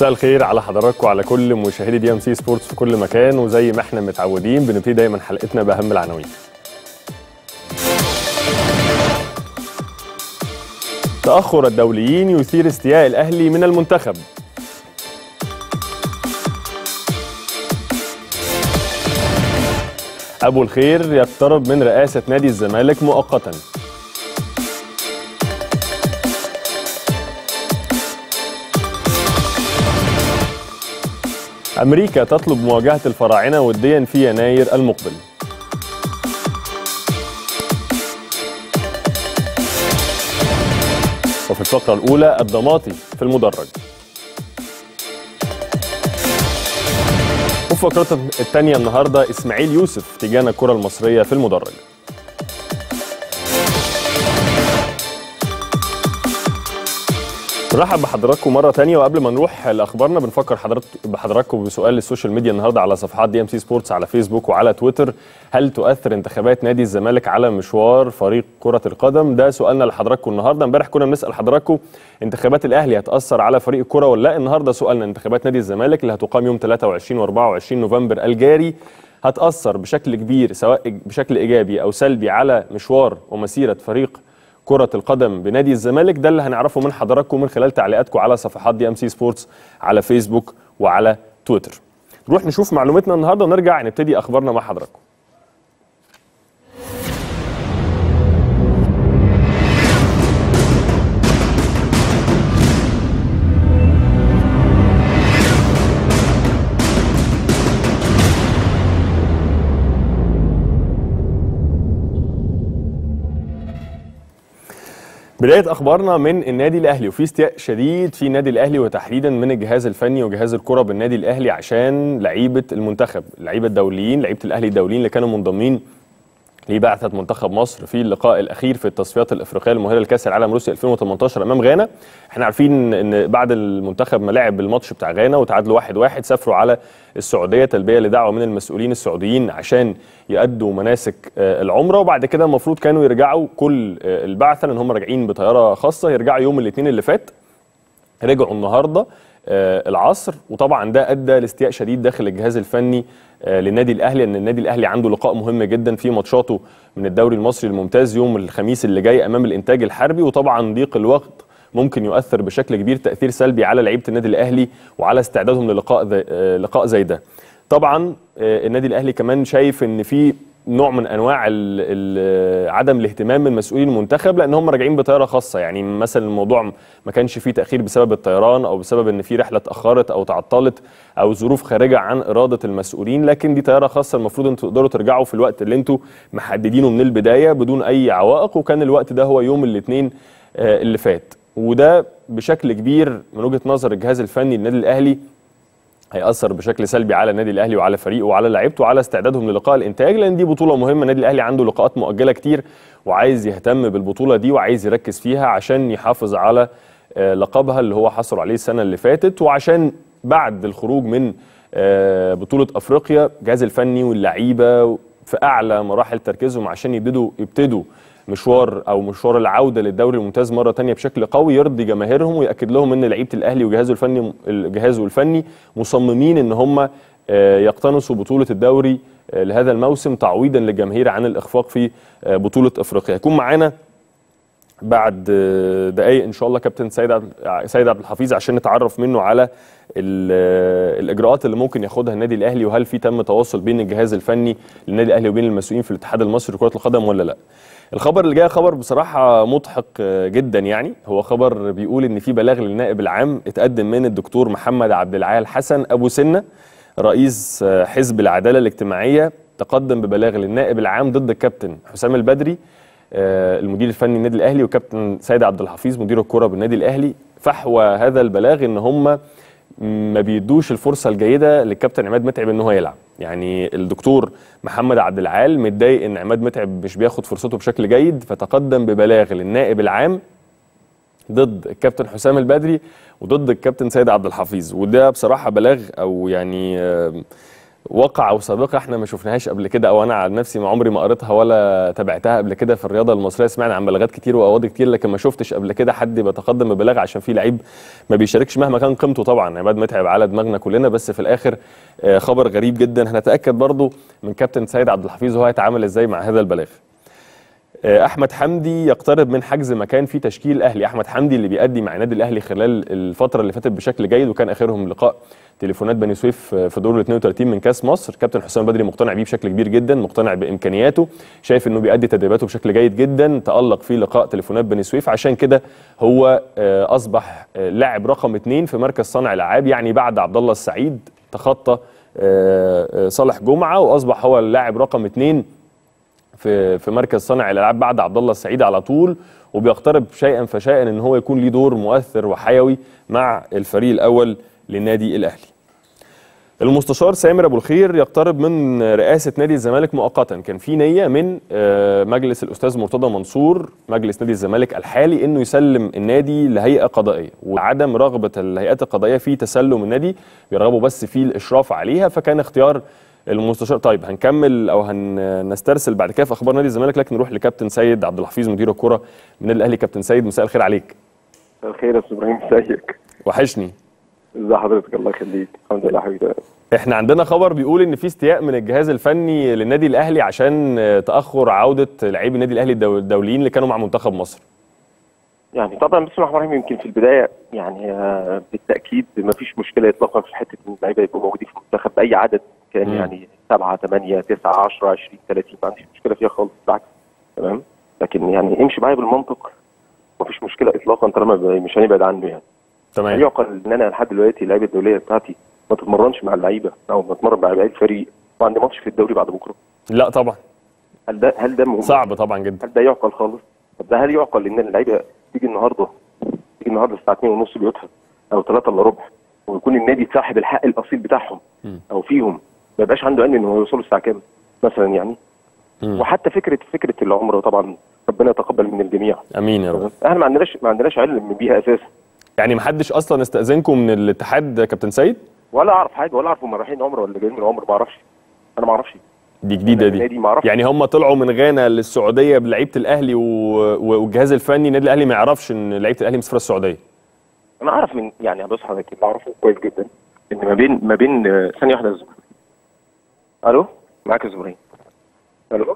مساء الخير على حضراتكم وعلى كل مشاهدي دي ام سي سبورتس في كل مكان، وزي ما احنا متعودين بنبتدي دايما حلقتنا باهم العناوين. تأخر الدوليين يثير استياء الأهلي من المنتخب. أبو الخير يقترب من رئاسة نادي الزمالك مؤقتا. أمريكا تطلب مواجهة الفراعنة وديا في يناير المقبل. وفي الفقرة الأولى الضماطي في المدرج. وفي فقرة الثانية النهاردة إسماعيل يوسف تجاه الكرة المصرية في المدرج. نرحب بحضراتكم مرة تانية، وقبل ما نروح لأخبارنا بنفكر بحضراتكم بسؤال للسوشيال ميديا النهارده على صفحات دي ام سي سبورتس على فيسبوك وعلى تويتر. هل تؤثر انتخابات نادي الزمالك على مشوار فريق كرة القدم؟ ده سؤالنا لحضراتكم النهارده. امبارح كنا بنسأل حضراتكم انتخابات الأهلي هتأثر على فريق الكرة ولا لا؟ النهارده سؤالنا انتخابات نادي الزمالك اللي هتقام يوم 23 و24 نوفمبر الجاري هتأثر بشكل كبير سواء بشكل إيجابي أو سلبي على مشوار ومسيرة فريق كرة القدم بنادي الزمالك؟ ده اللي هنعرفه من حضراتكم من خلال تعليقاتكم على صفحات دي ام سي سبورتس على فيسبوك وعلى تويتر. نروح نشوف معلوماتنا النهارده ونرجع نبتدي اخبارنا مع حضراتكم. بداية أخبارنا من النادي الأهلي، وفي استياء شديد في النادي الأهلي وتحديدا من الجهاز الفني وجهاز الكرة بالنادي الأهلي عشان لعيبة المنتخب، لعيبة الدوليين، لعيبة الأهلي الدوليين اللي كانوا منضمين لبعثة منتخب مصر في اللقاء الأخير في التصفيات الأفريقية المؤهلة لكأس العالم روسيا 2018 أمام غانا. احنا عارفين إن بعد المنتخب ما لعب الماتش بتاع غانا وتعادلوا 1-1 سافروا على السعودية تلبية لدعوة من المسؤولين السعوديين عشان يأدوا مناسك العمرة، وبعد كده المفروض كانوا يرجعوا كل البعثة لأن هم راجعين بطيارة خاصة، يرجعوا يوم الاثنين اللي فات. رجعوا النهارده العصر، وطبعا ده ادى لاستياء شديد داخل الجهاز الفني للنادي الاهلي، ان النادي الاهلي عنده لقاء مهم جدا في ماتشاته من الدوري المصري الممتاز يوم الخميس اللي جاي امام الانتاج الحربي، وطبعا ضيق الوقت ممكن يؤثر بشكل كبير تاثير سلبي على لعيبه النادي الاهلي وعلى استعدادهم للقاء زي ده. طبعا النادي الاهلي كمان شايف ان في نوع من انواع عدم الاهتمام من مسؤولين المنتخب لان هم راجعين بطياره خاصه، يعني مثلا الموضوع ما كانش فيه تاخير بسبب الطيران او بسبب ان في رحله اتاخرت او تعطلت او ظروف خارجه عن اراده المسؤولين، لكن دي طياره خاصه المفروض انتوا تقدروا ترجعوا في الوقت اللي انتوا محددينه من البدايه بدون اي عوائق، وكان الوقت ده هو يوم الاثنين اللي فات. وده بشكل كبير من وجهه نظر الجهاز الفني للنادي الاهلي هيأثر بشكل سلبي على النادي الاهلي وعلى فريقه وعلى لعيبته وعلى استعدادهم للقاء الانتاج، لان دي بطوله مهمه. النادي الاهلي عنده لقاءات مؤجله كتير وعايز يهتم بالبطوله دي وعايز يركز فيها عشان يحافظ على لقبها اللي هو حصل عليه السنه اللي فاتت، وعشان بعد الخروج من بطوله افريقيا الجهاز الفني واللعيبه في اعلى مراحل تركيزهم عشان يبتدوا مشوار العوده للدوري الممتاز مره ثانيه بشكل قوي يرضي جماهيرهم ويأكد لهم ان لعيبه الاهلي وجهازه الفني مصممين ان هم يقتنصوا بطوله الدوري لهذا الموسم تعويضا للجماهير عن الاخفاق في بطوله افريقيا. هيكون معانا بعد دقائق ان شاء الله كابتن سيد عبد الحفيظ عشان نتعرف منه على الاجراءات اللي ممكن ياخدها النادي الاهلي، وهل في تم تواصل بين الجهاز الفني للنادي الاهلي وبين المسؤولين في الاتحاد المصري لكره القدم ولا لا. الخبر اللي جاي خبر بصراحه مضحك جدا، يعني هو خبر بيقول ان في بلاغ للنائب العام اتقدم من الدكتور محمد عبد العال حسن ابو سنه رئيس حزب العداله الاجتماعيه، تقدم ببلاغ للنائب العام ضد الكابتن حسام البدري المدير الفني للنادي الاهلي وكابتن سيد عبد الحفيظ مدير الكره بالنادي الاهلي. فحوى هذا البلاغ ان هم ما بيدوش الفرصه الجيده للكابتن عماد متعب ان هو يلعب، يعني الدكتور محمد عبد العال متضايق ان عماد متعب مش بياخد فرصته بشكل جيد، فتقدم ببلاغ للنائب العام ضد الكابتن حسام البدري وضد الكابتن سيد عبد الحفيظ. وده بصراحه بلاغ او يعني واقعة وسابقة احنا ما شفناهاش قبل كده، او انا عن نفسي ما عمري ما قريتها ولا تابعتها قبل كده في الرياضة المصرية. سمعنا عن بلاغات كتير وقواضي كتير، لكن ما شفتش قبل كده حد بيتقدم ببلاغ عشان في لعيب ما بيشاركش مهما كان قيمته. طبعا عماد متعب على دماغنا كلنا، بس في الاخر خبر غريب جدا. هنتأكد برضو من كابتن سيد عبد الحفيظ وهو هيتعامل ازاي مع هذا البلاغ. احمد حمدي يقترب من حجز مكان في تشكيل الاهلي. احمد حمدي اللي بيأدي مع النادي الاهلي خلال الفتره اللي فاتت بشكل جيد، وكان اخرهم لقاء تليفونات بني سويف في دور ال 32 من كاس مصر. كابتن حسام بدري مقتنع بيه بشكل كبير جدا، مقتنع بامكانياته، شايف انه بيأدي تدريباته بشكل جيد جدا. تألق في لقاء تليفونات بني سويف، عشان كده هو اصبح لاعب رقم 2 في مركز صانع الالعاب، يعني بعد عبد الله السعيد تخطى صالح جمعه، واصبح هو اللاعب رقم 2 في مركز صانع الالعاب بعد عبد الله السعيد على طول، وبيقترب شيئا فشيئا ان هو يكون ليه دور مؤثر وحيوي مع الفريق الاول للنادي الاهلي. المستشار سامر ابو الخير يقترب من رئاسه نادي الزمالك مؤقتا. كان في نيه من مجلس الاستاذ مرتضى منصور مجلس نادي الزمالك الحالي انه يسلم النادي لهيئه قضائيه، وعدم رغبه الهيئات القضائيه في تسلم النادي، بيرغبوا بس في الاشراف عليها، فكان اختيار المستشار. طيب هنكمل او هنسترسل بعد كده في اخبار نادي الزمالك، لكن نروح لكابتن سيد عبد الحفيظ مدير الكره من النادي الاهلي. كابتن سيد مساء الخير عليك. مساء الخير يا استاذ ابراهيم، ازيك؟ وحشني. ازي حضرتك؟ الله يخليك. الحمد لله حبيبي. احنا عندنا خبر بيقول ان في استياء من الجهاز الفني للنادي الاهلي عشان تاخر عوده لاعبي النادي الاهلي الدوليين اللي كانوا مع منتخب مصر. يعني طبعا بسم الله الرحمن الرحيم، يمكن في البدايه يعني بالتاكيد ما فيش مشكله اطلاقا في حته ان اللعيبه يبقوا موجودين في المنتخب باي عدد كان، يعني 7 8 9 10 20 30، ما عنديش مشكله فيها خالص، بالعكس. تمام، لكن يعني امشي معايا بالمنطق، ما فيش مشكله اطلاقا طالما مش هنبعد عنه. يعني تمام. يعقل ان انا لحد دلوقتي اللعيبه الدوليه بتاعتي ما تتمرنش مع اللعيبه او ما تتمرن مع لعيبه فريق وعندي ماتش في الدوري بعد بكره؟ لا طبعا. هل ده صعب طبعا جدا. هل ده يعقل خالص؟ طب ده هل يعقل ان اللعيبه تيجي النهارده الساعه 2:30 بيوتها او 3 الا ربع، ويكون النادي صاحب الحق الاصيل بتاعهم او فيهم ما يبقاش عنده ان هو يوصلوا الساعه كام مثلا يعني؟ وحتى فكره العمره طبعا ربنا يتقبل من الجميع. امين يا رب. احنا ما عندناش علم بيها اساسا. يعني ما حدش اصلا استاذنكم من الاتحاد كابتن سيد؟ ولا اعرف حاجه، ولا اعرف هم رايحين عمره ولا جايين من العمره، ما اعرفش. انا ما اعرفش. دي جديده دي. يعني هم طلعوا من غانا للسعوديه بلعيبه الاهلي والجهاز الفني النادي الاهلي ما يعرفش ان لعيبه الاهلي مسافره السعوديه؟ انا اعرف من يعني بص حضرتك، اللي اعرفه كويس جدا ان ما بين ثانيه واحده يا زبرين. الو، معاك يا زبرين. الو،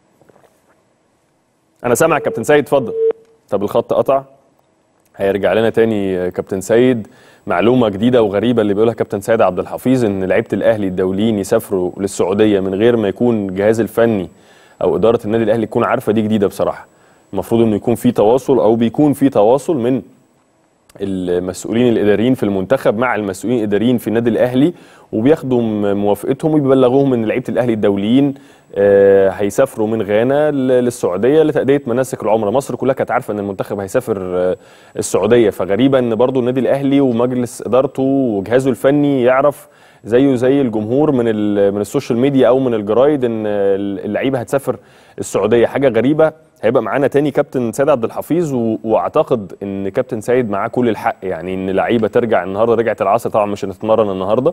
انا سامعك كابتن سيد، اتفضل. طب الخط قطع، هيرجع لنا تاني كابتن سيد. معلومه جديده وغريبه اللي بيقولها كابتن سيد عبد الحفيظ، ان لعيبه الاهلي الدوليين يسافروا للسعوديه من غير ما يكون الجهاز الفني او اداره النادي الاهلي تكون عارفه. دي جديده بصراحه. المفروض انه يكون في تواصل او بيكون في تواصل من المسؤولين الاداريين في المنتخب مع المسؤولين الاداريين في النادي الاهلي، وبياخدوا موافقتهم وبيبلغوهم ان لعيبه الاهلي الدوليين هيسافروا من غانا للسعوديه لتاديه مناسك العمره. مصر كلها كانت عارفه ان المنتخب هيسافر السعوديه، فغريبه ان برضو النادي الاهلي ومجلس ادارته وجهازه الفني يعرف زيه زي الجمهور من السوشيال ميديا او من الجرايد ان اللعيبه هتسافر السعوديه. حاجه غريبه. هيبقى معانا تاني كابتن سيد عبد الحفيظ، واعتقد ان كابتن سيد معاه كل الحق، يعني ان لعيبه ترجع النهارده، رجعت العصر طبعا مش هتتمرن النهارده،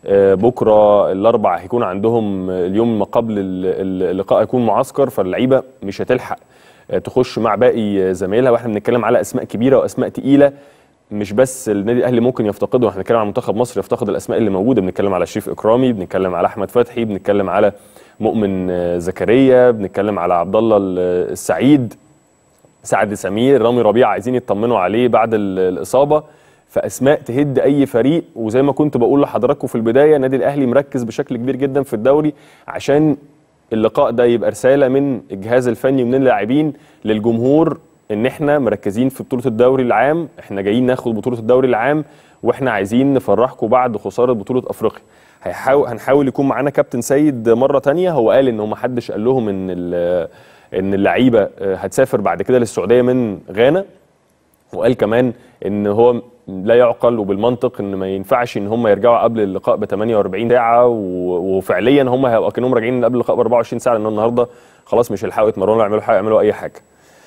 بكره الاربع هيكون عندهم اليوم ما قبل اللقاء هيكون معسكر، فاللعيبه مش هتلحق تخش مع باقي زمايلها. واحنا بنتكلم على اسماء كبيره واسماء تقيله، مش بس النادي الاهلي ممكن يفتقده، احنا بنتكلم على منتخب مصر يفتقد الاسماء اللي موجوده. بنتكلم على شريف اكرامي، بنتكلم على احمد فتحي، بنتكلم على مؤمن زكريا، بنتكلم على عبد الله السعيد، سعد سمير، رامي ربيعه عايزين يطمنوا عليه بعد الاصابه. فاسماء تهد اي فريق. وزي ما كنت بقول لحضراتكم في البدايه، النادي الاهلي مركز بشكل كبير جدا في الدوري عشان اللقاء ده يبقى رساله من الجهاز الفني ومن اللاعبين للجمهور ان احنا مركزين في بطوله الدوري العام، احنا جايين ناخد بطوله الدوري العام واحنا عايزين نفرحكم بعد خساره بطوله افريقيا. هنحاول يكون معانا كابتن سيد مره ثانيه. هو قال ان ما حدش قال لهم ان اللعيبه هتسافر بعد كده للسعوديه من غانا، وقال كمان ان هو لا يعقل وبالمنطق ان ما ينفعش ان هم يرجعوا قبل اللقاء ب 48 ساعه، وفعليا هم هيبقوا كانهم راجعين قبل اللقاء ب 24 ساعه، لان النهارده خلاص مش هيلحقوا يتمرنوا ولا يعملوا حاجه، يعملوا اي حاجه.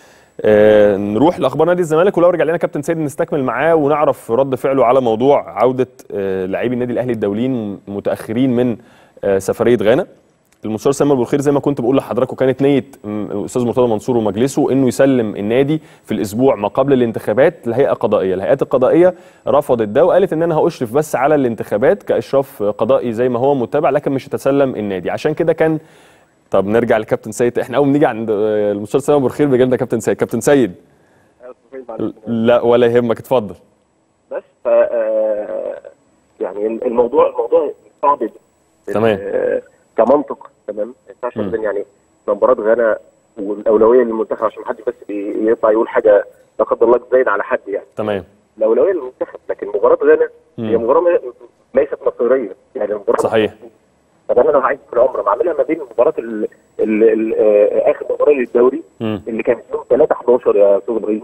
نروح لاخبار نادي الزمالك، ولو رجع لنا كابتن سيد نستكمل معاه ونعرف رد فعله على موضوع عوده لاعبي النادي الاهلي الدوليين متاخرين من سفريه غانا. المستشار سامي ابو الخير زي ما كنت بقول لحضراتكم كانت نيه الاستاذ مرتضى منصور ومجلسه انه يسلم النادي في الاسبوع ما قبل الانتخابات لهيئه قضائيه، الهيئات القضائيه رفضت ده وقالت ان انا هاشرف بس على الانتخابات كاشراف قضائي زي ما هو متبع، لكن مش هتسلم النادي. عشان كده كان طب نرجع لكابتن سيد. احنا اول ما نيجي عند المستشار سامي ابو الخير بيجي لنا كابتن سيد. كابتن سيد لا ولا يهمك، اتفضل. بس يعني الموضوع صعب تمام كمنطق. تمام، ما ينفعش ابدا يعني مباراه غانا والاولويه للمنتخب عشان محدش بس يطلع يقول حاجه لا قدر الله زايد على حد يعني. تمام، الاولويه للمنتخب، لكن مباراه غانا هي مباراه ليست مصيريه يعني المباراه صحيح. طب انا لو عايز في العمره بعملها ما بين مباراه اخر مباراه للدوري اللي كانت يوم 3/11 يا استاذ ابراهيم.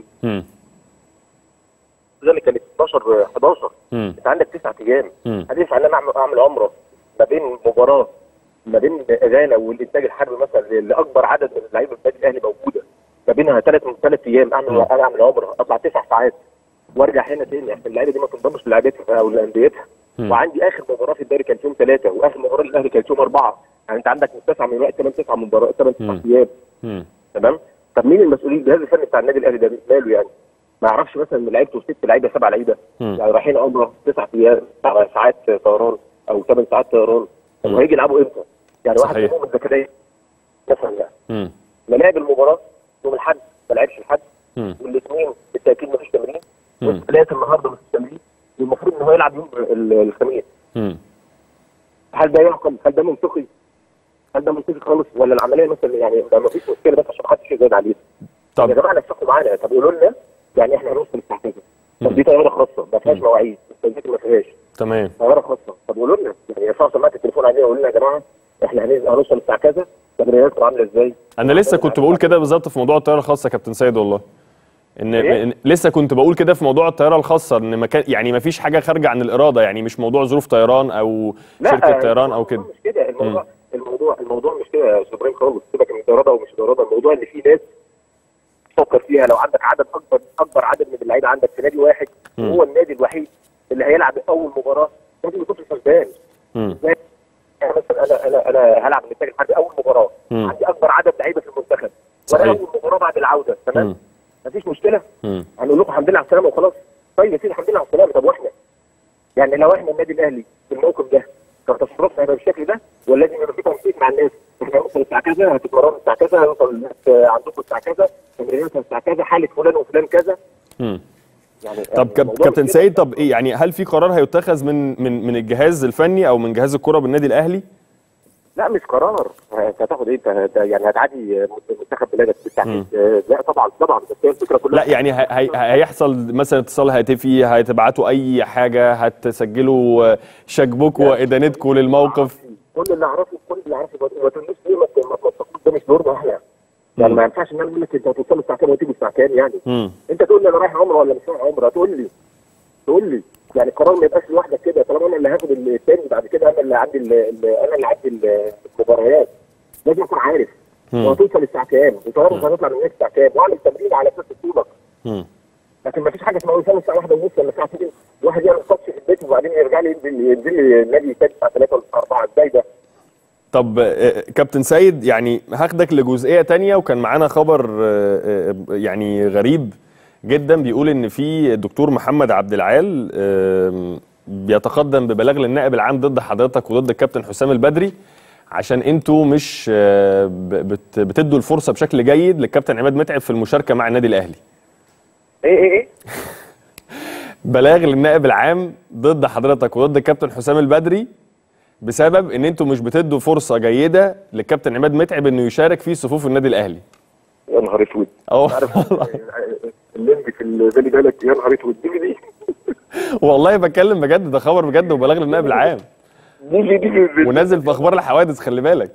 اللي كانت 12/11 انت عندك 9 ايام. هتنفع ان انا اعمل عمره ما بين مباراه ما بين غانا والانتاج الحربي مثلا لاكبر عدد من اللعيبه في النادي الاهلي موجوده ما بينها 3 ايام اعمل عمره اطلع 9 ساعات وارجع هنا تاني عشان اللعيبه دي ما تنضمش للاعيبتها او لانديتها. وعندي اخر مباراه في الدوري كانت يوم 3 واخر مباراه للاهلي كانت يوم 4. يعني انت عندك متسع من الوقت 9 مباريات 9 ايام. تمام. طب مين المسؤولين؟ الجهاز الفني بتاع النادي الاهلي ده ماله يعني؟ ما يعرفش مثلا ان لعيبته 6 لعيبه 7 لعيبه يعني رايحين عمره 9 ايام 7 ساعات طيران او 8 ساعات طيران. طب وهيجي يلعبوا امتى؟ يعني واحد منهم من زكريا مثلا يعني ما لعب المباراه يوم الاحد ما لعبش الحد والاثنين بالتاكيد ما فيش تمرين والثلاث النهارده مفيش تمرين والمفروض ان هو يلعب يوم الخميس. هل ده يعقل؟ هل ده منطقي؟ هل ده منطقي خالص؟ ولا العمليه مثلا يعني ما فيش مشكله بس عشان ما حدش يزعل عليها. طب يا جماعه نفسكم معانا، طب قولوا لنا يعني احنا هنوصل الساعه كذا. طب دي طياره خاصه ما فيهاش مواعيد، التذاكر ما فيهاش. تمام. طياره خاصه، طب قولوا لنا يعني ارفعوا سماعه التليفون علينا وقولوا لنا يا جماعه احنا هنوصل الساعه كذا، تمريناتكم عامله ازاي؟ انا لسه كنت بقول كده بالظبط في موضوع الطياره الخاصه يا كابتن سيد والله. إن لسه كنت بقول كده في موضوع الطياره الخاصه ان مكان يعني ما فيش حاجه خارجه عن الاراده، يعني مش موضوع ظروف طيران او شركه طيران او كده. مش كده الموضوع مش كده يا استاذ ابراهيم خالص. سيبك من الاراده ومش الاراده، الموضوع ان في ناس تفكر فيها. لو عندك عدد اكبر عدد من اللعيبه عندك في نادي واحد وهو النادي الوحيد اللي هيلعب اول مباراه لازم يكون في الحسبان. مثلا انا هلعب الانتاج الحربي اول مباراه عندي اكبر عدد لعيبه في المنتخب وانا اول مباراه بعد العوده. تمام، مفيش مشكله. هنقول لكم الحمد لله على السلامه وخلاص. طيب يا سيدي الحمد لله على السلامه. طب واحنا يعني لو احنا النادي الاهلي في الموقف ده كان تصرفنا هيبقى بالشكل ده ولا لازم يبقى في تنسيق مع الناس؟ احنا هنوصل الساعه كذا، هتتمرنوا الساعه كذا، هنوصل الناس عندكم الساعه كذا، تمريناتنا الساعه كذا، حاله فلان وفلان كذا. يعني طب كابتن سيد، طب ايه يعني هل في قرار هيتخذ من الجهاز الفني او من جهاز الكره بالنادي الاهلي؟ لا مش قرار. انت هتاخد ايه؟ انت يعني هتعدي منتخب بلادك بالتاكيد؟ لا طبعا بس هي الفكره كلها. لا يعني هيحصل مثلا اتصال هاتفي، هتبعتوا اي حاجه، هتسجلوا شك بوك وادانتكم للموقف؟ كل اللي اعرفه ما تقولوش ليه ما تقولوش ده مش دورنا احنا. يعني ما ينفعش ان انا اقول لك انت هتوصل الساعه كام وتيجي الساعه كام يعني. انت تقول لي انا رايح عمره ولا مش رايح عمره، تقول لي يعني القرار ما يبقاش لوحدك كده. طالما انا اللي هاخد الثاني بعد كده انا اللي عندي المباريات لازم اكون عارف وهتوصل الساعه كام وطيارتك هتطلع من الساعه كام واعمل تمرين على اساس طولك. لكن ما فيش حاجه اسمها يوصل الساعه 1:30 ولا الساعه 2 واحد يعمل تاتش في البيت وبعدين يرجع لي ينزل لي النادي الثاني الساعه 3 ولا 4. ازاي ده؟ طب كابتن سيد يعني هاخدك لجزئيه ثانيه، وكان معانا خبر يعني غريب جدا بيقول ان في الدكتور محمد عبد العال بيتقدم ببلاغ للنائب العام ضد حضرتك وضد الكابتن حسام البدري عشان انتوا مش بتدوا الفرصه بشكل جيد للكابتن عماد متعب في المشاركه مع النادي الاهلي. ايه بلاغ للنائب العام ضد حضرتك وضد الكابتن حسام البدري بسبب ان انتوا مش بتدوا فرصه جيده للكابتن عماد متعب انه يشارك في صفوف النادي الاهلي. يا نهار اسود. الليمبي في بالي بالك يا نهار اسود. دي والله بتكلم بجد، ده خبر بجد وبلاغ للنائب العام ونازل في اخبار الحوادث، خلي بالك.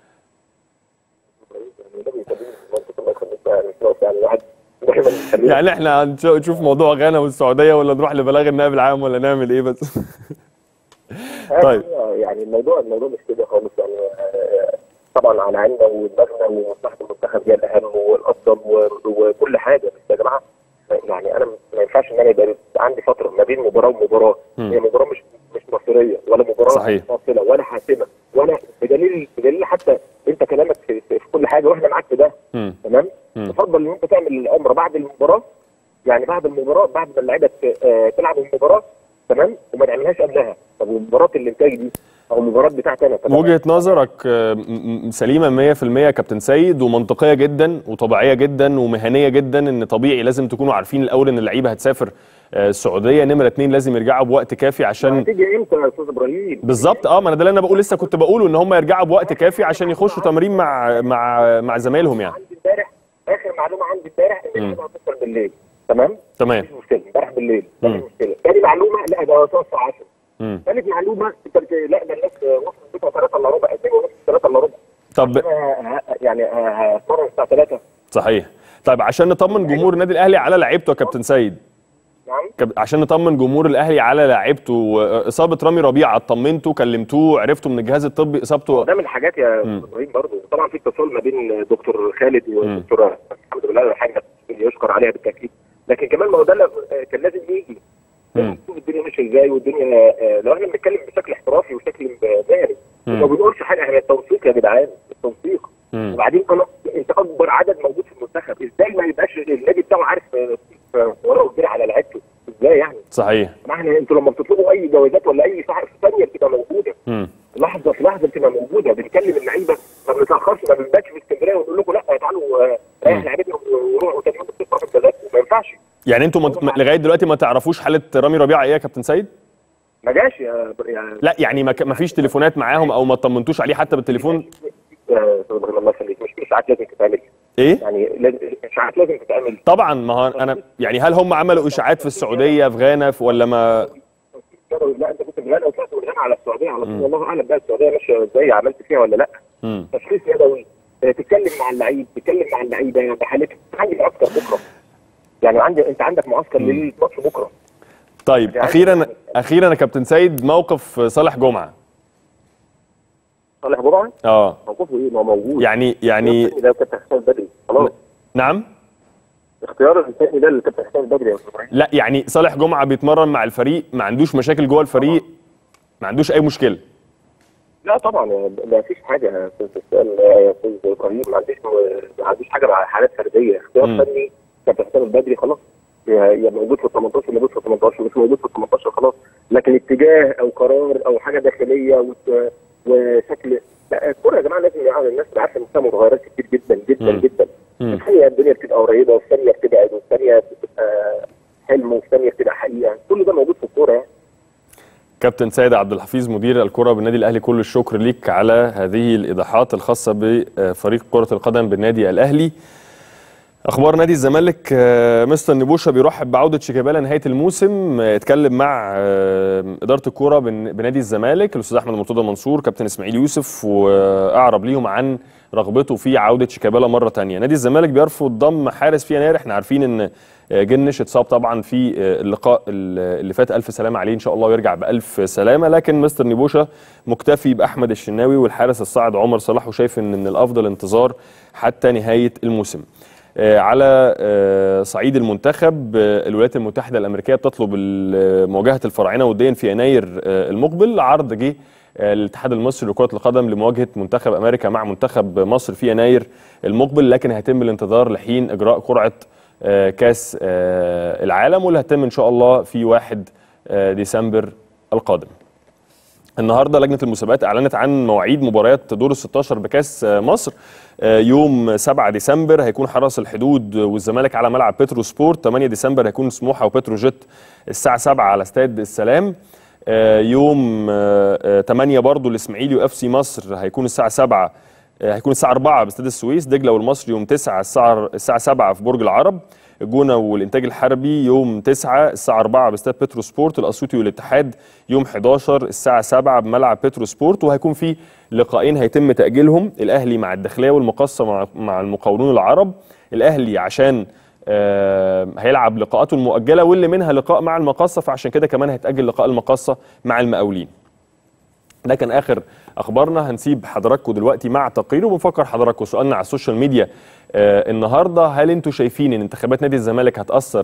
يعني احنا هنشوف موضوع غانا والسعوديه ولا نروح لبلاغ النائب العام ولا نعمل ايه بس؟ طيب يعني الموضوع مش كده خالص يعني. طبعا على عيننا ودماغنا ومصلحه المنتخب هي الاهم والافضل وكل حاجه. بس يا جماعه يعني انا ما ينفعش ان انا يبقى عندي فتره ما بين مباراه ومباراه. هي مباراه مش مصيريه ولا مباراه فاصله ولا حاسمه ولا بدليل حتى انت كلامك في كل حاجه واحنا معاك في ده. تمام. يفضل ان انت تعمل الامر بعد المباراه، يعني بعد المباراه، بعد ما اللعيبه تلعب المباراه، تمام، وما تعملهاش قبلها. طب ومباراه الانتاج دي او المباراه بتاعتي انا، وجهه نظرك سليمه 100% يا كابتن سيد، ومنطقيه جدا وطبيعيه جدا ومهنيه جدا، ان طبيعي لازم تكونوا عارفين الاول ان اللعيبه هتسافر السعوديه. نمره 2 لازم يرجعوا بوقت كافي عشان هتيجي امتى يا استاذ ابراهيم؟ بالظبط. ما انا ده اللي انا بقول، لسه كنت بقوله ان هم يرجعوا بوقت كافي عشان يخشوا تمرين مع زمايلهم يعني. عندي امبارح اخر معلومه عندي امبارح ان اللعيبه هتوصل بالليل. تمام. تمام. مفيش مشكله، امبارح بالليل مفيش مشكله. تاني معلومه لا ده هتوصل الساعه 10. ثالث معلومه لا ده الناس وصلت بيتها 3 الا ربع، 2 ونص 3 الا ربع. طب يعني هتمرن الساعه 3. صحيح. طيب عشان نطمن جمهور النادي الاهلي على لعيبته يا كابتن سيد. نعم. عشان نطمن جمهور الاهلي على لعيبته، اصابه رامي ربيعه طمنتوا كلمتوه عرفتوا من الجهاز الطبي اصابته؟ ده من الحاجات يا ابراهيم برضه طبعا في اتصال ما بين دكتور خالد ودكتور الحمد لله، حاجه يشكر عليها بالتاكيد، لكن كمان ما هو ده كان لازم يجي نشوف الدنيا ماشيه ازاي، والدنيا لو احنا بنتكلم بشكل احترافي وشكل مهني ما بنقولش حاجه، احنا التوثيق يا جدعان، التوثيق. وبعدين انت اكبر عدد موجود في المنتخب، ازاي ما يبقاش النادي بتاعه عارف ورقه كبيره على لعيبته؟ ازاي يعني؟ صحيح. ما احنا انتوا لما بتطلبوا اي جوازات ولا اي صحف ثانيه بتبقى موجوده. لحظه في لحظه بتبقى موجوده، بنكلم اللعيبه ما بنتاخرش، ما بنباتش في اسكندريه ونقول لكم لا تعالوا ريح لعيبتنا وروحوا تاني يوم بتصفر في التذاكر، ما ينفعش. يعني انتوا لغايه دلوقتي ما تعرفوش حاله رامي ربيعه ايه يا كابتن سيد؟ ما جاش لا يعني ما فيش تليفونات معاهم او ما طمنتوش عليه حتى بالتليفون؟ الله يخليك، مش اشاعات لازم تتعمل. ايه؟ يعني اشاعات لازم تتعمل طبعا. ما هو انا يعني هل هم عملوا اشاعات في السعوديه في غانا ولا ما؟ لا انت كنت في غانا وطلعت من غانا على السعوديه على طول، والله اعلم بقى السعوديه ماشيه ازاي، عملت فيها ولا لا. تشخيص يدوي، تتكلم مع اللعيب، تتكلم مع اللعيبه بحالتها. عندي اكتر بكره، يعني انت عندك معسكر ليله ماتش بكره. طيب اخيرا يا كابتن سيد، موقف صالح جمعه. صالح جمعه؟ موقفه ايه؟ ما موجود. يعني ده كابتن حسام البدري خلاص. نعم. اختيار الثاني ده اللي كابتن حسام البدري. لا يعني صالح جمعه بيتمرن مع الفريق، ما عندوش مشاكل جوه الفريق، ما عندوش اي مشكله. لا طبعا ما فيش حاجه يا استاذ ابراهيم، ما عندوش حاجه مع حالات فرديه. اختيار فني كابتن حسام البدري خلاص، يا موجود في ال 18 موجود في ال 18 مش موجود في ال 18 خلاص. لكن اتجاه او قرار او حاجه داخليه وشكل، لا الكوره يا جماعه لازم الناس تبقى عارفه ان فيها متغيرات كتير جدا جدا جدا. الثانيه الدنيا بتبقى قريبه، والثانيه بتبعد، والثانيه بتبقى حلم، والثانيه بتبقى حقيقه، كل ده موجود في الكوره يعني. كابتن سيد عبد الحفيظ مدير الكرة بالنادي الأهلي، كل الشكر ليك على هذه الإيضاحات الخاصة بفريق كرة القدم بالنادي الأهلي. أخبار نادي الزمالك، مستر نبوشة بيرحب بعودة شيكابالا نهاية الموسم. اتكلم مع إدارة الكرة بنادي الزمالك الأستاذ أحمد مرتضى منصور، كابتن إسماعيل يوسف، وأعرب ليهم عن رغبته في عودة شيكابالا مرة تانية. نادي الزمالك بيرفض ضم حارس في يناير. احنا عارفين ان جنش اتصاب طبعا في اللقاء اللي فات، الف سلامه عليه ان شاء الله ويرجع بالف سلامه، لكن مستر نبوشة مكتفي باحمد الشناوي والحارس الصاعد عمر صلاح، وشايف ان من الافضل انتظار حتى نهايه الموسم. على صعيد المنتخب، الولايات المتحده الامريكيه بتطلب مواجهه الفراعنه وديا في يناير المقبل. عرض جه الاتحاد المصري لكرة القدم لمواجهة منتخب أمريكا مع منتخب مصر في يناير المقبل، لكن هيتم الانتظار لحين إجراء قرعة كاس العالم، واللي هتتم إن شاء الله في 1 ديسمبر القادم. النهارده لجنة المسابقات أعلنت عن مواعيد مباريات دور ال16 بكاس مصر. يوم 7 ديسمبر هيكون حرس الحدود والزمالك على ملعب بترو سبورت. 8 ديسمبر هيكون سموحة وبتروجيت الساعة 7 على استاد السلام. يوم 8 برضو الاسماعيلي واف سي مصر هيكون الساعه 7، هيكون الساعه 4 باستاد السويس. دجله والمصري يوم 9 الساعه 7 في برج العرب. الجونه والانتاج الحربي يوم 9 الساعه 4 باستاد بترو سبورت. الاسيوطي والاتحاد يوم 11 الساعه 7 بملعب بترو سبورت. وهيكون في لقاءين هيتم تاجيلهم، الاهلي مع الداخليه والمقصه مع المقاولون العرب. الاهلي عشان هيلعب لقاءاته المؤجله، واللي منها لقاء مع المقصه، فعشان كده كمان هيتاجل لقاء المقصه مع المقاولين. ده كان اخر اخبارنا. هنسيب حضراتكم دلوقتي مع تقرير، وبنفكر حضراتكم سؤالنا على السوشيال ميديا النهارده: هل انتم شايفين ان انتخابات نادي الزمالك هتاثر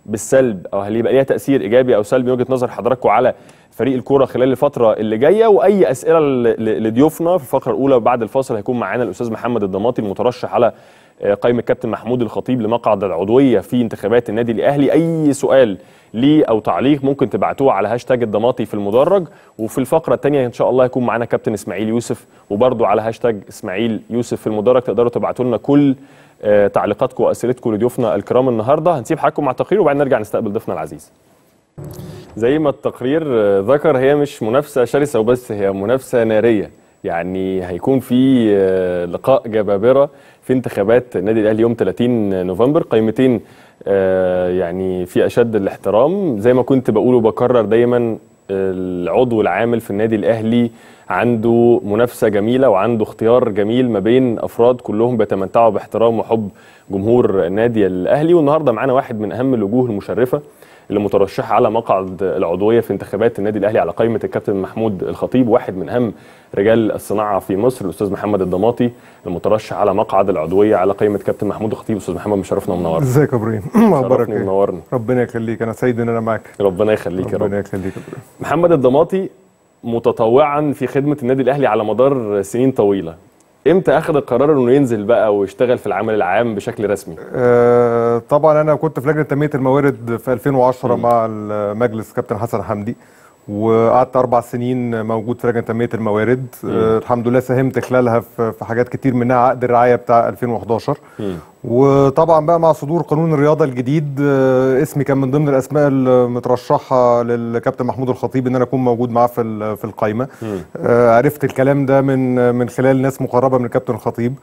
بالسلب او هل يبقى ليها تاثير ايجابي او سلبي من وجهه نظر حضراتكم على فريق الكوره خلال الفتره اللي جايه؟ واي اسئله لضيوفنا في الفقره الاولى وبعد الفاصل هيكون معانا الاستاذ محمد الضماطي المترشح على قائمه كابتن محمود الخطيب لمقعد العضويه في انتخابات النادي الاهلي. اي سؤال ليه او تعليق ممكن تبعتوه على هاشتاج الضماطي في المدرج، وفي الفقره الثانيه ان شاء الله هيكون معانا كابتن اسماعيل يوسف وبرده على هاشتاج اسماعيل يوسف في المدرج. تقدروا تبعتوا لنا كل تعليقاتكم واسئلتكم لضيوفنا الكرام النهارده. هنسيب حضراتكم مع التقرير وبعدين نرجع نستقبل ضيفنا العزيز. زي ما التقرير ذكر هي مش منافسه شرسه وبس، هي منافسه ناريه. يعني هيكون في لقاء جبابره في انتخابات النادي الاهلي يوم 30 نوفمبر، قائمتين يعني في اشد الاحترام. زي ما كنت بقول وبكرر دايما، العضو العامل في النادي الاهلي عنده منافسه جميله وعنده اختيار جميل ما بين افراد كلهم بيتمتعوا باحترام وحب جمهور النادي الاهلي. والنهارده معانا واحد من اهم الوجوه المشرفه اللي مترشحه على مقعد العضويه في انتخابات النادي الاهلي على قائمه الكابتن محمود الخطيب، واحد من اهم رجال الصناعه في مصر، الاستاذ محمد الضماطي المترشح على مقعد العضويه على قائمه كابتن محمود الخطيب. استاذ محمد مشرفنا ومنورنا. ازيك يا ابراهيم؟ اخبارك ايه؟ منورنا. ربنا يخليك، انا سعيد ان انا معاك. ربنا يخليك يا رب. ربنا يخليك يا ابراهيم. محمد الضماطي متطوعا في خدمه النادي الاهلي على مدار سنين طويله، امتى اخذ القرار انه ينزل بقى ويشتغل في العمل العام بشكل رسمي؟ طبعا انا كنت في لجنه تنميه الموارد في 2010 مع المجلس كابتن حسن حمدي، وقعدت 4 سنين موجود في لجنه تنميه الموارد. الحمد لله ساهمت خلالها في حاجات كتير، منها عقد الرعايه بتاع 2011. وطبعا بقى مع صدور قانون الرياضه الجديد اسمي كان من ضمن الاسماء المترشحه للكابتن محمود الخطيب ان انا اكون موجود معاه في القائمه. عرفت الكلام ده من خلال ناس مقربه من الكابتن الخطيب.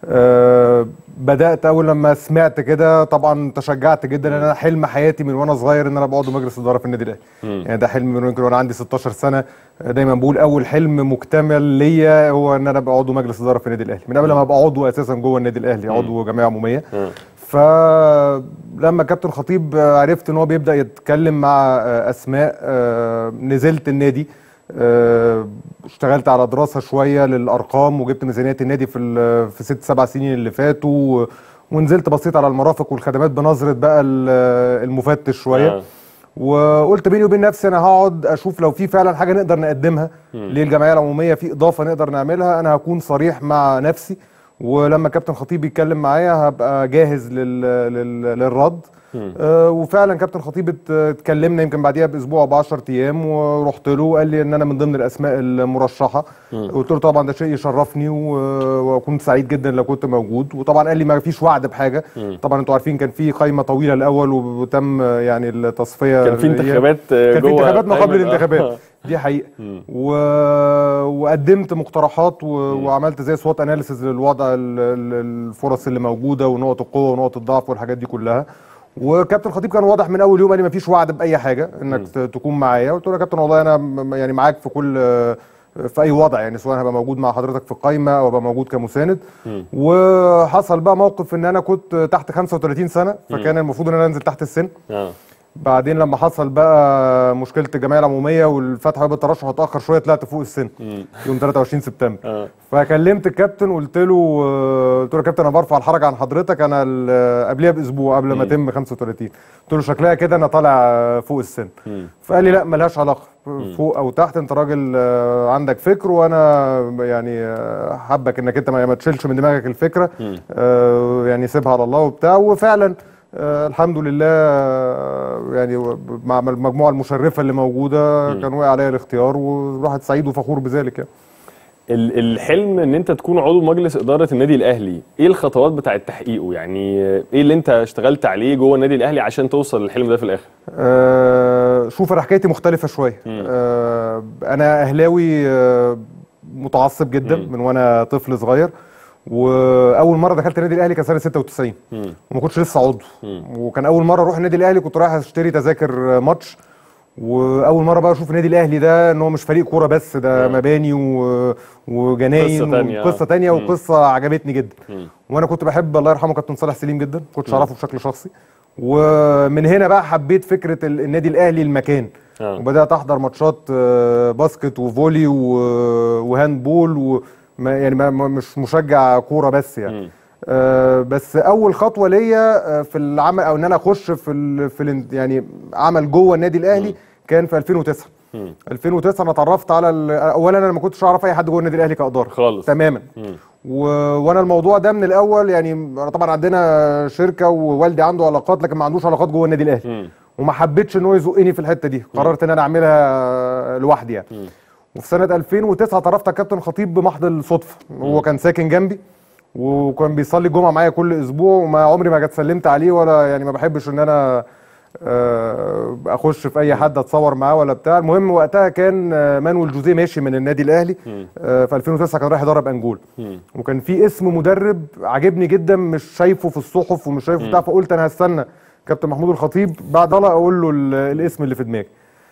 بدات اول لما سمعت كده طبعا تشجعت جدا، لان انا حلم حياتي من وانا صغير ان انا ابقى عضو مجلس اداره في النادي الاهلي. يعني ده حلم من يمكن وانا عندي 16 سنه. دايما بقول اول حلم مكتمل ليا هو ان انا ابقى عضو مجلس اداره في النادي الاهلي، من قبل ما ابقى عضو اساسا جوه النادي الاهلي، عضو جمعيه عموميه. فلما كابتن خطيب عرفت ان هو بيبدا يتكلم مع اسماء، نزلت النادي، اشتغلت على دراسه شويه للارقام وجبت ميزانيات النادي في 6-7 سنين اللي فاتوا، ونزلت بصيت على المرافق والخدمات بنظره بقى المفتش شويه. وقلت بيني وبين نفسي انا هقعد اشوف لو في فعلا حاجه نقدر نقدمها للجمعيه العموميه، في اضافه نقدر نعملها، انا هكون صريح مع نفسي، ولما كابتن خطيب يتكلم معايا هبقى جاهز للرد. وفعلا كابتن خطيب اتكلمنا يمكن بعديها باسبوع ب 10 ايام، ورحت له وقال لي ان انا من ضمن الاسماء المرشحه. قلت له طبعا ده شيء يشرفني وكنت سعيد جدا لو كنت موجود. وطبعا قال لي ما فيش وعد بحاجه، طبعا انتوا عارفين كان في قائمه طويله الاول وتم يعني التصفيه، كان في انتخابات كان في انتخابات ما قبل الانتخابات دي حقيقه. وقدمت مقترحات وعملت زي سوات اناليسيز للوضع، الفرص اللي موجوده ونقط القوه ونقط الضعف والحاجات دي كلها. وكابتن خطيب كان واضح من اول يوم، قال لي مفيش وعد باي حاجه انك تكون معايا. قلت له يا كابتن والله انا يعني معاك في اي وضع، يعني سواء هبقى موجود مع حضرتك في القايمه او ابقى موجود كمساند. وحصل بقى موقف ان انا كنت تحت 35 سنه، فكان المفروض ان انا انزل تحت السن. بعدين لما حصل بقى مشكله الجمعيه العموميه والفتح باب الترشح اتاخر شويه، طلعت فوق السن يوم 23 سبتمبر. فكلمت الكابتن قلت له يا كابتن انا برفع الحرج عن حضرتك، انا قبلها باسبوع قبل ما اتم 35. قلت له شكلها كده انا طالع فوق السن. فقال لي لا ملهاش علاقه فوق او تحت، انت راجل عندك فكر، وانا يعني حابك انك انت ما تشيلش من دماغك الفكره، يعني سيبها على الله وبتاع. وفعلا الحمد لله يعني مع المجموعه المشرفه اللي موجوده كان واقع عليا الاختيار، والواحد سعيد وفخور بذلك يعني. الحلم ان انت تكون عضو مجلس اداره النادي الاهلي، ايه الخطوات بتاعه تحقيقه؟ يعني ايه اللي انت اشتغلت عليه جوه النادي الاهلي عشان توصل للحلم ده في الاخر؟ شوف انا حكايتي مختلفه شويه. انا اهلاوي متعصب جدا من وانا طفل صغير، واول مره دخلت النادي الاهلي كان سنه 96 وما كنتش لسه عضو. وكان اول مره اروح النادي الاهلي كنت رايح اشتري تذاكر ماتش، واول مره بقى اشوف النادي الاهلي ده ان هو مش فريق كوره بس، ده مباني وجناين وقصه تانية وقصه عجبتني جدا. وانا كنت بحب الله يرحمه كابتن صالح سليم جدا، ما كنتش اعرفه بشكل شخصي. ومن هنا بقى حبيت فكره النادي الاهلي المكان، وبدات احضر ماتشات باسكت وفولي وهاند بول يعني مش مشجع كوره بس يعني. بس اول خطوه ليا في العمل او ان انا اخش يعني عمل جوه النادي الاهلي كان في 2009. 2009 انا اتعرفت على اولا انا ما كنتش اعرف اي حد جوه النادي الاهلي كاداره خالص تماما. وانا الموضوع ده من الاول يعني طبعا عندنا شركه ووالدي عنده علاقات لكن ما عندوش علاقات جوه النادي الاهلي وما حبيتش ان هو يزقني في الحته دي، قررت ان انا اعملها لوحدي يعني. وفي سنه 2009 اتعرفت على كابتن خطيب بمحض الصدفه، هو كان ساكن جنبي وكان بيصلي الجمعه معايا كل اسبوع وما عمري ما جت سلمت عليه ولا يعني ما بحبش ان انا اخش في اي حد اتصور معاه ولا بتاع. المهم وقتها كان مانويل جوزيه ماشي من النادي الاهلي في 2009 كان رايح يدرب انجول وكان في اسم مدرب عاجبني جدا مش شايفه في الصحف ومش شايفه بتاع، فقلت انا هستنى كابتن محمود الخطيب بعد صلاه اقول له الاسم اللي في دماغي.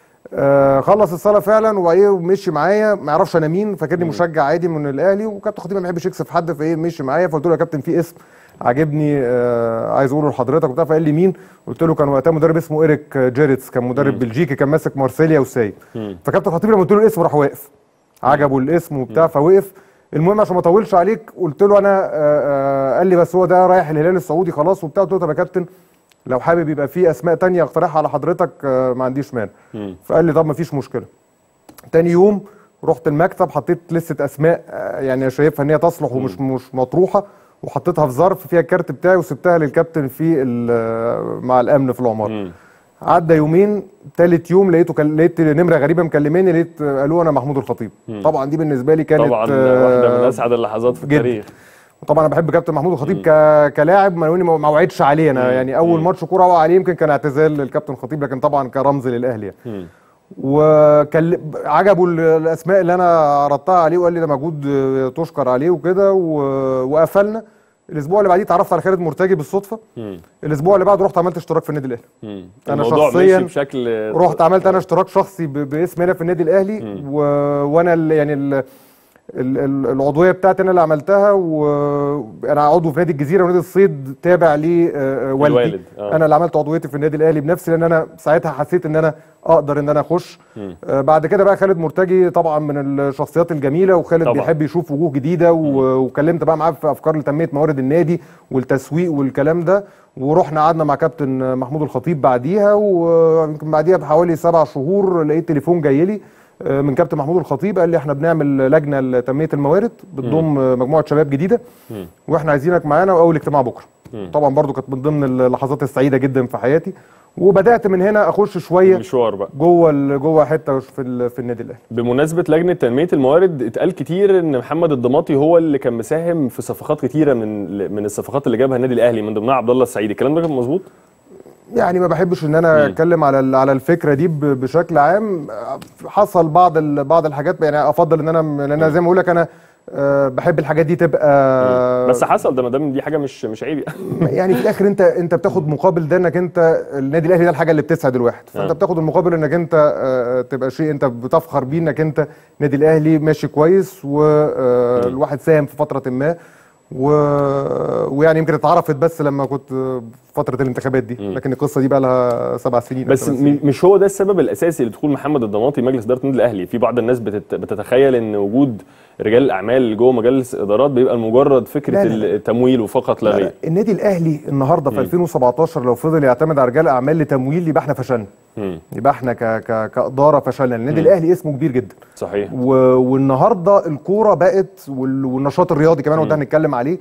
خلص الصلاه فعلا ومشي معايا، ما يعرفش انا مين، فاكرني مشجع عادي من الاهلي وكابتن خطيب ما بيحبش يكسف حد فايه مشي معايا، فقلت له يا كابتن في اسم عاجبني عايز اقوله لحضرتك وبتاع، فقال لي مين؟ قلت له كان وقتها مدرب اسمه إيريك جيريتس، كان مدرب بلجيكي كان ماسك مارسيليا وساي. فكابتن خطيب لما قلت له الاسم راح واقف، عجبه الاسم وبتاع فوقف. المهم عشان ما اطولش عليك قلت له انا قال لي بس هو ده رايح الهلال السعودي خلاص وبتاع. قلت له طب يا كابتن لو حابب يبقى في اسماء تانية اقترحها على حضرتك ما عنديش مانع. فقال لي طب ما فيش مشكله. تاني يوم رحت المكتب حطيت لسته اسماء يعني شايفها ان هي تصلح ومش مش مطروحه وحطيتها في ظرف فيها الكارت بتاعي وسبتها للكابتن في مع الامن في العماره. عدى يومين، ثالث يوم لقيت نمره غريبه مكلماني، لقيت قالوا انا محمود الخطيب. طبعا دي بالنسبه لي كانت طبعا واحده من اسعد اللحظات في التاريخ. طبعا انا بحب كابتن محمود الخطيب كلاعب، ما وعدش عليه انا يعني اول ماتش كوره وقع عليه يمكن كان اعتزال للكابتن الخطيب، لكن طبعا كرمز للاهلي يعني. وعجبوا الاسماء اللي انا عرضتها عليه وقال لي ده مجهود تشكر عليه وكده وقفلنا. الاسبوع اللي بعديه اتعرفت على خالد مرتجي بالصدفه. الاسبوع اللي بعده رحت عملت اشتراك في الني الاهلي. انا شخصيا بشكل رحت عملت انا اشتراك شخصي باسمي هنا في النادي الاهلي وانا يعني العضويه بتاعتي انا اللي عملتها، وانا عضو في نادي الجزيره ونادي الصيد تابع لوالدي. انا اللي عملت عضويتي في النادي الاهلي بنفسي لان انا ساعتها حسيت ان انا اقدر ان انا اخش. بعد كده بقى خالد مرتجي طبعا من الشخصيات الجميله، وخالد طبعا بيحب يشوف وجوه جديده وكلمت بقى معاه في افكار لتنميه موارد النادي والتسويق والكلام ده، ورحنا قعدنا مع كابتن محمود الخطيب بعديها، ويمكن بعديها بحوالي 7 شهور لقيت تليفون جاي لي من كابتن محمود الخطيب قال لي احنا بنعمل لجنه لتنميه الموارد بتضم مجموعه شباب جديده واحنا عايزينك معانا واول اجتماع بكره. طبعا برضو كانت من ضمن اللحظات السعيده جدا في حياتي، وبدات من هنا اخش شويه مشوار بقى جوه حته في النادي الاهلي. بمناسبه لجنه تنميه الموارد، اتقال كتير ان محمد الضماطي هو اللي كان مساهم في صفقات كتيره من الصفقات اللي جابها النادي الاهلي، من ضمنها عبد الله السعيد. الكلام ده كان مظبوط؟ يعني ما بحبش ان انا اتكلم على الفكره دي بشكل عام. حصل بعض الحاجات، يعني افضل ان انا زي ما بقول لك انا بحب الحاجات دي تبقى بس حصل ده، ما دام دي حاجه مش عيب يعني في الاخر انت بتاخد مقابل ده انك انت النادي الاهلي ده الحاجه اللي بتسعد الواحد، فانت بتاخد المقابل انك انت تبقى شيء انت بتفخر بيه انك انت النادي الاهلي ماشي كويس والواحد ساهم في فتره ما ويعني يمكن اتعرفت بس لما كنت في فتره الانتخابات دي، لكن القصه دي بقى لها 7 سنين. بس مش هو ده السبب الاساسي لدخول محمد الضماطي مجلس اداره النادي الاهلي. في بعض الناس بتتخيل ان وجود رجال الاعمال جوه مجالس ادارات بيبقى مجرد فكره التمويل وفقط لا غير. النادي الاهلي النهارده في 2017 لو فضل يعتمد على رجال اعمال لتمويل يبقى احنا فشلنا، يبقى احنا كاداره فشلنا. النادي الاهلي اسمه كبير جدا صحيح، والنهارده الكوره بقت والنشاط الرياضي كمان وده هنتكلم عليه.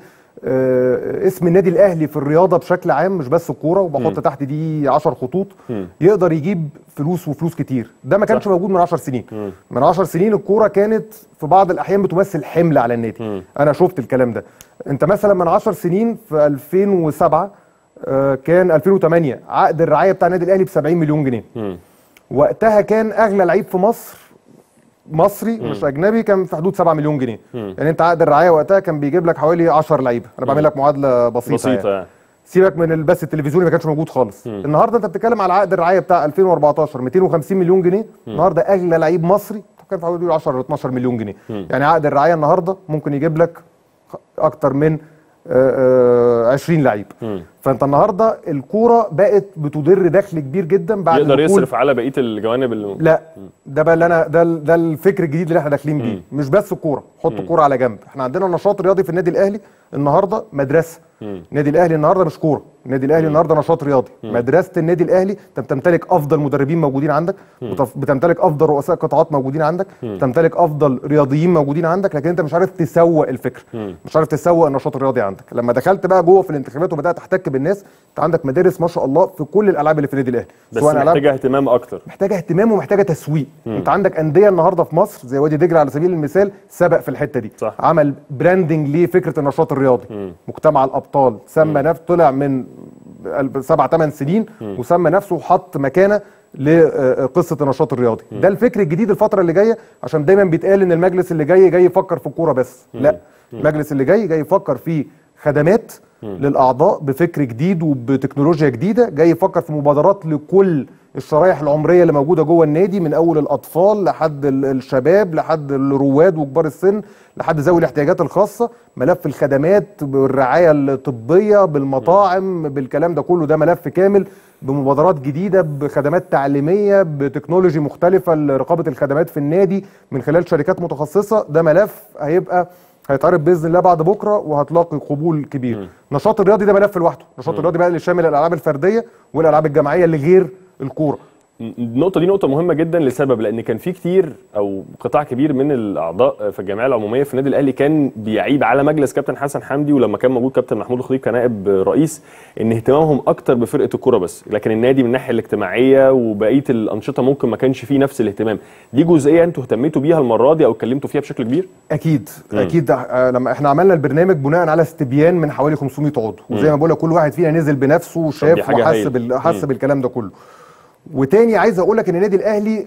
اسم النادي الاهلي في الرياضه بشكل عام مش بس الكوره، وبحط تحت دي 10 خطوط يقدر يجيب فلوس وفلوس كتير. ده ما كانش موجود من 10 سنين. من 10 سنين الكوره كانت في بعض الاحيان بتمثل حمل على النادي. انا شفت الكلام ده. انت مثلا من 10 سنين في 2007 كان 2008 عقد الرعايه بتاع النادي الاهلي ب 70 مليون جنيه. وقتها كان اغلى لعيب في مصر مصري مش اجنبي كان في حدود 7 مليون جنيه. يعني انت عقد الرعايه وقتها كان بيجيب لك حوالي 10 لعيبه. انا بعمل لك معادله بسيطه يعني. سيبك من البث التلفزيوني ما كانش موجود خالص. النهارده انت بتتكلم على عقد الرعايه بتاع 2014 250 مليون جنيه. النهارده اغلى لعيب مصري كان في حوالي 10 12 مليون جنيه. يعني عقد الرعايه النهارده ممكن يجيب لك اكتر من 20 لعيب. فانت النهارده الكوره بقت بتدر دخل كبير جدا بعد يقدر يصرف على بقيه الجوانب لا ده بقى اللي انا ده الفكر الجديد اللي احنا داخلين بيه. مش بس الكوره، حط الكوره على جنب، احنا عندنا نشاط رياضي في النادي الاهلي النهارده مدرسه. النادي الاهلي النهارده مش كوره، النادي الاهلي النهارده نشاط رياضي. مدرسه النادي الاهلي، انت بتمتلك افضل مدربين موجودين عندك، بتمتلك افضل رؤساء قطاعات موجودين عندك، بتمتلك افضل رياضيين موجودين عندك، لكن انت مش عارف تسوق الفكر، مش عارف تسوق النشاط الرياضي عندك. لما دخلت بقى جوه في الانتخابات وبدات احتك بالناس، انت عندك مدارس ما شاء الله في كل الالعاب اللي في النادي الاهلي، بس محتاجه اهتمام اكتر، محتاجه اهتمام ومحتاجه تسويق. انت عندك انديه النهارده في مصر زي وادي دجله على سبيل المثال سبق في الحته دي، صح. عمل براندنج لفكره النشاط الرياضي. مجتمع الابطال سمى نفسه، طلع من 7-8 سنين وسمى نفسه وحط مكانه لقصه النشاط الرياضي. ده الفكر الجديد الفتره اللي جايه، عشان دايما بيتقال ان المجلس اللي جاي يفكر في الكوره بس. لا، المجلس اللي جاي يفكر في خدمات للاعضاء بفكر جديد وبتكنولوجيا جديده، جاي يفكر في مبادرات لكل الشرائح العمريه اللي موجوده جوه النادي، من اول الاطفال لحد الشباب لحد الرواد وكبار السن لحد ذوي الاحتياجات الخاصه. ملف الخدمات بالرعايه الطبيه بالمطاعم بالكلام ده كله، ده ملف كامل بمبادرات جديده بخدمات تعليميه بتكنولوجي مختلفه لرقابه الخدمات في النادي من خلال شركات متخصصه. ده ملف هيتعرض باذن الله بعد بكره وهتلاقي قبول كبير. النشاط الرياضي ده ملف لوحده، النشاط الرياضي بقى اللي شامل الالعاب الفرديه والالعاب الجماعيه اللي غير الكوره. النقطة دي نقطة مهمة جدا لسبب، لأن كان في كتير أو قطاع كبير من الأعضاء في الجمعية العمومية في النادي الأهلي كان بيعيب على مجلس كابتن حسن حمدي، ولما كان موجود كابتن محمود الخطيب كنائب رئيس، إن اهتمامهم أكتر بفرقة الكورة بس، لكن النادي من الناحية الاجتماعية وبقية الأنشطة ممكن ما كانش فيه نفس الاهتمام. دي جزئية أنتوا اهتميتوا بيها المرة دي أو اتكلمتوا فيها بشكل كبير؟ أكيد أكيد. لما إحنا عملنا البرنامج بناء على استبيان من حوالي 500 عضو، وزي ما بقول لك كل واحد فينا نزل بنفسه وشاف وحس بالكلام ده كله. وتاني عايز اقول لك ان النادي الاهلي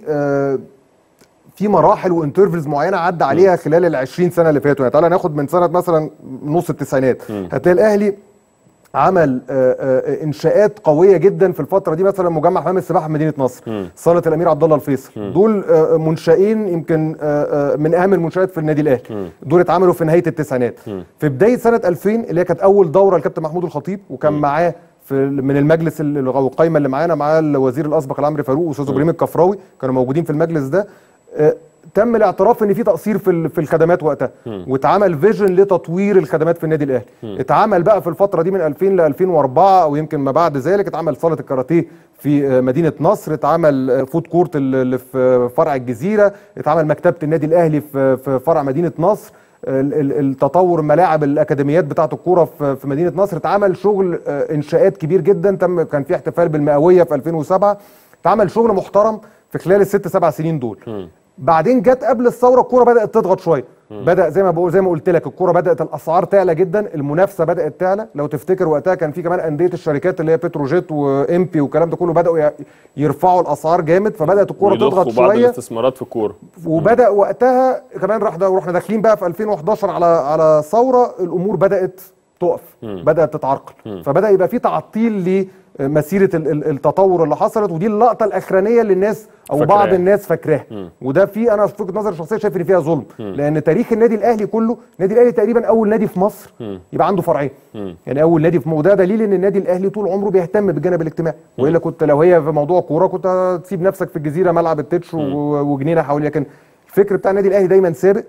في مراحل وانترفلز معينه عدى عليها خلال ال20 سنه اللي فاتوا. يعني تعالى ناخد من سنه مثلا نص التسعينات، هتلاقي الاهلي عمل انشاءات قويه جدا في الفتره دي، مثلا مجمع حمام السباحه في مدينه نصر، صاله الامير عبد الله الفيصل، دول منشئين يمكن من اهم المنشات في النادي الاهلي. دول اتعملوا في نهايه التسعينات. في بدايه سنه 2000 اللي هي كانت اول دوره للكابتن محمود الخطيب، وكان معاه من المجلس القايمه اللي معانا، معاه الوزير الاسبق العمري فاروق واستاذ ابراهيم الكفراوي، كانوا موجودين في المجلس ده. تم الاعتراف ان في تقصير في الخدمات وقتها، واتعمل فيجن لتطوير الخدمات في النادي الاهلي. اتعمل بقى في الفتره دي من 2000 ل 2004 او يمكن ما بعد ذلك، اتعمل صاله الكاراتيه في مدينه نصر، اتعمل فود كورت اللي في فرع الجزيره، اتعمل مكتبه النادي الاهلي في فرع مدينه نصر، التطور ملاعب الاكاديميات بتاعه الكوره في مدينه نصر، اتعمل شغل انشاءات كبير جدا. كان في احتفال بالمئويه في 2007، اتعمل شغل محترم في خلال ال6-7 سنين دول. بعدين جت قبل الثوره الكوره بدات تضغط شويه، بدا زي ما قلت لك الكوره بدات الاسعار تعلى جدا، المنافسه بدات تعلى. لو تفتكر وقتها كان في كمان انديه الشركات اللي هي بتروجيت وامبي والكلام ده كله بداوا يرفعوا الاسعار جامد، فبدات الكوره تضغط شويه بعض الاستثمارات في الكوره. وبدا وقتها كمان رحنا داخلين بقى في 2011 على ثوره، الامور بدات تقف، بدات تتعرقل، فبدا يبقى في تعطيل لمسيره التطور اللي حصلت. ودي اللقطه الاخرانيه اللي الناس او بعض الناس فاكراها، وده في انا في وجهه نظري الشخصيه شايف ان فيها ظلم، لان تاريخ النادي الاهلي كله، النادي الاهلي تقريبا اول نادي في مصر يبقى عنده فرعين. يعني اول نادي وده دليل ان النادي الاهلي طول عمره بيهتم بالجانب الاجتماعي، والا كنت لو هي في موضوع كوره كنت هتسيب نفسك في الجزيره ملعب التتش وجنينه حوالي. لكن الفكر بتاع النادي الاهلي دايما سابق،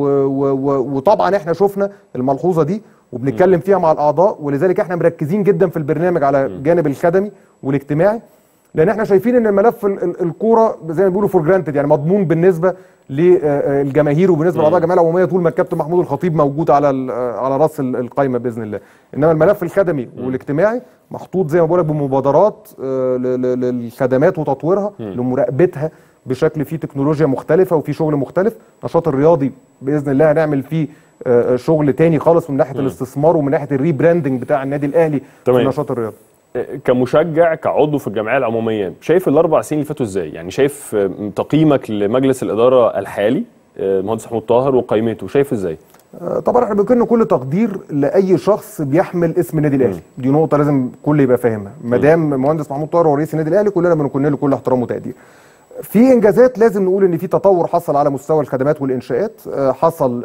وطبعا احنا شفنا الملحوظه دي وبنتكلم فيها مع الاعضاء، ولذلك احنا مركزين جدا في البرنامج على الجانب الخدمي والاجتماعي، لان احنا شايفين ان ملف الكوره زي ما بيقولوا فور جرانتد، يعني مضمون بالنسبه للجماهير وبالنسبه لاعضاء الجمعيه العموميه طول ما الكابتن محمود الخطيب موجود على راس القائمه باذن الله. انما الملف الخدمي والاجتماعي محطوط زي ما بقول لك بمبادرات للخدمات وتطويرها لمراقبتها بشكل فيه تكنولوجيا مختلفه وفي شغل مختلف. النشاط الرياضي باذن الله هنعمل فيه شغل تاني خالص من ناحيه الاستثمار ومن ناحيه الريبراندنج بتاع النادي الاهلي في النشاط الرياضي. كمشجع كعضو في الجمعيه العموميه، شايف ال4 سنين اللي فاتوا ازاي؟ يعني شايف تقييمك لمجلس الاداره الحالي المهندس محمود طاهر وقائمته شايف ازاي؟ طبعا احنا بنكن كل تقدير لاي شخص بيحمل اسم النادي الاهلي، دي نقطه لازم الكل يبقى فاهمها. ما دام مهندس محمود طاهر هو رئيس النادي الاهلي كلنا بنكن له كل احترام وتقدير. في انجازات لازم نقول ان في تطور حصل على مستوى الخدمات والانشاءات. حصل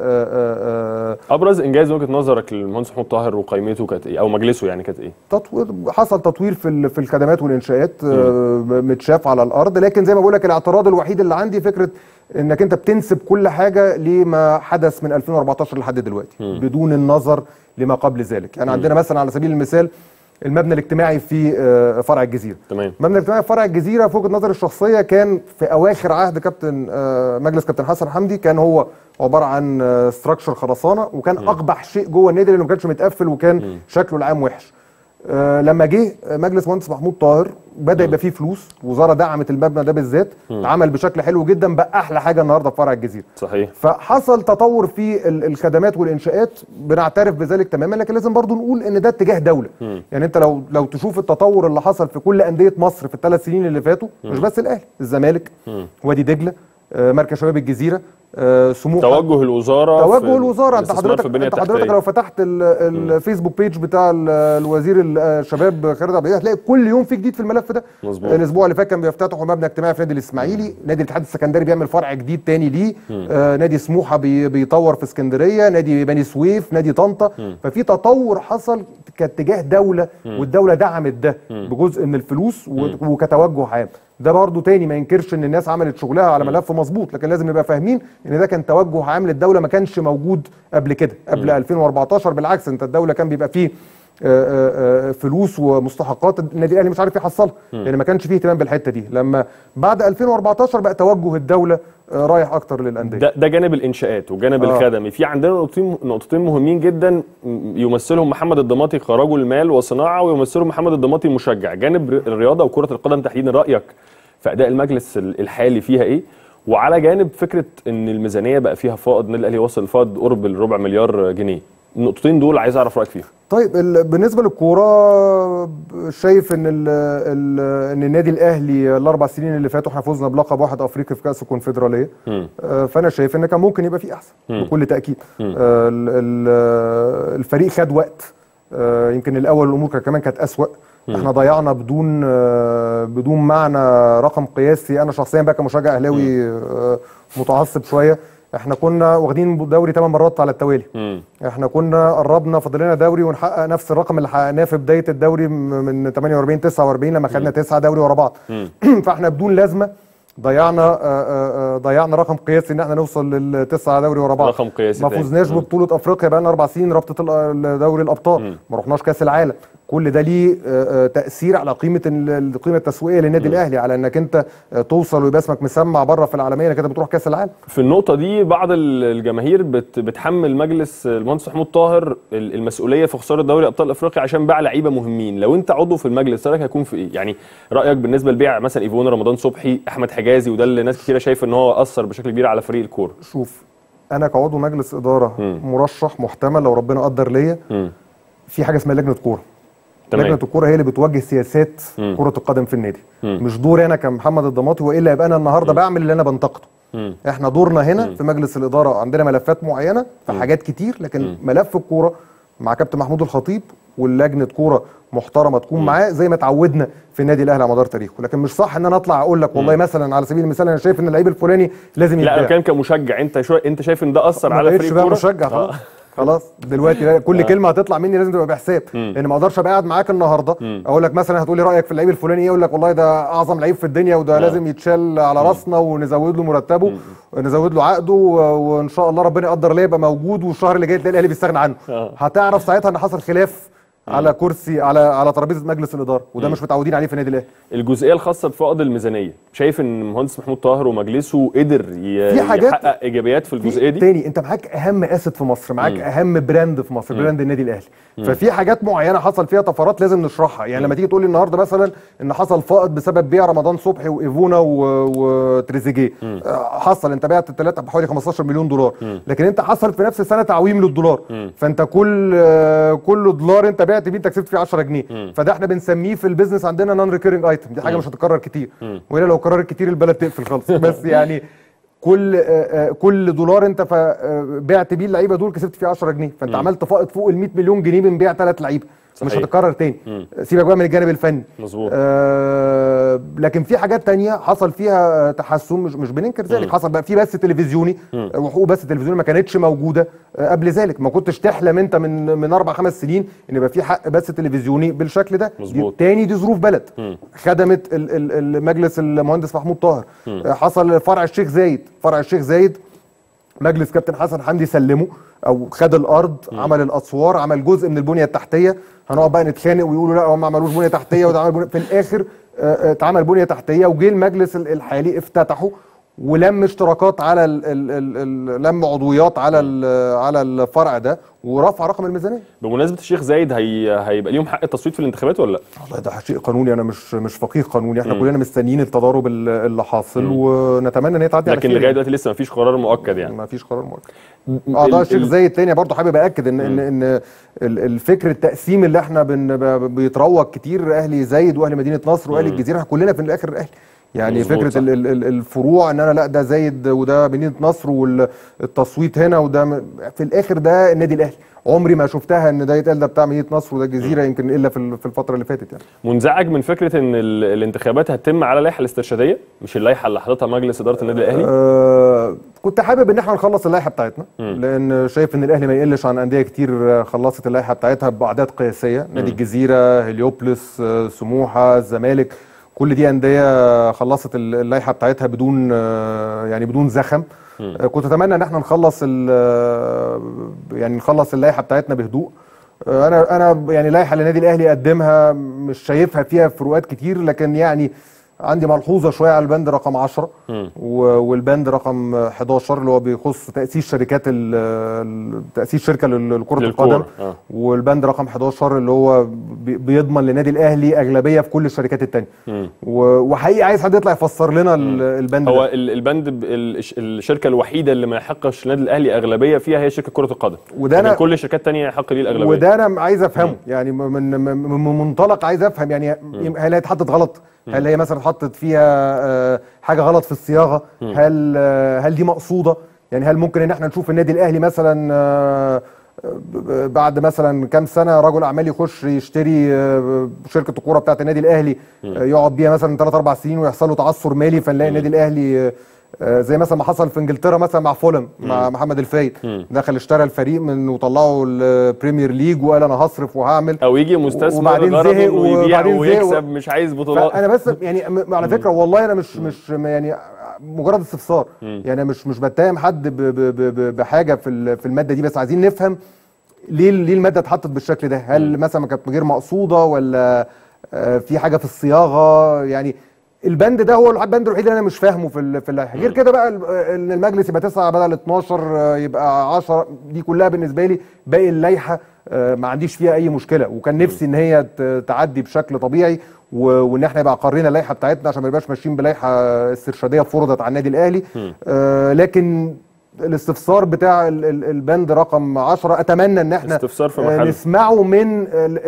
ابرز انجاز من وجهه نظرك للمهندس محمود طاهر وقائمته كانت ايه، او مجلسه يعني كانت ايه؟ حصل تطوير في الخدمات والانشاءات متشاف على الارض، لكن زي ما بقول لك الاعتراض الوحيد اللي عندي فكره انك انت بتنسب كل حاجه لما حدث من 2014 لحد دلوقتي بدون النظر لما قبل ذلك. يعني عندنا مثلا على سبيل المثال المبنى الاجتماعي في فرع الجزيره. تمام. المبنى الاجتماعي في فرع الجزيره في وجهه نظري الشخصيه كان في اواخر عهد مجلس كابتن حسن حمدي، كان هو عباره عن ستراكشر خرسانه، وكان اقبح شيء جوه النادي لانه ما كانش متقفل وكان شكله العام وحش. لما جه مجلس مهندس محمود طاهر بدا يبقى فيه فلوس، وزاره دعمت المبنى ده بالذات، عمل بشكل حلو جدا، بقى احلى حاجه النهارده في فرع الجزيره. صحيح. فحصل تطور في الخدمات والانشاءات، بنعترف بذلك تماما، لكن لازم برضو نقول ان ده اتجاه دوله. يعني انت لو تشوف التطور اللي حصل في كل انديه مصر في ال3 سنين اللي فاتوا، مش بس الاهلي، الزمالك، وادي دجله، مركز شباب الجزيره، سموحه، توجه الوزاره انت حضرتك لو فتحت الفيسبوك بيج بتاع الوزير الشباب خالد عبد العزيز هتلاقي كل يوم في جديد في الملف ده. مظبوط. الاسبوع اللي فات كان بيفتتحوا مبنى اجتماعي في نادي الاسماعيلي، نادي الاتحاد السكندري بيعمل فرع جديد تاني ليه، نادي سموحه بيطور في اسكندريه، نادي بني سويف، نادي طنطا. ففي تطور حصل كاتجاه دوله، والدوله دعمت ده بجزء من الفلوس وكتوجه عام. ده برضه تاني ما ينكرش ان الناس عملت شغلها على ملف مظبوط، لكن لازم نبقى فاهمين ان ده كان توجه عام للدوله ما كانش موجود قبل كده، قبل 2014. بالعكس، انت الدوله كان بيبقى فيه فلوس ومستحقات النادي الاهلي مش عارف يحصلها، يعني ما كانش فيه اهتمام بالحته دي. لما بعد 2014 بقى توجه الدوله رايح اكتر للانديه. ده جانب الانشاءات وجانب الخدمي. في عندنا نقطتين مهمين جدا يمثلهم محمد الضماطي كرجل مال وصناعه، ويمثلهم محمد الضماطي مشجع. جانب الرياضه وكره القدم تحديدا، رايك في اداء المجلس الحالي فيها ايه؟ وعلى جانب فكره ان الميزانيه بقى فيها فائض، النادي الاهلي وصل فائض قرب ال4 مليار جنيه. النقطتين دول عايز اعرف رايك فيهم. طيب بالنسبه للكوره، شايف ان النادي الاهلي ال4 سنين اللي فاتوا احنا فزنا بلقب واحد افريقي في كاس الكونفدراليه. فانا شايف ان كان ممكن يبقى فيه احسن بكل تاكيد. الفريق خد وقت، يمكن الاول الامور كمان كانت اسوأ. احنا ضيعنا بدون معنى رقم قياسي. انا شخصيا بقى كمشجع اهلاوي متعصب شويه، احنا كنا واخدين دوري 8 مرات على التوالي. احنا كنا قربنا فاضل لنا دوري ونحقق نفس الرقم اللي حققناه في بدايه الدوري من 48 49 لما خدنا 9 دوري ورا بعض. فاحنا بدون لازمه ضيعنا رقم قياسي ان احنا نوصل لل9 دوري ورا بعض. رقم قياسي ما فزناش ببطوله افريقيا بقى لنا 4 سنين، رابطه دوري الابطال، ما رحناش كاس العالم. كل ده ليه تاثير على القيمه التسويقيه للنادي الاهلي، على انك انت توصل ويبقى اسمك مسمع بره في العالميه انك انت بتروح كاس العالم. في النقطه دي بعض الجماهير بتحمل مجلس المهندس محمود طاهر المسؤوليه في خساره دوري ابطال افريقيا عشان باع لعيبه مهمين. لو انت عضو في المجلس رايك هيكون في ايه؟ يعني رايك بالنسبه لبيع مثلا ايفون، رمضان صبحي، احمد حجازي، وده اللي ناس كثيره شايفه ان هو اثر بشكل كبير على فريق الكوره. شوف، انا كعضو مجلس اداره مرشح محتمل لو ربنا قدر ليا، في حاجه اسمها لجنه كوره. لجنه الكوره هي اللي بتوجه سياسات كره القدم في النادي. مش دوري انا كمحمد الضماطي، والا يبقى انا النهارده بعمل اللي انا بنتقده. احنا دورنا هنا في مجلس الاداره عندنا ملفات معينه في حاجات كتير، لكن ملف الكوره مع كابتن محمود الخطيب واللجنه كوره محترمه تكون معاه زي ما اتعودنا في النادي الاهلي على مدار تاريخه. لكن مش صح ان انا اطلع اقول لك والله مثلا على سبيل المثال انا شايف ان اللعيب الفلاني لازم يتباع. لا، انا كان كمشجع. انت شايف ان ده اثر على فريق الكوره؟ مشجع خلاص دلوقتي كل كلمه هتطلع مني لازم تبقى بحساب، لان ما اقدرش ابقى قاعد معاك النهارده اقول لك مثلا هتقول لي رايك في اللعيب الفلاني ايه، اقول لك والله ده اعظم لعيب في الدنيا وده لازم يتشال على راسنا ونزود له مرتبه ونزود له عقده وان شاء الله ربنا يقدر ليه يبقى موجود والشهر اللي جاي تلاقي الاهلي بيستغنى عنه. هتعرف ساعتها ان حصل خلاف على كرسي على ترابيزه مجلس الاداره، وده مش متعودين عليه في النادي الاهلي. الجزئيه الخاصه بفائض الميزانيه، شايف ان المهندس محمود طاهر ومجلسه قدر يحقق ايجابيات في الجزئيه دي؟ تاني، انت معاك اهم اسد في مصر، معاك اهم براند في مصر، براند النادي الاهلي. ففي حاجات معينه حصل فيها طفرات لازم نشرحها. يعني لما تيجي تقول لي النهارده مثلا ان حصل فائض بسبب بيع رمضان صبحي وايفونا وتريزيجيه، حصل انت بعت الثلاثه بحوالي 15 مليون دولار، لكن انت حصل في نفس السنه تعويم للدولار، فانت كل دولار انت بعت بيه انت كسبت فيه 10 جنيه. فده احنا بنسميه في البيزنس عندنا نون ريكيرنج ايتم، دي حاجه مش هتتكرر كتير، والا لو قررت كتير البلد تقفل خالص. بس يعني كل دولار انت بعت بيه اللعيبه دول كسبت فيه 10 جنيه، فانت عملت فائض فوق ال 100 مليون جنيه من بيع 3 لعيبه. مش هتتكرر تاني. سيبك بقى من الجانب الفني. مظبوط. لكن في حاجات تانية حصل فيها تحسن، مش بننكر ذلك. حصل بقى في بث تلفزيوني، وحقوق بث تلفزيوني ما كانتش موجوده قبل ذلك. ما كنتش تحلم انت من 4-5 سنين ان يبقى في حق بث تلفزيوني بالشكل ده. دي ظروف بلد خدمت المجلس المهندس محمود طاهر. حصل فرع الشيخ زايد مجلس كابتن حسن حمدي سلمه او خد الارض، عمل الاسوار، عمل جزء من البنيه التحتيه. هنقعد بقى نتخانق ويقولوا لا هم ما عملوش بنيه تحتيه وده عمل في الاخر اتعمل بنيه تحتيه، وجه المجلس الحالي افتتحه ولم اشتراكات على لم عضويات على الفرع ده ورفع رقم الميزانيه. بمناسبه الشيخ زايد هيبقى ليهم حق التصويت في الانتخابات ولا لا؟ والله ده شيء قانوني، انا مش فقيه قانوني، احنا كلنا مستنيين التضارب اللي حاصل ونتمنى ان هي تعدي على خير. لكن لغايه دلوقتي لسه ما فيش قرار مؤكد يعني. ما فيش قرار مؤكد. اعضاء الشيخ زايد تاني برضه حابب اكد ان الفكر التقسيم اللي احنا بيتروج كتير، اهلي زايد واهلي مدينه نصر واهلي الجزيره، كلنا في الاخر اهلي يعني. فكره الفروع ان انا لا ده زايد وده مدينه نصر والتصويت هنا وده في الاخر ده النادي الاهلي. عمري ما شفتها ان ده يتقال ده بتاع مدينه نصر وده الجزيره، يمكن الا في الفتره اللي فاتت يعني. منزعج من فكره ان الانتخابات هتتم على اللائحه الاسترشاديه مش اللائحه اللي حاططها مجلس اداره النادي الاهلي؟ كنت حابب ان احنا نخلص اللائحه بتاعتنا، لان شايف ان الاهلي ما يقلش عن انديه كتير خلصت اللائحه بتاعتها باعداد قياسيه. نادي الجزيره، هليوبلس، سموحه، الزمالك، كل دي انديه خلصت اللائحه بتاعتها بدون زخم. كنت اتمنى ان احنا نخلص اللائحه بتاعتنا بهدوء. انا يعني اللائحه اللي النادي الاهلي قدمها مش شايفها فيها فروقات كتير، لكن يعني عندي ملحوظه شويه على البند رقم 10 والبند رقم 11 اللي هو بيخص تاسيس تاسيس شركه لكره القدم، والبند رقم 11 اللي هو بيضمن للنادي الاهلي اغلبيه في كل الشركات الثانيه. وحقيقي عايز حد يطلع يفسر لنا البند هو ده. البند الشركه الوحيده اللي ما يحقش النادي الاهلي اغلبيه فيها هي شركه كره القدم، وده من كل الشركات الثانيه يحق ليه الاغلبيه. وده انا عايز افهمه يعني من منطلق عايز افهم يعني هل هي اتحطت غلط؟ هل هي مثلا اتحطت فيها حاجه غلط في الصياغه؟ هل دي مقصوده؟ يعني هل ممكن ان احنا نشوف النادي الاهلي مثلا بعد مثلا كام سنه رجل اعمال يخش يشتري شركه الكوره بتاعه النادي الاهلي، يقعد بيها مثلا 3-4 سنين ويحصل له تعثر مالي، فنلاقي النادي الاهلي زي مثلا ما حصل في انجلترا مثلا مع فولم مع محمد الفايد، دخل اشترى الفريق وطلعه البريمير ليج وقال انا هصرف وهعمل، او يجي مستثمر غرضه ويبيع ويكسب مش عايز بطولات. انا بس يعني على فكره والله انا مش يعني مجرد استفسار، يعني مش بتهم حد بحاجه في الماده دي، بس عايزين نفهم ليه الماده اتحطت بالشكل ده. هل مثلا كانت غير مقصوده ولا في حاجه في الصياغه؟ يعني البند ده هو البند الوحيد اللي انا مش فاهمه في اللائحه. غير كده بقى ان المجلس يبقى 9 بدل 12 يبقى 10، دي كلها بالنسبه لي باقي اللائحه ما عنديش فيها اي مشكله، وكان نفسي ان هي تعدي بشكل طبيعي وان احنا يبقى قرينا اللائحه بتاعتنا عشان ما نبقاش ماشيين بلائحه استرشاديه فرضت على النادي الاهلي. لكن الاستفسار بتاع البند رقم 10 اتمنى ان احنا نسمعه من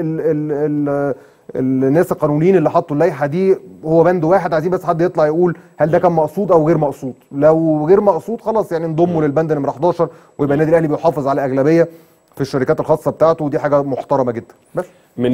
الناس القانونيين اللي حطوا اللائحه دي. هو بند واحد، عايزين بس حد يطلع يقول هل ده كان مقصود او غير مقصود. لو غير مقصود خلاص يعني نضمه للبند نمره 11 ويبقى النادي الاهلي بيحافظ على اغلبيه في الشركات الخاصه بتاعته، ودي حاجه محترمه جدا. بس من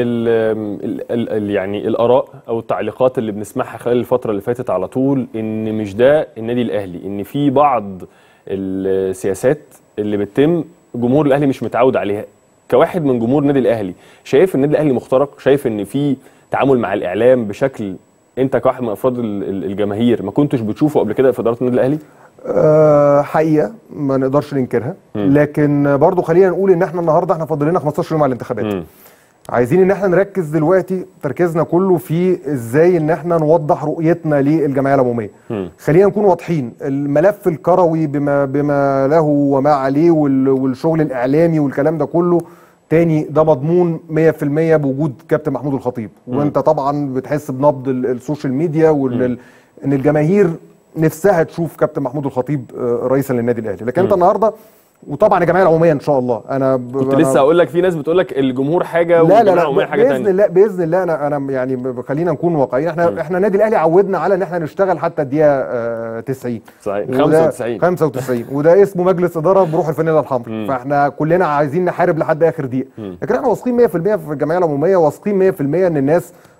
يعني الاراء او التعليقات اللي بنسمعها خلال الفتره اللي فاتت على طول ان مش ده النادي الاهلي، ان في بعض السياسات اللي بتتم جمهور الاهلي مش متعود عليها. كواحد من جمهور النادي الاهلي شايف النادي الاهلي مخترق؟ شايف ان في تعامل مع الاعلام بشكل انت كواحد من افراد الجماهير ما كنتش بتشوفه قبل كده في اداره النادي الاهلي؟ حقيقه ما نقدرش ننكرها، لكن برضو خلينا نقول ان احنا النهارده فاضل لنا 15 يوم على الانتخابات. عايزين ان احنا نركز دلوقتي تركيزنا كله في ازاي ان احنا نوضح رؤيتنا للجمعيه العموميه. خلينا نكون واضحين، الملف الكروي بما له وما عليه والشغل الاعلامي والكلام ده كله تاني ده مضمون 100% بوجود كابتن محمود الخطيب. وانت طبعا بتحس بنبض السوشيال ميديا وان الجماهير نفسها تشوف كابتن محمود الخطيب رئيسا للنادي الاهلي. لكن انت النهارده وطبعا الجمعيه العموميه ان شاء الله كنت لسه هقول لك في ناس بتقول لك الجمهور حاجه والجمعيه العموميه حاجه ثانيه. باذن الله انا يعني خلينا نكون واقعيين. احنا النادي الاهلي عودنا على ان احنا نشتغل حتى الدقيقه 90 صحيح 95 وده اسمه مجلس اداره بروح الفانيلا الحمراء. فاحنا كلنا عايزين نحارب لحد اخر دقيقه، لكن احنا واثقين 100% في الجمعيه العموميه، واثقين 100% ان الناس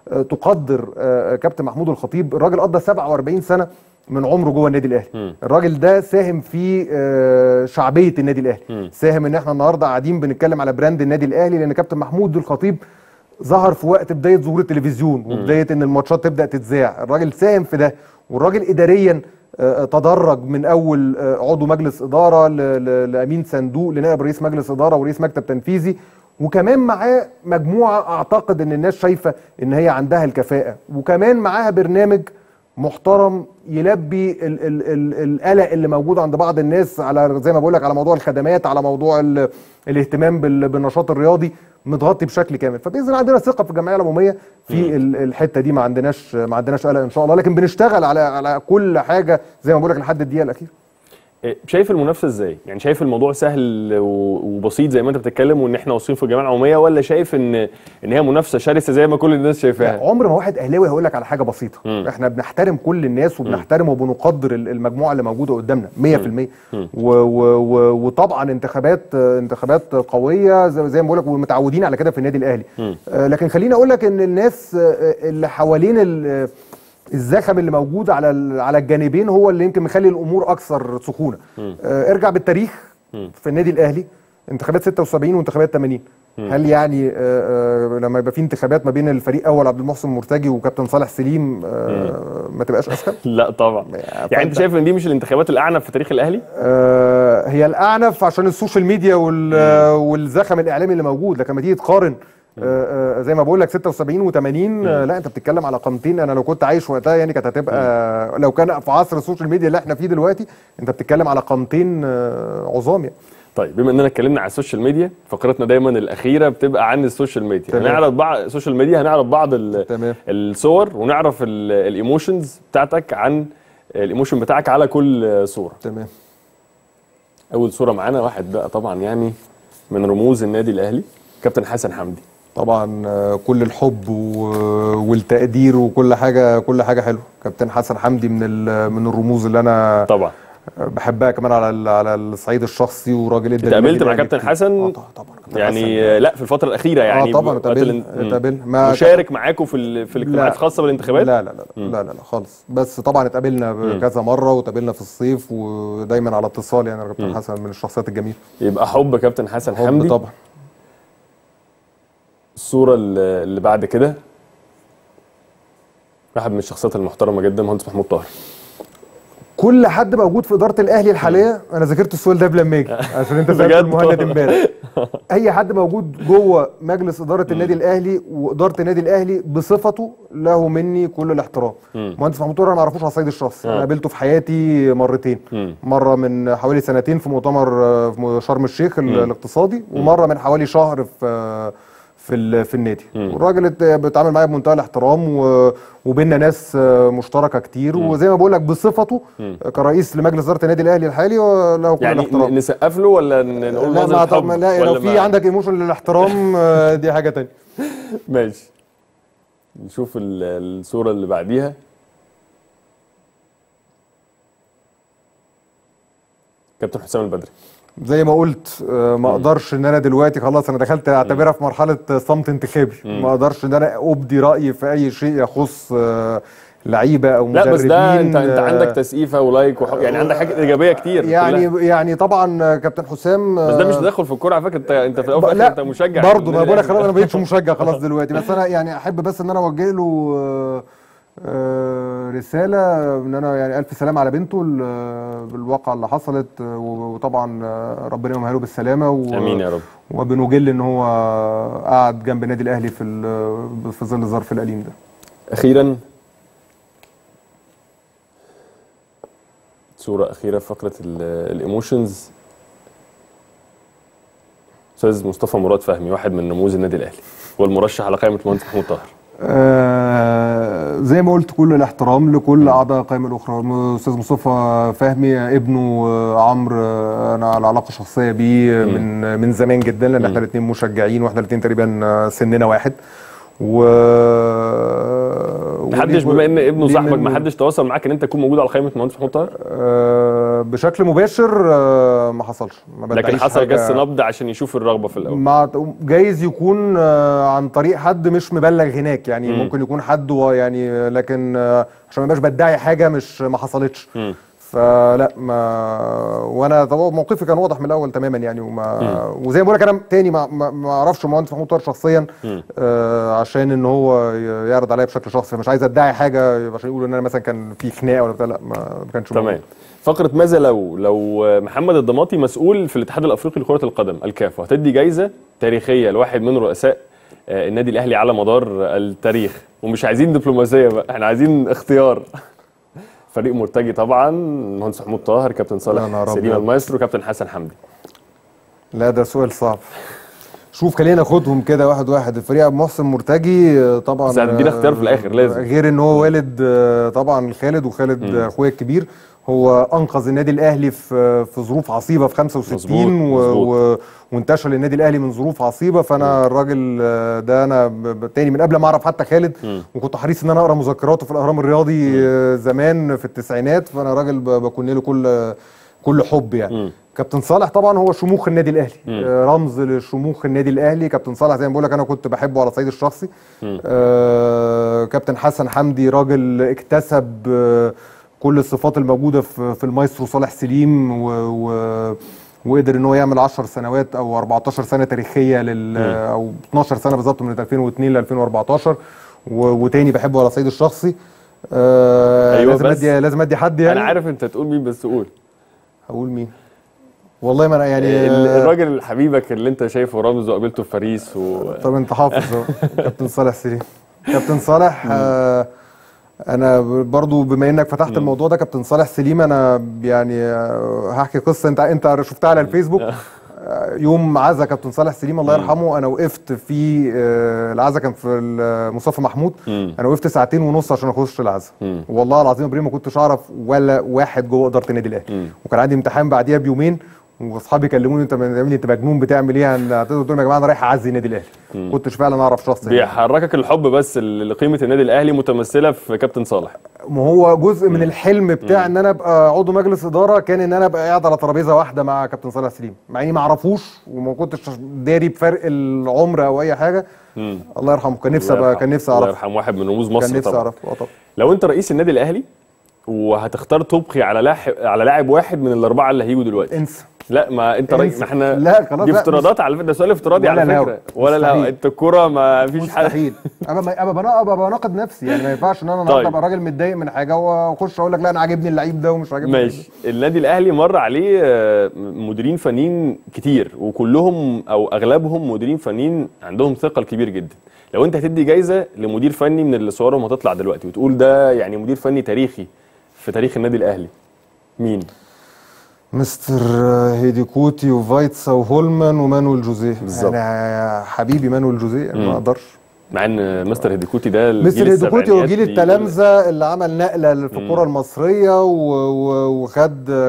تقدر كابتن محمود الخطيب. الراجل قضى 47 سنه من عمره جوه النادي الاهلي. الراجل ده ساهم في شعبيه النادي الاهلي، ساهم ان احنا النهارده قاعدين بنتكلم على براند النادي الاهلي، لان كابتن محمود الخطيب ظهر في وقت بدايه ظهور التلفزيون وبدايه ان الماتشات تبدا تتذاع. الراجل ساهم في ده، والراجل اداريا تدرج من اول عضو مجلس اداره لامين صندوق لنائب رئيس مجلس اداره ورئيس مكتب تنفيذي، وكمان معاه مجموعه اعتقد ان الناس شايفه ان هي عندها الكفاءه، وكمان معاها برنامج محترم يلبي القلق اللي موجود عند بعض الناس على زي ما بقول لك على موضوع الخدمات، على موضوع الاهتمام بالنشاط الرياضي، متغطي بشكل كامل. فباذن الله عندنا ثقه في الجمعيه العموميه في الحته دي، ما عندناش قلق ان شاء الله، لكن بنشتغل على كل حاجه زي ما بقول لك لحد الدقيقه الاخيره. شايف المنافسه ازاي؟ يعني شايف الموضوع سهل وبسيط زي ما انت بتتكلم وان احنا واثقين في الجمعيه العموميه، ولا شايف ان هي منافسه شرسه زي ما كل الناس شايفاها؟ عمر ما واحد اهلاوي هيقول لك على حاجه بسيطه. احنا بنحترم كل الناس وبنحترم وبنقدر المجموعه اللي موجوده قدامنا 100%. وطبعا انتخابات قويه زي ما بقول لك، ومتعودين على كده في النادي الاهلي. لكن خليني اقول لك ان الناس اللي حوالين الزخم اللي موجود على الجانبين هو اللي يمكن مخلي الامور اكثر سخونه. ارجع بالتاريخ في النادي الاهلي، انتخابات 76 وانتخابات 80. هل يعني لما يبقى في انتخابات ما بين الفريق اول عبد المحسن مرتجي وكابتن صالح سليم ما تبقاش اسهل؟ لا طبعا. يعني انت شايف ان دي مش الانتخابات الاعنف في تاريخ الاهلي؟ هي الاعنف عشان السوشيال ميديا والزخم الاعلامي اللي موجود، لكن لما تيجي تقارن زي ما بقول لك 76 و80، لا انت بتتكلم على قامتين. انا لو كنت عايش وقتها يعني كانت هتبقى لو كان في عصر السوشيال ميديا اللي احنا فيه دلوقتي، انت بتتكلم على قامتين عظام يعني. طيب بما اننا اتكلمنا على السوشيال ميديا، فقرتنا دايما الاخيره بتبقى عن السوشيال ميديا. هنعرض بعض السوشيال ميديا، هنعرض بعض الصور ونعرف الايموشنز بتاعتك عن الايموشن بتاعك على كل صوره. تمام. اول صوره معانا واحد بقى طبعا يعني من رموز النادي الاهلي، كابتن حسن حمدي. طبعا كل الحب والتقدير وكل حاجه حلوه. كابتن حسن حمدي من الرموز اللي انا طبعا بحبها كمان على الصعيد الشخصي، وراجل ادى. اتقابلت مع كابتن حسن؟ طبعا يعني لا في الفتره الاخيره يعني. طبعا اتقابلنا. مشارك معاكم في الاجتماعات الخاصه بالانتخابات؟ لا خالص. بس طبعا اتقابلنا كذا مره، واتقابلنا في الصيف، ودايما على اتصال يعني. كابتن حسن من الشخصيات الجميله. يبقى حب كابتن حسن حمدي طبعا. الصوره اللي بعد كده واحد من الشخصيات المحترمه جدا، مهندس محمود طاهر. كل حد موجود في اداره الاهلي الحاليه، انا ذاكرت السؤال ده قبل ما اجي عشان انت سالت المهند امبارح. اي حد موجود جوه مجلس اداره النادي الاهلي واداره النادي الاهلي بصفته له مني كل الاحترام. مهندس محمود طاهر انا ما اعرفوش على الصعيد الشخصي، انا قابلته في حياتي مرتين. مره من حوالي سنتين في مؤتمر في شرم الشيخ الاقتصادي، ومره من حوالي شهر في النادي. والراجل بيتعامل معايا بمنتهى الاحترام، وبيننا ناس مشتركه كتير. وزي ما بقول لك بصفته كرئيس لمجلس اداره النادي الاهلي الحالي له كل الاحترام. يعني نسقف له ولا نقول له لا لو في عندك ايموشن للاحترام دي حاجه ثانيه. ماشي. نشوف الصوره اللي بعديها. كابتن حسام البدري. زي ما قلت ما اقدرش ان انا دلوقتي خلاص انا دخلت اعتبرها في مرحله صمت انتخابي. ما اقدرش ان انا ابدي رايي في اي شيء يخص لعيبه او مدربين. لا بس ده انت عندك تسقيفه ولايك يعني عندك حاجات ايجابيه كتير. يعني طبعا كابتن حسام بس ده مش تدخل في الكوره على فكره. انت في الاول والاخر انت مشجع برضه. ما بقول لك خلاص انا ما بقتش مشجع خلاص دلوقتي. بس انا يعني احب بس ان انا اوجه له رساله ان انا يعني الف سلامه على بنته بالواقعه اللي حصلت، وطبعا ربنا يمهله له بالسلامه. امين يا رب. وبنجل ان هو قعد جنب النادي الاهلي في ظل الظرف الاليم ده. اخيرا صوره اخيره في فقره الايموشنز. استاذ مصطفى مراد فهمي، واحد من رموز النادي الاهلي والمرشح على قائمه المهندس محمود طاهر. زي ما قلت كل الاحترام لكل اعضاء القائمه الاخرى. الاستاذ مصطفى فهمي ابنه عمرو انا على علاقه شخصيه بيه من زمان جدا، لان احنا الاثنين مشجعين واحنا الاثنين تقريبا سننا واحد. محدش بما ان ابنه صاحبك محدش تواصل معاك ان انت تكون موجود على قائمه المهندس محمود طاهر؟ بشكل مباشر ما حصلش، ما لكن حصل جس نبض عشان يشوف الرغبه في الاول. جايز يكون عن طريق حد مش مبلغ هناك يعني. ممكن يكون حد يعني، لكن عشان ما يبقاش بدعي حاجه مش ما حصلتش. فلا وانا طبعا موقفي كان واضح من الاول تماما يعني. وزي ما بقول لك انا تاني ما اعرفش المهندس محمود طاهر شخصيا عشان ان هو يعرض عليا بشكل شخصي. مش عايز ادعي حاجه عشان يقولوا ان انا مثلا كان في خناقه ولا بتاع، لا ما كانش تمام. فقره ماذا لو محمد الضماطي مسؤول في الاتحاد الافريقي لكره القدم الكاف، وهتدي جايزه تاريخيه لواحد من رؤساء النادي الاهلي على مدار التاريخ، ومش عايزين دبلوماسيه بقى، احنا عايزين اختيار. فريق مرتجي طبعا، المهندس محمود طاهر، كابتن صالح سليم المايسترو، كابتن حسن حمدي. لا ده سؤال صعب. شوف خلينا ناخدهم كده واحد واحد. الفريق ابو محسن مرتجي طبعا، بس هندينا اختيار في الاخر لازم، غير ان هو والد طبعا خالد، وخالد اخويا الكبير. هو انقذ النادي الاهلي في ظروف عصيبه في 65 وانتشر للنادي الاهلي من ظروف عصيبه. فانا الراجل ده انا تاني من قبل ما اعرف حتى خالد، وكنت حريص ان انا اقرا مذكراته في الاهرام الرياضي زمان في التسعينات. فانا راجل بكون له كل حب يعني. كابتن صالح طبعا هو شموخ النادي الاهلي، رمز لشموخ النادي الاهلي. كابتن صالح زي ما بقول لك انا كنت بحبه على الصعيد الشخصي. كابتن حسن حمدي راجل اكتسب كل الصفات الموجوده في المايسترو صالح سليم، وقدر ان هو يعمل 10 سنوات او 14 سنه تاريخيه او 12 سنه بالظبط من 2002 ل 2014. وتاني بحبه على الصعيد الشخصي. أيوة لازم ادي حد يعني. انا عارف انت تقول مين، بس قول. هقول مين؟ والله ما انا يعني الراجل حبيبك اللي انت شايفه رمز وقابلته في باريس طب انت حافظ كابتن صالح سليم. كابتن صالح انا برضو بما انك فتحت الموضوع ده، كابتن صالح سليم انا يعني هحكي قصه انت شفتها على الفيسبوك. يوم عزا كابتن صالح سليم الله يرحمه، انا وقفت في العزا كان في مصطفى محمود. انا وقفت 2.5 ساعات عشان اخش العزا. والله العظيم يا ابراهيم ما كنتش اعرف ولا واحد جوه اداره النادي الاهلي. وكان عندي امتحان بعديها بيومين، واصحابي كلموني انت مجنون بتعمل ايه؟ قلت لهم يا جماعه انا رايح اعزي النادي الاهلي. كنتش فعلا اعرف شخص. بيحركك الحب بس لقيمه النادي الاهلي متمثله في كابتن صالح. ما هو جزء من الحلم بتاع ان انا ابقى عضو مجلس اداره كان ان انا ابقى قاعد على ترابيزه واحده مع كابتن صالح سليم، مع اني ما اعرفوش وما كنتش داري بفرق العمر او اي حاجه. الله يرحمه. كان نفسي اعرف. الله يرحم واحد من رموز مصر. كان نفسي اعرف طبعا. لو انت رئيس النادي الاهلي وهتختار تبقي على لاعب واحد من الاربعه اللي هيجوا دلوقتي، انسى. لا ما انت ما احنا لا خلاص، دي افتراضات على فكره، ده سؤال افتراضي على فكره. ولا لا انت الكوره ما فيش حاجه. مستحيل. ابقى بناقد نفسي يعني. ما ينفعش ان انا النهارده ابقى راجل متضايق من حاجه واخش اقول لك لا انا عاجبني اللعيب ده ومش عاجبني. ماشي. النادي الاهلي مر عليه مديرين فنيين كتير، وكلهم او اغلبهم مديرين فنيين عندهم ثقل كبير جدا. لو انت هتدي جايزه لمدير فني من اللي صورهم هتطلع دلوقتي وتقول ده يعني مدير فني تاريخي في تاريخ النادي الاهلي، مين؟ مستر هيديكوتي وفايتسا وهولمان ومانويل جوزيه. انا حبيبي مانويل جوزيه ما اقدرش. مع ان مستر هيديكوتي ده مستر هيديكوتي هو جيل التلامذه اللي عمل نقله في الكره المصريه وخد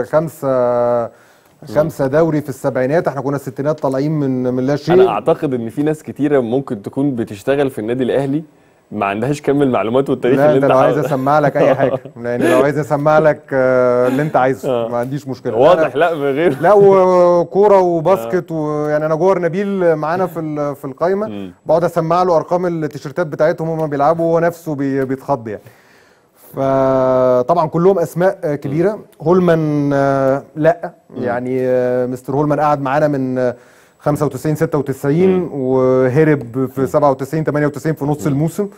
خمسة دوري في السبعينات. احنا كنا الستينات طالعين من لا شيء. انا اعتقد ان في ناس كتيره ممكن تكون بتشتغل في النادي الاهلي ما عندهاش كم المعلومات والتاريخ اللي انت لو عايز اسمع لك اي حاجه يعني لو عايز اسمع لك اللي انت عايزه ما عنديش مشكله. واضح. لا غير لا وكوره وباسكت ويعني انا جوهر نبيل معانا في القايمه بقعد اسمع له ارقام التيشيرتات بتاعتهم وهم بيلعبوا وهو نفسه بيتخض يعني. فطبعا كلهم اسماء كبيره. هولمان لا يعني مستر هولمان قعد معانا من 95 96 وهرب في 97 98 في نص الموسم.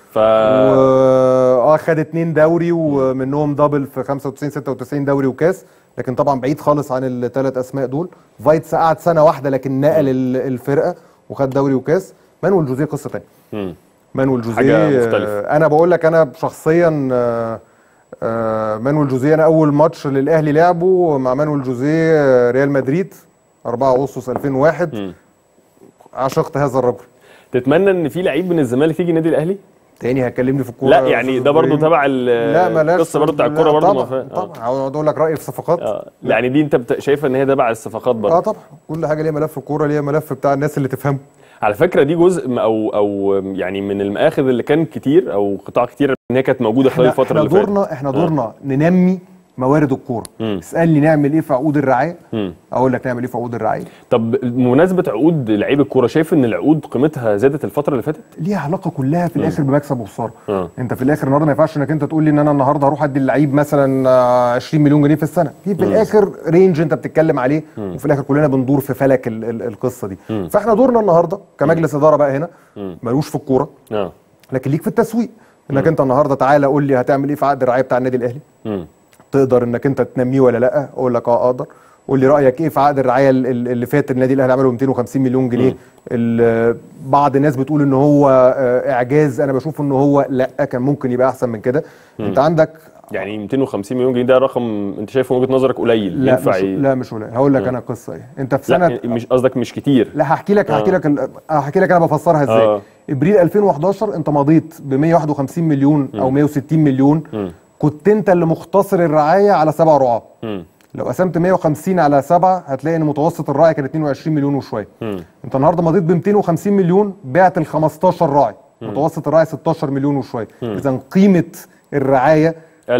خد 2 دوري ومنهم دبل في 95 96 دوري وكاس. لكن طبعا بعيد خالص عن الثلاث اسماء دول. فايتس قعد سنه واحده لكن نقل الفرقه وخد دوري وكاس. مانويل جوزيه قصه ثانيه. مانويل جوزيه انا بقول لك انا شخصيا مانويل جوزيه انا اول ماتش للاهلي لعبه مع مانويل جوزيه ريال مدريد 4 أغسطس 2001. عشقت هذا الرجل. تتمنى ان في لعيب من الزمالك يجي النادي الاهلي؟ تاني هتكلمني في الكوره؟ لا يعني ده برضه تبع القصه برضه بتاع الكوره برضه. طبعا هقعد اقول لك رايي في الصفقات. يعني دي انت شايفه ان هي تبع الصفقات برضه؟ طبعا كل حاجه ليها ملف الكوره، ليها ملف بتاع الناس اللي تفهمه. على فكره دي جزء او يعني من المآخذ اللي كان كتير او قطاع كتير ان هي كانت موجوده خلال الفتره اللي فاتت. احنا دورنا ننمي موارد الكوره. اسالني نعمل ايه في عقود الرعايه؟ اقول لك نعمل ايه في عقود الرعايه. طب بمناسبه عقود لعيب الكوره، شايف ان العقود قيمتها زادت الفتره اللي فاتت؟ ليها علاقه كلها في الاخر بمكسب وخساره. انت في الاخر النهارده ما ينفعش انك انت تقول لي ان انا النهارده هروح ادي اللعيب مثلا 20 مليون جنيه في السنه، في الاخر رينج انت بتتكلم عليه، وفي الاخر كلنا بندور في فلك القصه دي. فاحنا دورنا النهارده كمجلس اداره بقى هنا ملوش في الكوره، لكن ليك في التسويق. انك انت النهارده تعالى قول لي هتعمل ايه في عقد الرعايه بتاع النادي الاهلي؟ تقدر انك انت تنميه ولا لا؟ اقول لك اقدر. قول لي رايك ايه في عقد الرعايه اللي فات النادي الاهلي عمله 250 مليون جنيه. بعض الناس بتقول ان هو اعجاز، انا بشوف ان هو لا، كان ممكن يبقى احسن من كده. انت عندك يعني 250 مليون جنيه ده رقم انت شايفه من وجهه نظرك قليل؟ لا ينفع لا مش قليل. هقول لك انا قصه ايه. انت في سنه، لا مش قصدك مش كتير. لا هحكي لك انا بفسرها ازاي. ابريل 2011 انت مضيت ب 151 مليون او 160 مليون. كنت انت اللي مختصر الرعايه على 7 رعاه. لو قسمت 150 على 7 هتلاقي ان متوسط الراعي كان 22 مليون وشويه. انت النهارده مضيت ب 250 مليون، بعت ال 15 راعي، متوسط الراعي 16 مليون وشويه. اذا قيمه الرعايه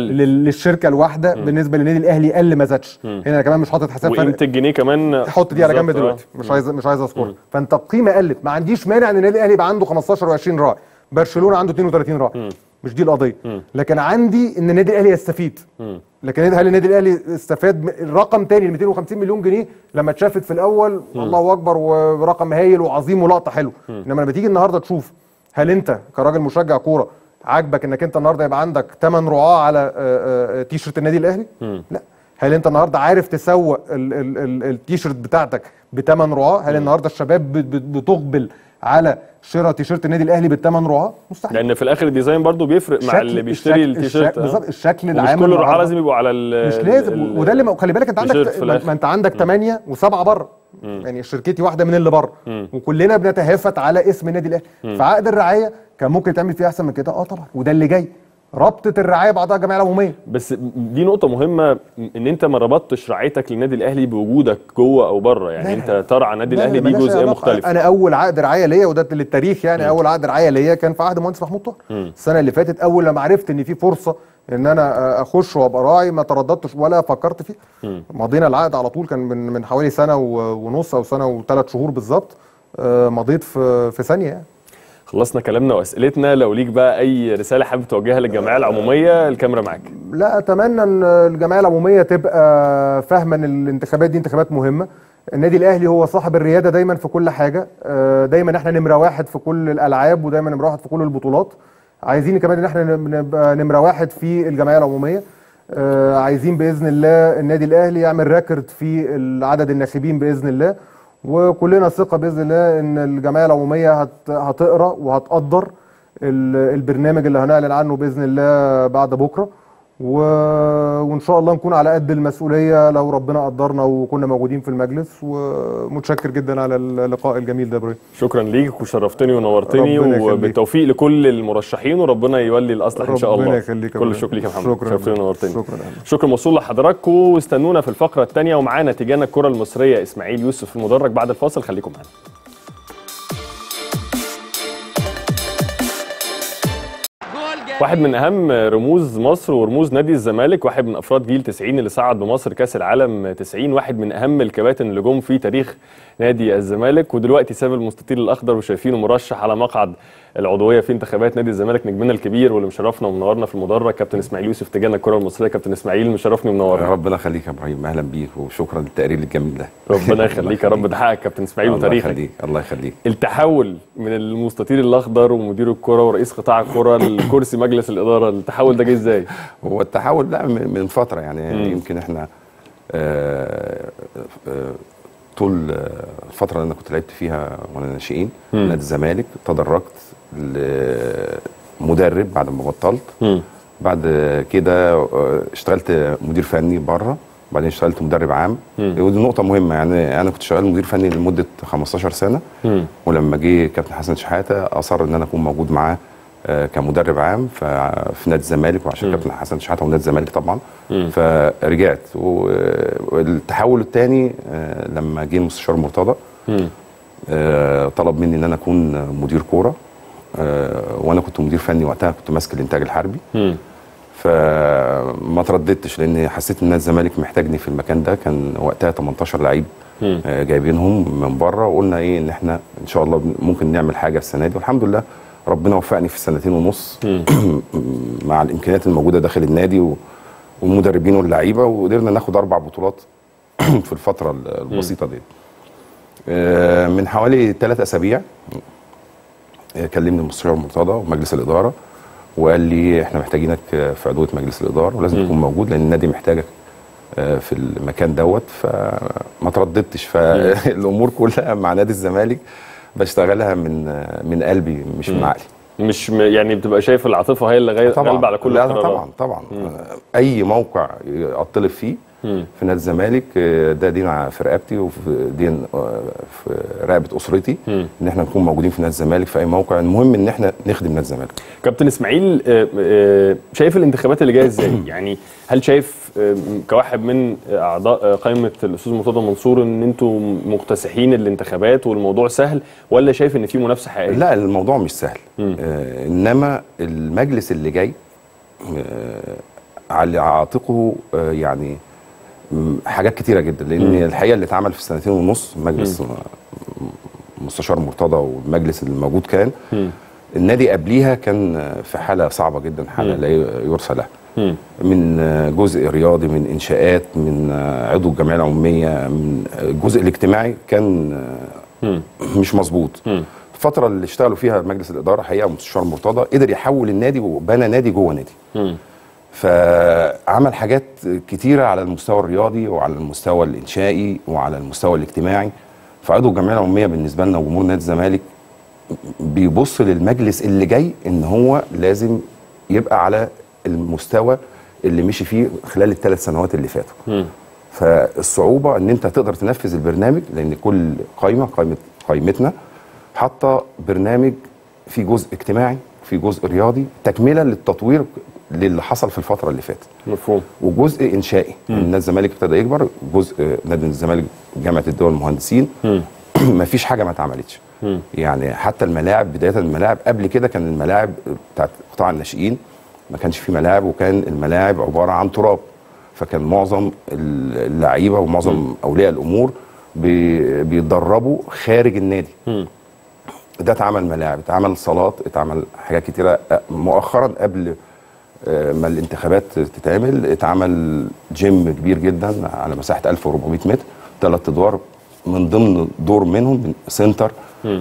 للشركه الواحده بالنسبه للنادي الاهلي قل ما زادش. هنا انا كمان مش حاطط حساب وقيمه الجنيه كمان حط دي على جنب دلوقتي، مش عايز اذكرها. فانت القيمه قلت. ما عنديش مانع ان النادي الاهلي يبقى عنده 15 و20 راعي، برشلونه عنده 32 راعي، مش دي القضيه. لكن عندي ان النادي الاهلي يستفيد. لكن هل النادي الاهلي استفاد؟ الرقم تاني ال 250 مليون جنيه لما اتشافت في الاول الله اكبر ورقم هايل وعظيم ولقطه حلوه، انما لما تيجي النهارده تشوف هل انت كراجل مشجع كوره عاجبك انك انت النهارده يبقى عندك 8 رعاه على تيشرت النادي الاهلي؟ لا. هل انت النهارده عارف تسوق التيشرت بتاعتك ب8 رعاه؟ هل النهارده الشباب بتقبل على شراء تيشيرت النادي الاهلي بالثمان رعاه؟ مستحيل. لان في الاخر الديزاين برضو بيفرق مع اللي بيشتري التيشيرت. بالظبط. الشكل العام مش كل الرعاه لازم يبقوا على مش لازم. وده اللي خلي بالك انت عندك ما انت عندك 8 و7 بره. يعني شركتي واحده من اللي بره، وكلنا بنتهافت على اسم النادي الاهلي. فعقد الرعايه كان ممكن يتعمل فيه احسن من كده. طبعا. وده اللي جاي، ربطه الرعايه بعضها الجمعيه العموميه. بس دي نقطه مهمه، ان انت ما ربطتش رعايتك للنادي الاهلي بوجودك جوه او بره. يعني انت ترعى النادي الاهلي دي جزئيه مختلفه. انا اول عقد رعايه ليا، وده للتاريخ يعني، اول عقد رعايه ليا كان في عهد مهندس محمود طاهر السنه اللي فاتت. اول لما عرفت ان في فرصه ان انا اخش وابقى راعي ما ترددتش ولا فكرت فيه. مضينا العقد على طول. كان من حوالي سنه ونص او سنه و3 شهور بالظبط. مضيت في ثانيه يعني. خلصنا كلامنا واسئلتنا. لو ليك بقى اي رساله حابب توجهها للجمعيه العموميه، الكاميرا معاك. لا، اتمنى ان الجمعيه العموميه تبقى فاهمه ان الانتخابات دي انتخابات مهمه. النادي الاهلي هو صاحب الرياده دايما في كل حاجه. دايما احنا نمره واحد في كل الالعاب، ودايما نمره واحد في كل البطولات. عايزين كمان ان احنا نبقى نمره واحد في الجمعيه العموميه. عايزين باذن الله النادي الاهلي يعمل ريكورد في عدد الناخبين باذن الله. وكلنا ثقه باذن الله ان الجمعيه العموميه هتقرا وهتقدر البرنامج اللي هنعلن عنه باذن الله بعد بكره. وان شاء الله نكون على قد المسؤوليه لو ربنا قدرنا وكنا موجودين في المجلس. ومتشكر جدا على اللقاء الجميل ده ابراهيم. شكرا ليك وشرفتني ونورتني، وبالتوفيق لكل المرشحين، وربنا يولي الاصلح ان شاء الله. ربنا يخليك. كل الشكر ليك يا محمد. شرفتني ونورتني. شكرا موصول لحضراتكم. واستنونا في الفقره الثانيه ومعانا تيجان الكره المصريه اسماعيل يوسف في المدرج بعد الفاصل. خليكم معانا. واحد من اهم رموز مصر ورموز نادي الزمالك، واحد من افراد جيل 90 اللي صعد بمصر كاس العالم 90، واحد من اهم الكباتن اللي جم في تاريخ نادي الزمالك، ودلوقتي ساب المستطيل الاخضر وشايفينه مرشح على مقعد العضويه في انتخابات نادي الزمالك. نجمنا الكبير واللي مشرفنا ومنورنا في المدرج كابتن اسماعيل يوسف تيجان الكره المصريه. كابتن اسماعيل مشرفني ومنورنا. ربنا يخليك يا ابراهيم، اهلا بيك وشكرا للتقرير الجميل ده. ربنا يخليك يا رب. ده حقك كابتن اسماعيل وتاريخك. الله يخليك. التحول من المستطيل الاخضر ومدير الكره ورئيس قطاع الكره لكرسي مجلس الاداره، التحول ده جه ازاي؟ هو التحول لا من فتره يعني. يمكن احنا طول الفتره اللي انا كنت لعبت فيها وانا ناشئين نادي الزمالك تدرجت لمدرب بعد ما بطلت. بعد كده اشتغلت مدير فني بره، بعدين اشتغلت مدرب عام. ودي نقطه مهمه يعني. انا كنت شغال مدير فني لمده 15 سنه، ولما جه كابتن حسن شحاته اصر ان انا اكون موجود معاه كمدرب عام في نادي الزمالك، وعشان كابتن حسن شحاته ونادي الزمالك طبعا. فرجعت. والتحول الثاني لما جه المستشار مرتضى طلب مني ان انا اكون مدير كوره، وانا كنت مدير فني وقتها، كنت ماسك الانتاج الحربي. فما ترددتش لان حسيت ان الزمالك محتاجني في المكان ده. كان وقتها 18 لعيب جايبينهم من بره، وقلنا ايه ان احنا ان شاء الله ممكن نعمل حاجه السنه دي، والحمد لله ربنا وفقني في السنتين ونص مع الامكانيات الموجوده داخل النادي والمدربين واللعيبه، وقدرنا ناخد 4 بطولات في الفتره البسيطه دي. من حوالي 3 أسابيع كلمني المستشار مرتضى ومجلس الاداره وقال لي احنا محتاجينك في عضويه مجلس الاداره ولازم تكون موجود لان النادي محتاجك في المكان دوت. فما ترددتش، فالامور كلها مع نادي الزمالك بشتغلها من قلبي مش من عقلي. مش يعني بتبقى شايف العاطفه هي اللي غالبه على كل القرارات؟ طبعا اي موقع اطلب فيه في نادي الزمالك ده دين في رقبتي وفي دين في رقبه اسرتي ان احنا نكون موجودين في نادي الزمالك في اي موقع. المهم ان احنا نخدم نادي الزمالك. كابتن اسماعيل، شايف الانتخابات اللي جايه ازاي؟ يعني هل شايف كواحد من اعضاء قائمه الاستاذ مرتضى منصور ان انتم مكتسحين الانتخابات والموضوع سهل، ولا شايف ان في منافسه حقيقيه؟ لا، الموضوع مش سهل. انما المجلس اللي جاي على عاتقه يعني حاجات كتيره جدا، لان الحقيقه اللي اتعمل في السنتين ونص مجلس مستشار مرتضى والمجلس اللي موجود كان النادي قبليها كان في حاله صعبه جدا، حاله لا يرثى لها، من جزء رياضي، من انشاءات، من عضو الجمعيه العموميه، من الجزء الاجتماعي كان مش مظبوط. الفتره اللي اشتغلوا فيها مجلس الاداره حقيقه مستشار مرتضى قدر يحول النادي وبنى نادي جوه نادي. فعمل حاجات كتيره على المستوى الرياضي وعلى المستوى الانشائي وعلى المستوى الاجتماعي. فعضو الجمعيه العموميه بالنسبه لنا وجمهور نادي الزمالك بيبص للمجلس اللي جاي ان هو لازم يبقى على المستوى اللي مشي فيه خلال ال3 سنوات اللي فاتوا. فالصعوبه ان انت تقدر تنفذ البرنامج، لان كل قائمتنا حاطه برنامج في جزء اجتماعي، في جزء رياضي، تكمله للتطوير للي حصل في الفتره اللي فاتت. مفهوم. وجزء انشائي، نادي الزمالك ابتدى يكبر، جزء نادي الزمالك جامعه الدول المهندسين مفيش حاجه ما اتعملتش. يعني حتى الملاعب، بدايه الملاعب قبل كده كان الملاعب بتاعت قطاع الناشئين ما كانش في ملاعب، وكان الملاعب عباره عن تراب، فكان معظم اللعيبه ومعظم اولياء الامور بيتدربوا خارج النادي. ده اتعمل ملاعب، اتعمل صالات، اتعمل حاجات كتيره. مؤخرا قبل ما الانتخابات تتعمل اتعمل جيم كبير جدا على مساحه 1400 متر، 3 ادوار، من ضمن دور منهم سنتر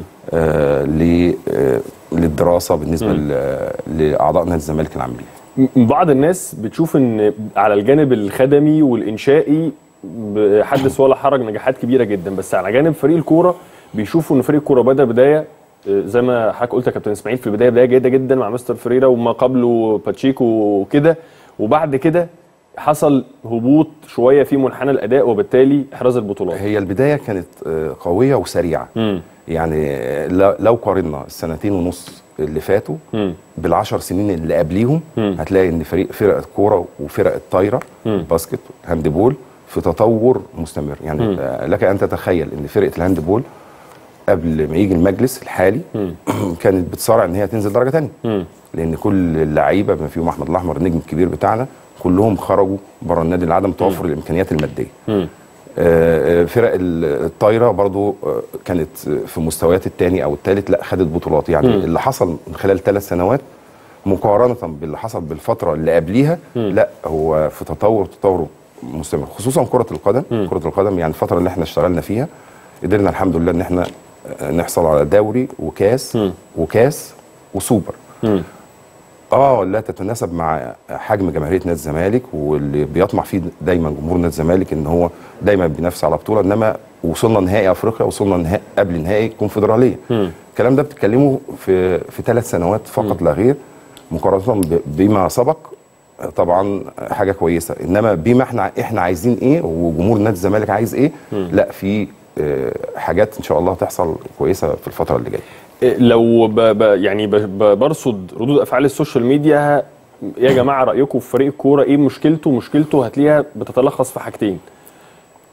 للدراسه بالنسبه لاعضاء نادي الزمالك العاملين. بعض الناس بتشوف ان على الجانب الخدمي والانشائي حدث ولا حرج نجاحات كبيره جدا، بس على جانب فريق الكوره بيشوفوا ان فريق الكوره بدا بدايه زي ما حضرتك قلت يا كابتن اسماعيل في البدايه جيده جدا مع مستر فريرا وما قبله باتشيكو وكده، وبعد كده حصل هبوط شويه في منحنى الاداء وبالتالي احراز البطولات. هي البدايه كانت قويه وسريعه. يعني لو قارنا السنتين ونص اللي فاتوا بال10 سنين اللي قبليهم هتلاقي ان فرق الكوره وفرق الطايره باسكت هاندبول في تطور مستمر. يعني لك ان تتخيل ان فرقه الهاندبول قبل ما يجي المجلس الحالي كانت بتصارع ان هي تنزل درجه ثانيه، لان كل اللعيبه بما فيهم احمد الاحمر النجم الكبير بتاعنا كلهم خرجوا بره النادي لعدم توفر الامكانيات الماديه. فرق الطايره برضو كانت في مستويات الثاني او الثالث، لا خدت بطولات. يعني اللي حصل من خلال 3 سنوات مقارنه باللي حصل بالفتره اللي قبليها لا هو في تطور مستمر، خصوصا كره القدم. كره القدم يعني الفتره اللي احنا اشتغلنا فيها قدرنا الحمد لله ان احنا نحصل على دوري وكاس وسوبر. لا تتناسب مع حجم جماهيريه نادي الزمالك واللي بيطمح فيه دايما جمهور نادي الزمالك ان هو دايما بينافس على بطوله، انما وصلنا نهائي افريقيا، وصلنا قبل نهائي كونفدراليه. الكلام ده بتتكلموا في 3 سنوات فقط لا غير، مقارنه بما سبق طبعا حاجه كويسه، انما بما احنا عايزين ايه وجمهور نادي الزمالك عايز ايه، لا في حاجات ان شاء الله تحصل كويسه في الفتره اللي جايه. لو يعني برصد ردود افعال السوشيال ميديا، يا جماعه رايكم في فريق الكوره ايه؟ مشكلته هتلاقيها بتتلخص في حاجتين: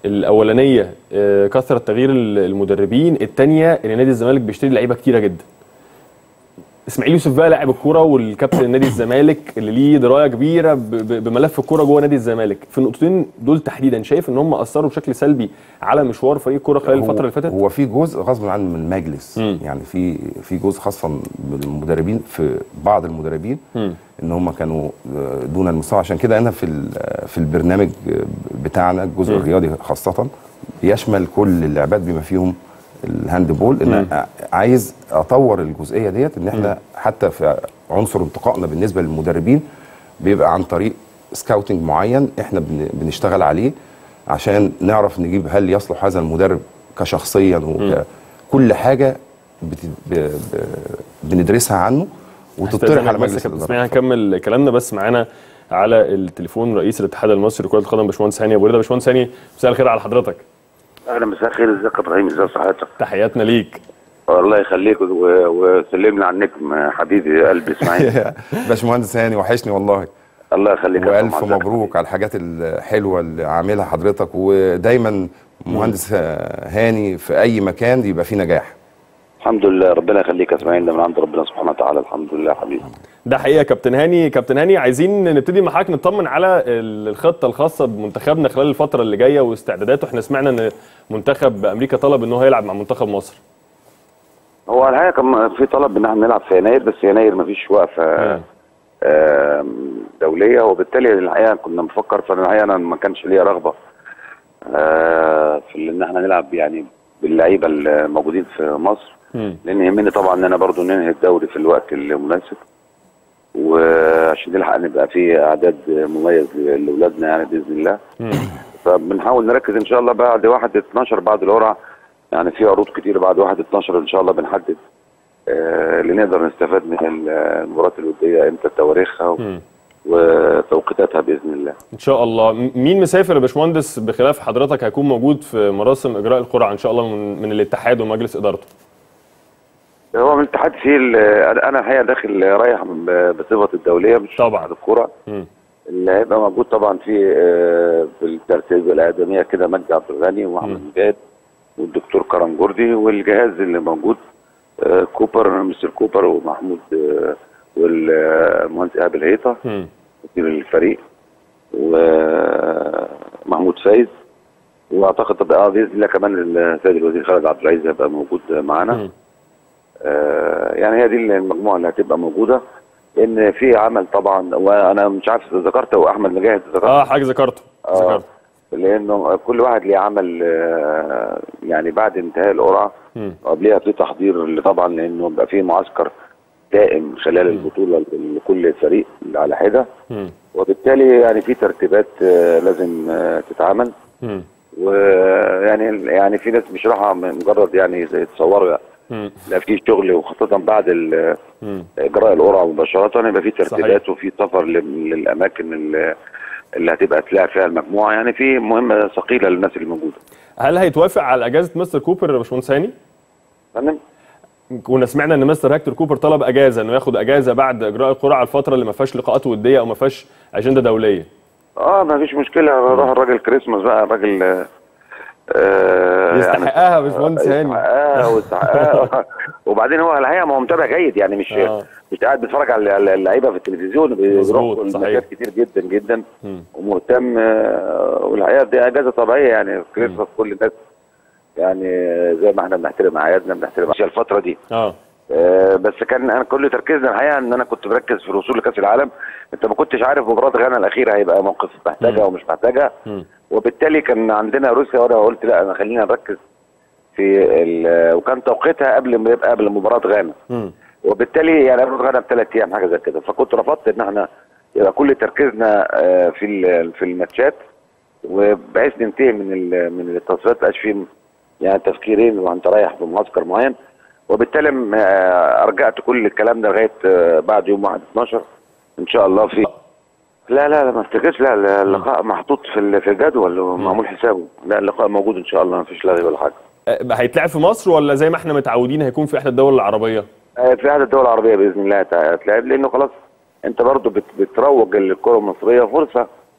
الاولانيه كثره تغيير المدربين، الثانيه ان نادي الزمالك بيشتري لعيبه كتيره جدا. اسماعيل يوسف بقى لاعب الكوره والكابتن نادي الزمالك اللي ليه درايه كبيره بملف الكوره جوه نادي الزمالك، في النقطتين دول تحديدا شايف ان هم اثروا بشكل سلبي على مشوار فريق الكوره خلال الفتره اللي فاتت؟ هو في جزء غصب عن من المجلس، يعني في جزء خاصه بالمدربين، في بعض المدربين ان هم كانوا دون المستوى. عشان كده انا في البرنامج بتاعنا الجزء الرياضي خاصه بيشمل كل اللعبات بما فيهم الهاند بول، ان عايز اطور الجزئيه ديت، ان احنا حتى في عنصر انتقائنا بالنسبه للمدربين بيبقى عن طريق سكاوتنج معين احنا بنشتغل عليه عشان نعرف نجيب هل يصلح هذا المدرب كشخصيا وكل حاجه بندرسها عنه وتطرح على مجلس الاداره. اسمعنا نكمل كلامنا، بس معانا على التليفون رئيس الاتحاد المصري لكره القدم باشمهندس هاني ابو رضا. باشمهندس هاني مساء الخير على حضرتك. اهلا، مساء الخير. ازيك يا ابراهيم؟ ازي صحتك؟ تحياتنا ليك. الله يخليك وسلم لي على النجم حبيبي قلبي اسماعيل. باشمهندس هاني وحشني والله. الله يخليك، والف مبروك على الحاجات الحلوه اللي عاملها حضرتك، ودايما مهندس هاني في اي مكان يبقى فيه نجاح. الحمد لله، ربنا يخليك يا اسماعيل، ده من عند ربنا سبحانه وتعالى. الحمد لله يا حبيبي. ده حقيقه كابتن هاني. كابتن هاني، عايزين نبتدي مع حضرتك نطمن على الخطه الخاصه بمنتخبنا خلال الفتره اللي جايه واستعداداته. احنا سمعنا ان منتخب امريكا طلب ان هو يلعب مع منتخب مصر. هو الحقيقه كان في طلب ان احنا نلعب في يناير، بس يناير مفيش وقفه دوليه، وبالتالي الحقيقه كنا بنفكر. فالحقيقه انا ما كانش ليا رغبه في ان احنا نلعب يعني باللعيبه الموجودين في مصر، لان يهمني طبعا ان انا برضو ننهي الدوري في الوقت المناسب، وعشان نلحق نبقى في اعداد مميز لاولادنا يعني باذن الله. فبنحاول نركز ان شاء الله بعد 1/12 بعد القرعه، يعني في عروض كتير بعد 1/12 ان شاء الله بنحدد اللي نقدر نستفاد من المباريات الوديه امتى تواريخها وتوقيتاتها باذن الله. ان شاء الله. مين مسافر يا باشمهندس بخلاف حضرتك هيكون موجود في مراسم اجراء القرعه ان شاء الله من الاتحاد ومجلس ادارته؟ هو من الاتحاد في انا الحقيقه داخل رايح بصفه الدوليه مش طبعا الكوره. اللي هيبقى موجود طبعا في الترتيب الاقدميه كده مجدي عبد الغني ومحمد مجاهد والدكتور كرم جوردي، والجهاز اللي موجود كوبر، مستر كوبر ومحمود والمهندس ايهاب الهيطه مدير الفريق، ومحمود فايز، واعتقد طبعا باذن الله كمان السيد الوزير خالد عبد العزيز هيبقى موجود معانا. يعني هي دي المجموعه اللي هتبقى موجوده، لان في عمل طبعا، وانا مش عارف اذا ذكرته واحمد مجاهد ذكرته. حاجه ذكرته. لانه كل واحد ليه عمل يعني بعد انتهاء القرعه قبلها في تحضير طبعا، لانه بيبقى في معسكر دائم خلال البطوله لكل فريق على حده، وبالتالي يعني في ترتيبات لازم تتعمل. ويعني في ناس مش رايحه مجرد يعني زي تصوروا لا، في شغل، وخاصه بعد اجراء القرعه مباشره يبقى في ترتيبات وفي سفر للاماكن اللي هتبقى تلاقي فيها المجموعه، يعني في مهمه ثقيله للناس اللي موجوده. هل هيتوافق على اجازه مستر كوبر يا باشمهندس هاني؟ فندم؟ كنا سمعنا ان مستر هيكتور كوبر طلب اجازه، انه ياخد اجازه بعد اجراء القرعه الفتره اللي ما فيهاش لقاءات وديه او ما فيهاش اجنده دوليه. ما فيش مشكله، روح الراجل كريسماس بقى، الراجل يستحقها يا باشمهندس هاني. يستحقها وبعدين هو الحقيقه ما هو متابع جيد، يعني مش قاعد بيتفرج على اللعيبه في التلفزيون، بيروح الماتشات كتير جدا جدا ومهتم، والحقيقه دي اجازه طبيعيه يعني كريسماس كل الناس يعني زي ما احنا بنحترم اعيادنا بنحترم الفتره دي. بس كان انا كل تركيزنا الحقيقه ان انا كنت مركز في الوصول لكاس العالم. انت ما كنتش عارف مباراه غانا الاخيره هيبقى موقف محتاجها ومش محتاجها، وبالتالي كان عندنا روسيا، وانا قلت لا انا خلينا نركز في وكان توقيتها قبل مباراه غانا، وبالتالي يعني قبل غانا ب3 ايام حاجه زي كده، فكنت رفضت ان احنا يبقى كل تركيزنا في الماتشات، وبحيث ننتهي من التصفيات ما يبقاش فيه يعني تفكيرين وانت رايح في معسكر معين، وبالتالي ارجعت كل الكلام ده لغايه بعد يوم 1/12 ان شاء الله. في لا ما افتكرش، لا اللقاء محطوط في الجدول ومعمول حسابه، لا اللقاء موجود ان شاء الله، ما فيش لغي ولا حاجه. هيتلعب في مصر ولا زي ما احنا متعودين هيكون في احدى الدول العربيه؟ في احدى الدول العربيه باذن الله هتلعب، لانه خلاص انت برضو بتروج للكره المصريه فرصه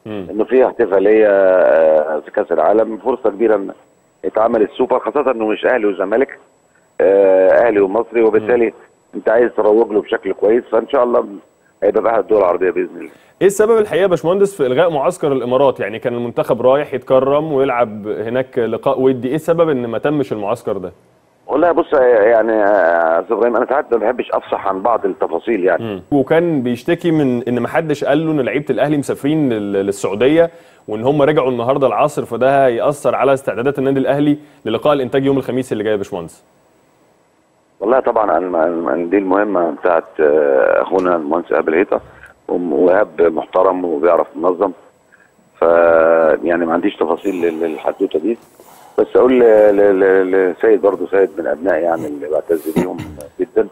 انه في احتفاليه في كاس العالم، فرصه كبيره ان يتعمل السوبر، خاصه انه مش اهلي وزمالك، اهلي ومصري، وبالتالي انت عايز تروج له بشكل كويس، فان شاء الله هيبقى باهل الدول العربيه باذن الله. ايه السبب الحقيقه يا باشمهندس في الغاء معسكر الامارات؟ يعني كان المنتخب رايح يتكرم ويلعب هناك لقاء ودي، ايه السبب ان ما تمش المعسكر ده؟ والله بص يعني يا استاذ ابراهيم، انا ساعات ما بحبش افصح عن بعض التفاصيل يعني. وكان بيشتكي من ان ما حدش قال له ان لعيبه الاهلي مسافرين للسعوديه، وان هم رجعوا النهارده العصر، فده هيأثر على استعدادات النادي الاهلي للقاء الانتاج يوم الخميس اللي جاي يا باشمهندس. والله طبعا دي المهمه بتاعت اخونا المهندس ايهاب الهيطه، وإيهاب محترم وبيعرف ينظم، ف يعني ما عنديش تفاصيل للحدوته دي، بس اقول لسيد برضه، سيد من ابنائي يعني اللي بعتز بيهم جدا.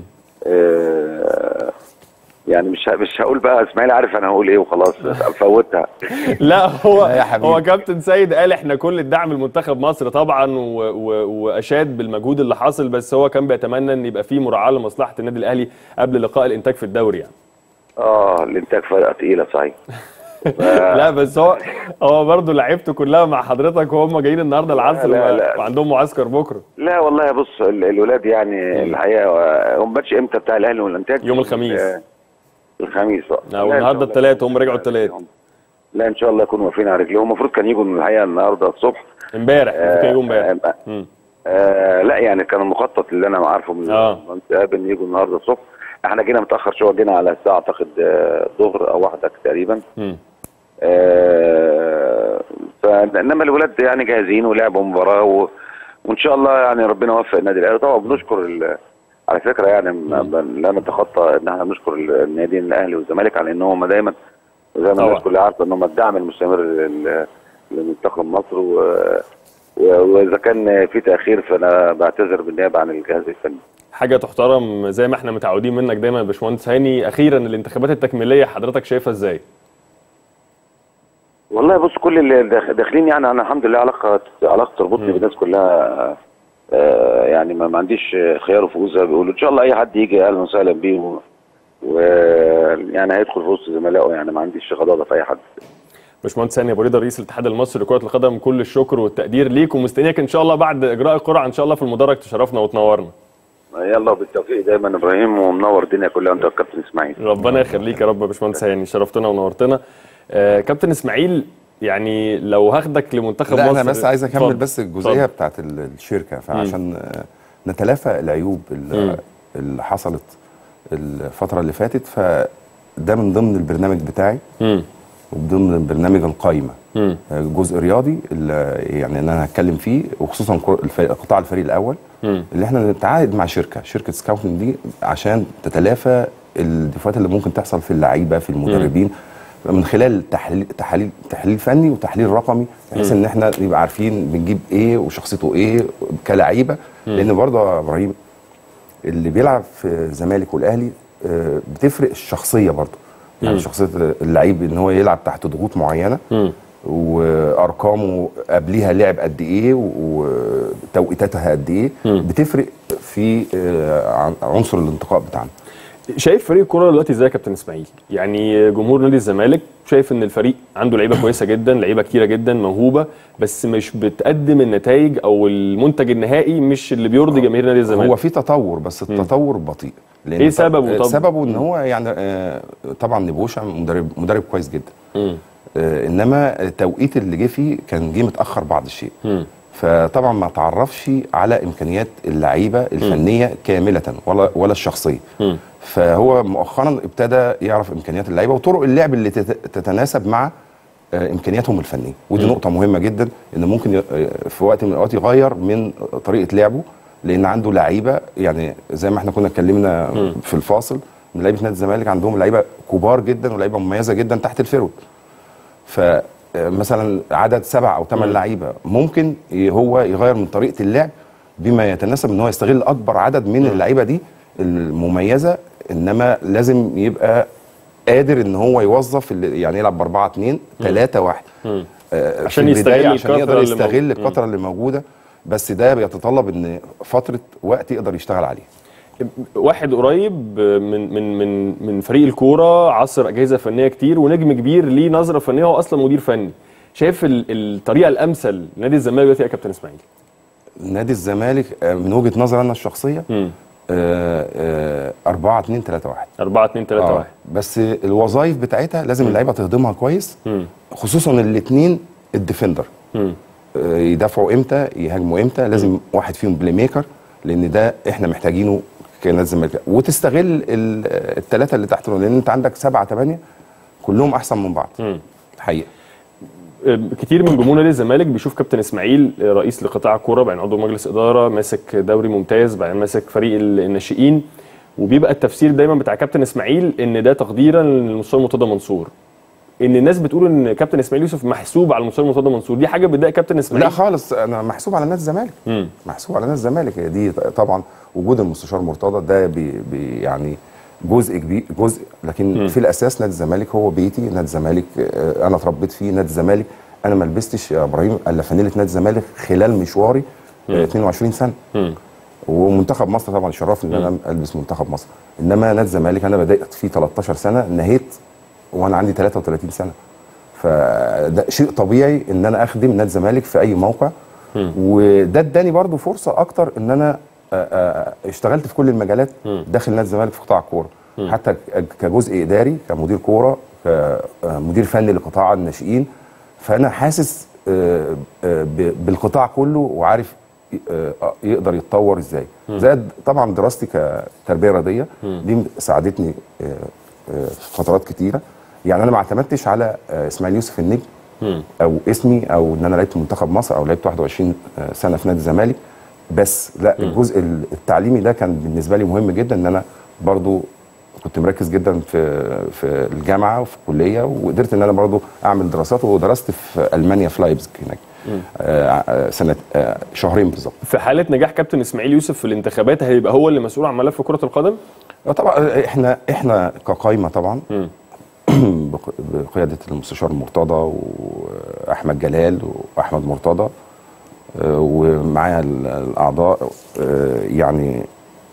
يعني مش هقول بقى اسماعيل عارف انا هقول ايه وخلاص فوتها. لا هو كابتن سيد قال احنا كل الدعم لمنتخب مصر طبعا، واشاد بالمجهود اللي حاصل، بس هو كان بيتمنى ان يبقى في مراعاه لمصلحه النادي الاهلي قبل لقاء الانتاج في الدوري يعني. الانتاج فرقه تقيله صحيح. لا بس هو برضه لعيبته كلها مع حضرتك، وهم جايين النهارده العصر وعندهم معسكر بكره. لا والله بص الولاد يعني الحقيقه هم ماتش امتى بتاع الاهلي والانتاج؟ يوم الخميس. الخميس والنهارده الثلاث، هم رجعوا الثلاث. لا ان شاء الله يكونوا واقفين على رجليهم، المفروض كان يجوا من الحقيقه النهارده الصبح. امبارح كان يجوا امبارح. لا يعني كان المخطط اللي انا عارفه من المنطقه ان يجوا النهارده الصبح. احنا جينا متاخر شويه، جينا على الساعه اعتقد الظهر او واحده تقريبا. فانما الولاد يعني جاهزين ولعبوا مباراه وان شاء الله يعني ربنا يوفق النادي الاهلي. طبعا بنشكر على فكره يعني لا نتخطى ان احنا نشكر الناديين الاهلي والزمالك على ان هم دايما زي ما الناس كلها عارفه ان هم الدعم المستمر لمنتخب مصر، واذا كان في تاخير فانا بعتذر بالنيابه عن الجهاز الفني. حاجه تحترم زي ما احنا متعودين منك دايما يا باشمهندس هاني. اخيرا الانتخابات التكميليه حضرتك شايفها ازاي؟ والله بص كل اللي داخلين يعني انا الحمد لله علاقه تربطني بالناس كلها، يعني ما عنديش خيار وفوز زي ما بيقولوا. ان شاء الله اي حد يجي اهلا وسهلا بيه، ويعني هيدخل في وسط زملائه، يعني ما عنديش غضاضه في اي حد. باشمهندس هاني ابو ريده رئيس الاتحاد المصري لكره القدم، كل الشكر والتقدير ليك، ومستنيك ان شاء الله بعد اجراء القرعه ان شاء الله في المدرج تشرفنا وتنورنا. يلا بالتوفيق دايما ابراهيم، ومنور الدنيا كلها انت والكابتن اسماعيل. ربنا يخليك يا رب يا باشمهندس هاني، شرفتنا ونورتنا. كابتن اسماعيل، يعني لو هاخدك لمنتخب مصر. انا بس عايز اكمل بس الجزئيه بتاعت الشركه، فعشان نتلافى العيوب اللي حصلت الفتره اللي فاتت، فده من ضمن البرنامج بتاعي وضمن برنامج القايمه، جزء رياضي اللي يعني ان انا هتكلم فيه، وخصوصا قطاع الفريق الاول، اللي احنا نتعاقد مع شركه سكاوتنج دي عشان تتلافى الدفوات اللي ممكن تحصل في اللعيبه في المدربين من خلال تحليل فني وتحليل رقمي، بحيث ان احنا نبقى عارفين بنجيب ايه وشخصيته ايه كلاعيبه. لان برضه يا ابراهيم اللي بيلعب في الزمالك والاهلي بتفرق الشخصيه برضه، يعني شخصيه اللعيب ان هو يلعب تحت ضغوط معينه، وارقامه قبليها لعب قد ايه وتوقيتاتها قد ايه، بتفرق في عنصر الانتقاء بتاعنا. شايف فريق الكوره دلوقتي ازاي يا كابتن اسماعيل؟ يعني جمهور نادي الزمالك شايف ان الفريق عنده لعيبه كويسه جدا، لعيبه كتيره جدا موهوبه، بس مش بتقدم النتائج او المنتج النهائي مش اللي بيرضي جماهير نادي الزمالك. هو في تطور بس التطور بطيء. ايه سببه؟ طب سببه ان هو يعني طبعا نبوشة مدرب كويس جدا، انما التوقيت اللي جه فيه كان جه متاخر بعض الشيء، فطبعا ما تعرفش على امكانيات اللعيبه الفنيه كامله ولا الشخصيه. فهو مؤخرا ابتدى يعرف امكانيات اللعيبه وطرق اللعب اللي تتناسب مع امكانياتهم الفنيه، ودي نقطه مهمه جدا، ان ممكن في وقت من الاوقات يغير من طريقه لعبه، لان عنده لعيبه يعني زي ما احنا كنا اتكلمنا في الفاصل، ان لعيبه نادي الزمالك عندهم لعيبه كبار جدا ولعيبه مميزه جدا تحت الفيرود. فمثلا عدد 7 أو 8 لعيبه ممكن هو يغير من طريقه اللعب بما يتناسب ان هو يستغل اكبر عدد من اللعيبه دي المميزه، انما لازم يبقى قادر ان هو يوظف يعني يلعب ب4-2-3-1 عشان يقدر يستغل الفتره اللي موجوده، بس ده بيتطلب ان فتره وقت يقدر يشتغل عليها. واحد قريب من فريق الكوره، عصر اجهزه فنيه كتير ونجم كبير ليه نظره فنيه، هو اصلا مدير فني، شايف الطريقه الامثل لنادي الزمالك دلوقتي يا كابتن اسماعيل؟ نادي الزمالك من وجهه نظري انا الشخصيه 4-2-3-1 4-2-3-1 بس الوظائف بتاعتها لازم اللعيبه تهضمها كويس، خصوصا الاثنين الديفندر يدافعوا امتى يهاجموا امتى، لازم واحد فيهم بلاي ميكر، لان ده احنا محتاجينه كنادي الزمالك، وتستغل الثلاثه اللي تحت، لان انت عندك 7-8 كلهم احسن من بعض الحقيقه. كتير من جمهور نادي الزمالك بيشوف كابتن اسماعيل رئيس لقطاع الكوره، بعدين عضو مجلس اداره، ماسك دوري ممتاز، بعدين ماسك فريق الناشئين، وبيبقى التفسير دايما بتاع كابتن اسماعيل ان ده تقديرا للمستشار مرتضى منصور. ان الناس بتقول ان كابتن اسماعيل يوسف محسوب على المستشار مرتضى منصور، دي حاجه بتضايق كابتن اسماعيل؟ لا خالص، انا محسوب على نادي الزمالك. محسوب على نادي الزمالك، دي طبعا وجود المستشار مرتضى ده يعني جزء كبير، جزء، لكن في الاساس نادي الزمالك هو بيتي، نادي الزمالك انا اتربيت فيه، نادي الزمالك انا ما لبستش يا ابراهيم الا فانيله نادي الزمالك خلال مشواري 22 سنه. ومنتخب مصر طبعا شرفني ان انا البس منتخب مصر، انما نادي الزمالك انا بدات فيه 13 سنه، نهيت وانا عندي 33 سنه. فده شيء طبيعي ان انا اخدم نادي الزمالك في اي موقع، وده اداني برضو فرصه اكتر ان انا اشتغلت في كل المجالات داخل نادي الزمالك في قطاع الكوره، حتى كجزء اداري، كمدير كوره، كمدير فني لقطاع الناشئين. فانا حاسس بالقطاع كله وعارف يقدر يتطور ازاي. زائد طبعا دراستي كتربيه رياضيه دي ساعدتني في فترات كتيره. يعني انا ما اعتمدتش على اسماعيل يوسف النجم او اسمي او ان انا لعبت منتخب مصر او لعبت 21 سنه في نادي الزمالك بس، لا الجزء التعليمي ده كان بالنسبه لي مهم جدا، ان انا برضو كنت مركز جدا في الجامعه وفي الكليه، وقدرت ان انا برضو اعمل دراسات، ودرست في المانيا في لايبزيج هناك سنه شهرين بالظبط. في حاله نجاح كابتن اسماعيل يوسف في الانتخابات هيبقى هو اللي مسؤول عن ملف كره القدم؟ طبعا احنا كقايمه طبعا بقياده المستشار مرتضى واحمد جلال واحمد مرتضى ومعايا الاعضاء يعني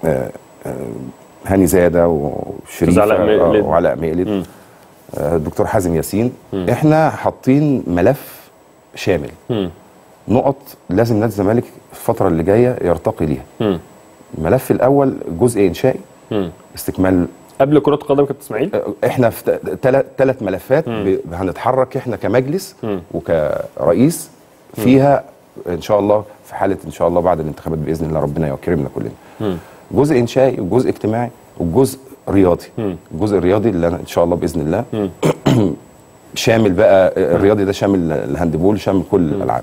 هاني زاده وشريف وعلاء مقلد، الدكتور حازم ياسين. احنا حاطين ملف شامل، نقط لازم نادي الزمالك في الفتره اللي جايه يرتقي ليها. الملف الاول جزء انشائي، استكمال قبل كره القدم كابتن اسماعيل. احنا في 3 ملفات هنتحرك احنا كمجلس وكرئيس فيها ان شاء الله، في حاله ان شاء الله بعد الانتخابات باذن الله ربنا يكرمنا كلنا. جزء انشائي وجزء اجتماعي وجزء رياضي. الجزء الرياضي اللي انا ان شاء الله باذن الله شامل بقى، الرياضي ده شامل الهاندبول، شامل كل الالعاب.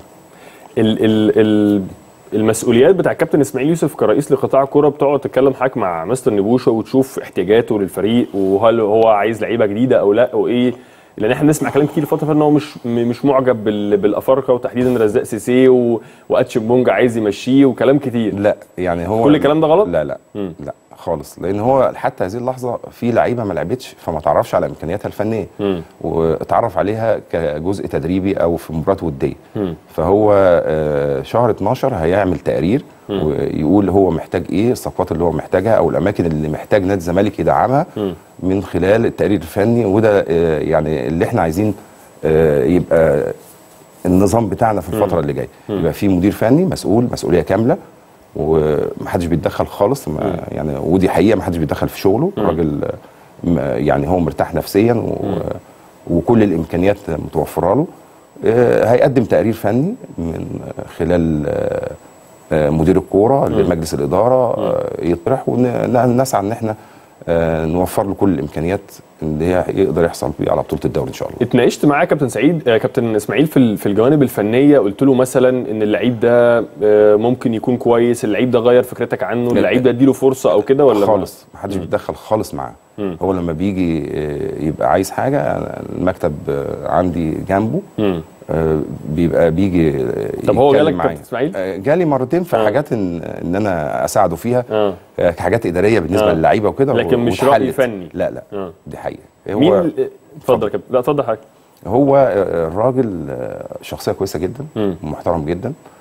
المسؤوليات بتاع الكابتن اسماعيل يوسف كرئيس لقطاع الكوره، بتقعد تتكلم حضرتك مع مستر نبوشه وتشوف احتياجاته للفريق، وهل هو عايز لعيبه جديده او لا، وايه، لان احنا بنسمع كلام كتير الفتره ان هو مش معجب بالافارقه، وتحديدا رزاق سيسي واتشبونجا عايز يمشيه وكلام كتير. لا يعني هو كل الكلام ده غلط؟ لا لا لا خالص، لان هو حتى هذه اللحظه في لعيبه ما لعبتش فما تعرفش على امكانياتها الفنيه، واتعرف عليها كجزء تدريبي او في مباراه وديه. فهو شهر 12 هيعمل تقرير ويقول هو محتاج ايه، الصفقات اللي هو محتاجها او الاماكن اللي محتاج نادي الزمالك يدعمها من خلال التقرير الفني. وده يعني اللي احنا عايزين يبقى النظام بتاعنا في الفتره اللي جايه، يبقى في مدير فني مسؤول مسؤوليه كامله ومحدش بيتدخل خالص، يعني ودي حقيقه محدش بيتدخل في شغله. الراجل يعني هو مرتاح نفسيا وكل الامكانيات متوفره له. هيقدم تقرير فني من خلال مدير الكوره لمجلس الاداره يطرح، ونسعى ان احنا نوفر له كل الامكانيات اللي هي يقدر يحصل بيها على بطوله الدوري ان شاء الله. اتناقشت معاه كابتن اسماعيل في الجوانب الفنيه، قلت له مثلا ان اللعيب ده ممكن يكون كويس، اللعيب ده غير فكرتك عنه، اللعيب ده اديله فرصه او كده، ولا خالص ما حدش بيتدخل خالص معاه. هو لما بيجي يبقى عايز حاجه، المكتب عندي جنبه، بيبقى بيجي. طب هو جالك كابتن اسماعيل؟ جالي مرتين في حاجات ان انا اساعده فيها، حاجات اداريه بالنسبه للعيبه وكده، لكن مش راي فني. لا دي حقيقه. مين اتفضل يا كابتن. لا اتفضل حضرتك. هو الراجل شخصيه كويسه جدا ومحترم جدا،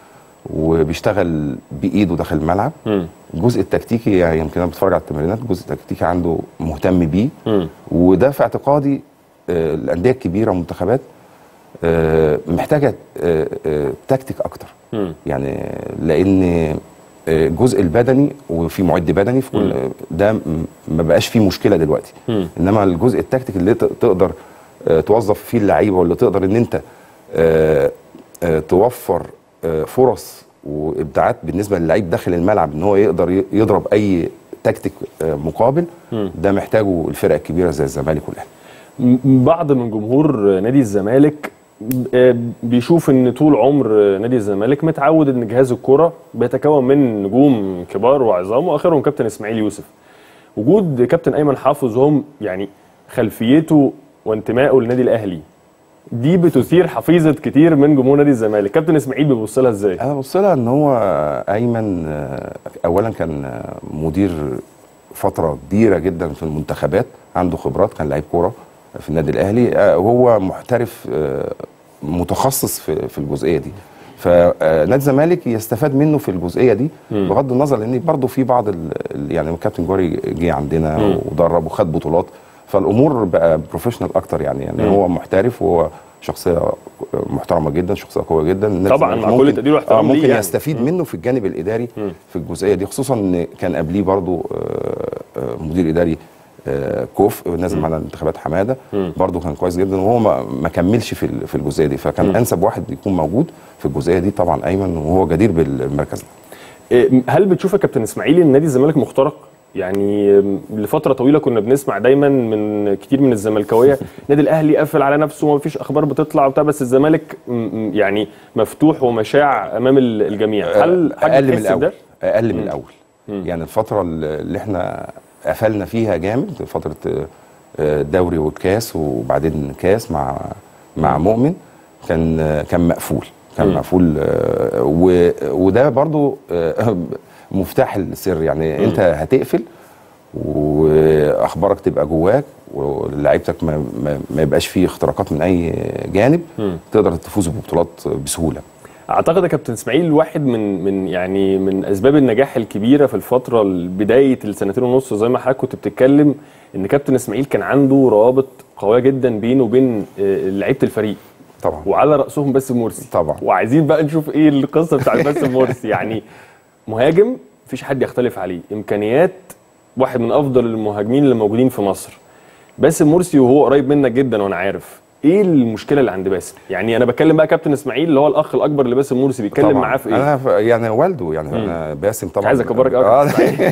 وبيشتغل بايده داخل الملعب. الجزء التكتيكي يعني يمكن انا بتفرج على التمرينات، الجزء التكتيكي عنده مهتم بيه. وده في اعتقادي الانديه الكبيره والمنتخبات محتاجه تكتيك اكتر. يعني لان الجزء البدني وفي معد بدني في كل ده ما بقاش فيه مشكله دلوقتي. انما الجزء التكتيك اللي تقدر توظف فيه اللعيبه، واللي تقدر ان انت توفر فرص وابداعات بالنسبه للعيب داخل الملعب ان هو يقدر يضرب اي تكتيك مقابل، ده محتاجه الفرق الكبيره زي الزمالك والاهلي. بعض من جمهور نادي الزمالك بيشوف ان طول عمر نادي الزمالك متعود ان جهاز الكرة بيتكون من نجوم كبار وعظام، واخرهم كابتن اسماعيل يوسف. وجود كابتن ايمن حافظ هم يعني خلفيته وانتمائه للنادي الاهلي، دي بتثير حفيظه كتير من جمهور نادي الزمالك. كابتن اسماعيل بيبص لها ازاي؟ انا ببص لها ان هو ايمن اولا كان مدير فتره كبيره جدا في المنتخبات، عنده خبرات، كان لعيب كوره في النادي الاهلي، وهو محترف متخصص في الجزئيه دي. فنادي الزمالك يستفاد منه في الجزئيه دي، بغض النظر لان برضه في بعض يعني الكابتن جوري جه عندنا ودرب وخد بطولات، فالامور بقى بروفيشنال اكتر. يعني هو محترف وهو شخصيه محترمه جدا، شخصيه قويه جدا طبعا مع كل تقدير واحترام ممكن يعني يستفيد منه في الجانب الاداري في الجزئيه دي، خصوصا ان كان قبليه برضه مدير اداري كوف نازل معنا الانتخابات حماده، برضه كان كويس جدا، وهو ما كملش في الجزئيه دي، فكان انسب واحد يكون موجود في الجزئيه دي طبعا ايمن، وهو جدير بالمركز ده. هل بتشوف يا كابتن اسماعيل ان نادي الزمالك مخترق؟ يعني لفتره طويله كنا بنسمع دايما من كتير من الزملكاويه النادي الاهلي قافل على نفسه وما فيش اخبار بتطلع وبتاع، بس الزمالك يعني مفتوح ومشاع امام الجميع. هل اقل من الاول؟ اقل من الاول. يعني الفتره اللي احنا قفلنا فيها جامد، فتره الدوري والكاس وبعدين كاس مع مؤمن، كان مقفول، وده برضو مفتاح السر. يعني انت هتقفل واخبارك تبقى جواك ولعيبتك ما يبقاش فيه اختراقات من اي جانب، تقدر تفوز ببطولات بسهوله. اعتقد يا كابتن اسماعيل واحد من اسباب النجاح الكبيره في الفتره بدايه السنتين ونص زي ما حضرتك كنت بتتكلم، ان كابتن اسماعيل كان عنده روابط قويه جدا بينه وبين لعيبه الفريق طبعا، وعلى راسهم باسم مرسي طبعا. وعايزين بقى نشوف ايه القصه بتاعت باسم مرسي. يعني مهاجم مفيش حد يختلف عليه، امكانيات واحد من افضل المهاجمين اللي موجودين في مصر. باسم مرسي وهو قريب منك جدا وانا عارف ايه المشكله اللي عند باسم. يعني انا بكلم بقى كابتن اسماعيل اللي هو الاخ الاكبر لباسم مرسي، بيتكلم معاه في ايه؟ انا يعني والده، يعني انا باسم طبعا عايز اكبرك قوي.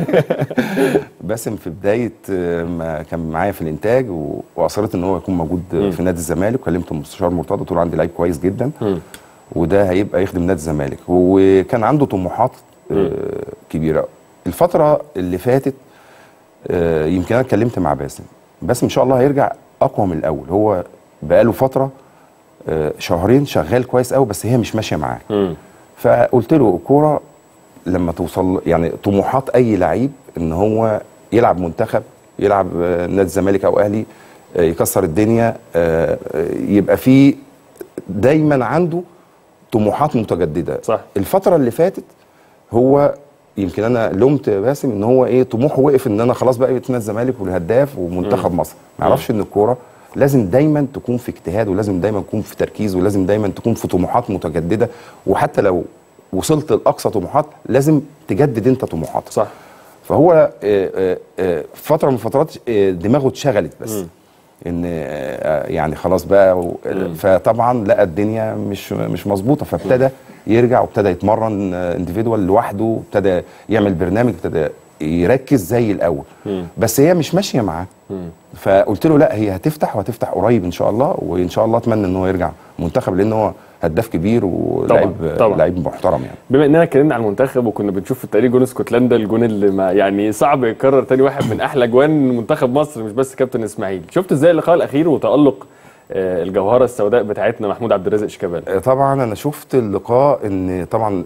باسم في بدايه ما كان معايا في الانتاج واصرت ان هو يكون موجود في نادي الزمالك، وكلمت المستشار مرتضى قلت له عندي لعيب كويس جدا وده هيبقى يخدم نادي الزمالك، وكان عنده طموحات كبيره. الفتره اللي فاتت يمكن انا اتكلمت مع باسم ان شاء الله هيرجع اقوى من الاول. هو بقاله فتره شهرين شغال كويس قوي، بس هي مش ماشيه معاه. فقلت له الكوره لما توصل، يعني طموحات اي لعيب ان هو يلعب منتخب، يلعب نادي الزمالك او اهلي، يكسر الدنيا، يبقى فيه دايما عنده طموحات متجدده. صح. الفتره اللي فاتت هو يمكن انا لومت باسم ان هو طموحه وقف، ان انا خلاص بقى بقيت نادي الزمالك والهداف ومنتخب مصر. ما يعرفش ان الكوره لازم دايما تكون في اجتهاد، ولازم دايما تكون في تركيز، ولازم دايما تكون في طموحات متجدده، وحتى لو وصلت لاقصى طموحات لازم تجدد انت طموحاتك. صح. فهو فتره من فترات دماغه اتشغلت، بس ان يعني خلاص بقى فطبعا لقى الدنيا مش مظبوطه، فابتدى يرجع وابتدى يتمرن انديفيدوال لوحده، وابتدى يعمل برنامج، ابتدى يركز زي الاول. بس هي مش ماشيه معاه. فقلت له لا، هي هتفتح وهتفتح قريب ان شاء الله، وان شاء الله اتمنى ان هو يرجع منتخب، لان هو هداف كبير ولاعب محترم. يعني بما اننا اتكلمنا عن المنتخب وكنا بنشوف في التقرير جون اسكتلندا، الجون اللي ما يعني صعب يتكرر تاني، واحد من احلى جوان منتخب مصر مش بس كابتن اسماعيل. شفت ازاي اللقاء الاخير وتالق الجوهره السوداء بتاعتنا محمود عبد الرازق شيكابالا؟ طبعا انا شفت اللقاء، ان طبعا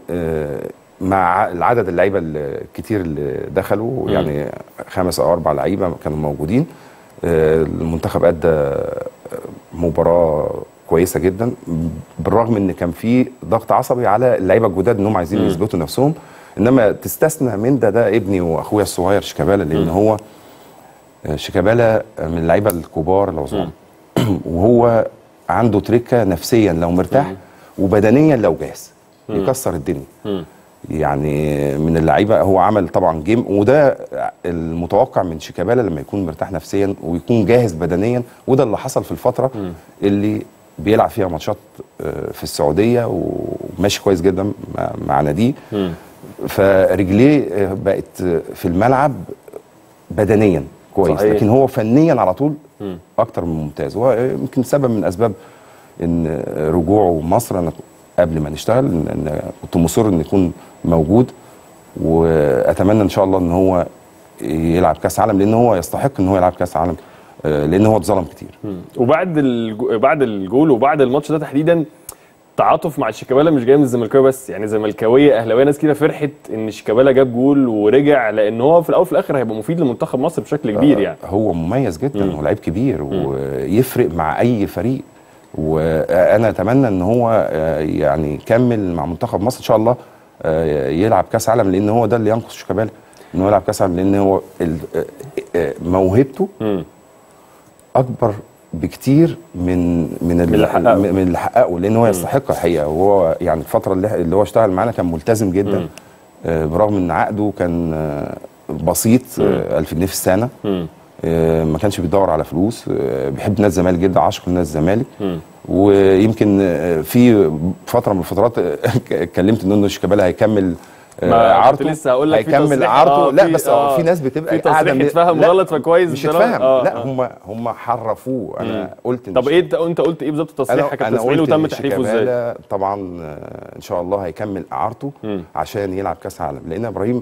مع العدد اللعيبه الكتير اللي دخلوا، يعني 5 أو 4 لعيبه كانوا موجودين، المنتخب ادى مباراه كويسه جدا، بالرغم ان كان في ضغط عصبي على اللعيبه الجداد انهم عايزين يثبتوا نفسهم. انما تستثنى من ده ابني واخويا الصغير شيكابالا، لان هو شيكابالا من اللعيبه الكبار العظام وهو عنده تريكه نفسيا لو مرتاح وبدنيا لو جاهز يكسر الدنيا. يعني من اللعيبه هو عمل طبعا جيم، وده المتوقع من شيكابالا لما يكون مرتاح نفسيا ويكون جاهز بدنيا، وده اللي حصل في الفتره اللي بيلعب فيها ماتشات في السعوديه وماشي كويس جدا مع ناديه. فرجليه بقت في الملعب بدنيا كويس، صحيح. لكن هو فنيا على طول اكتر من ممتاز، وهو يمكن سبب من اسباب ان رجوعه مصر. انا قبل ما نشتغل ان كنت مصر ان يكون موجود، واتمنى ان شاء الله ان هو يلعب كاس عالم، لان هو يستحق ان هو يلعب كاس عالم، لان هو اتظلم كتير. بعد الجول وبعد الماتش ده تحديدا تعاطف مع شيكابالا مش جاي من الزملكاويه بس، يعني زملكاويه اهلاويه ناس كده فرحت ان شيكابالا جاب جول ورجع، لان هو في الاول وفي الاخر هيبقى مفيد لمنتخب مصر بشكل كبير. يعني هو مميز جدا ولاعيب كبير ويفرق مع اي فريق، وانا اتمنى ان هو يعني يكمل مع منتخب مصر ان شاء الله، يلعب كاس عالم، لان هو ده اللي ينقص شيكابالا ان هو يلعب كاس عالم، لان هو موهبته اكبر بكتير من اللي حققه، لان هو يستحق الحقيقه. وهو يعني الفتره اللي هو اشتغل معانا كان ملتزم جدا، برغم ان عقده كان بسيط 1000 جنيه في السنه، ما كانش بيدور على فلوس، بيحب نادي الزمالك جدا، عاشق لنادي الزمالك. ويمكن في فتره من الفترات اتكلمت ان شيكابالا هيكمل عرضه، لسه هقول لك هيكمل عرضه. لا بس في ناس بتبقى قاعده اتفهم غلط، فكويس مش اتفهم. لا هم حرفوه. انا قلت طب ايه انت قلت ايه بالظبط التصريح كان تسمعينه وتم تحريفه ازاي؟ طبعا ان شاء الله هيكمل اعارته عشان يلعب كاس عالم، لان ابراهيم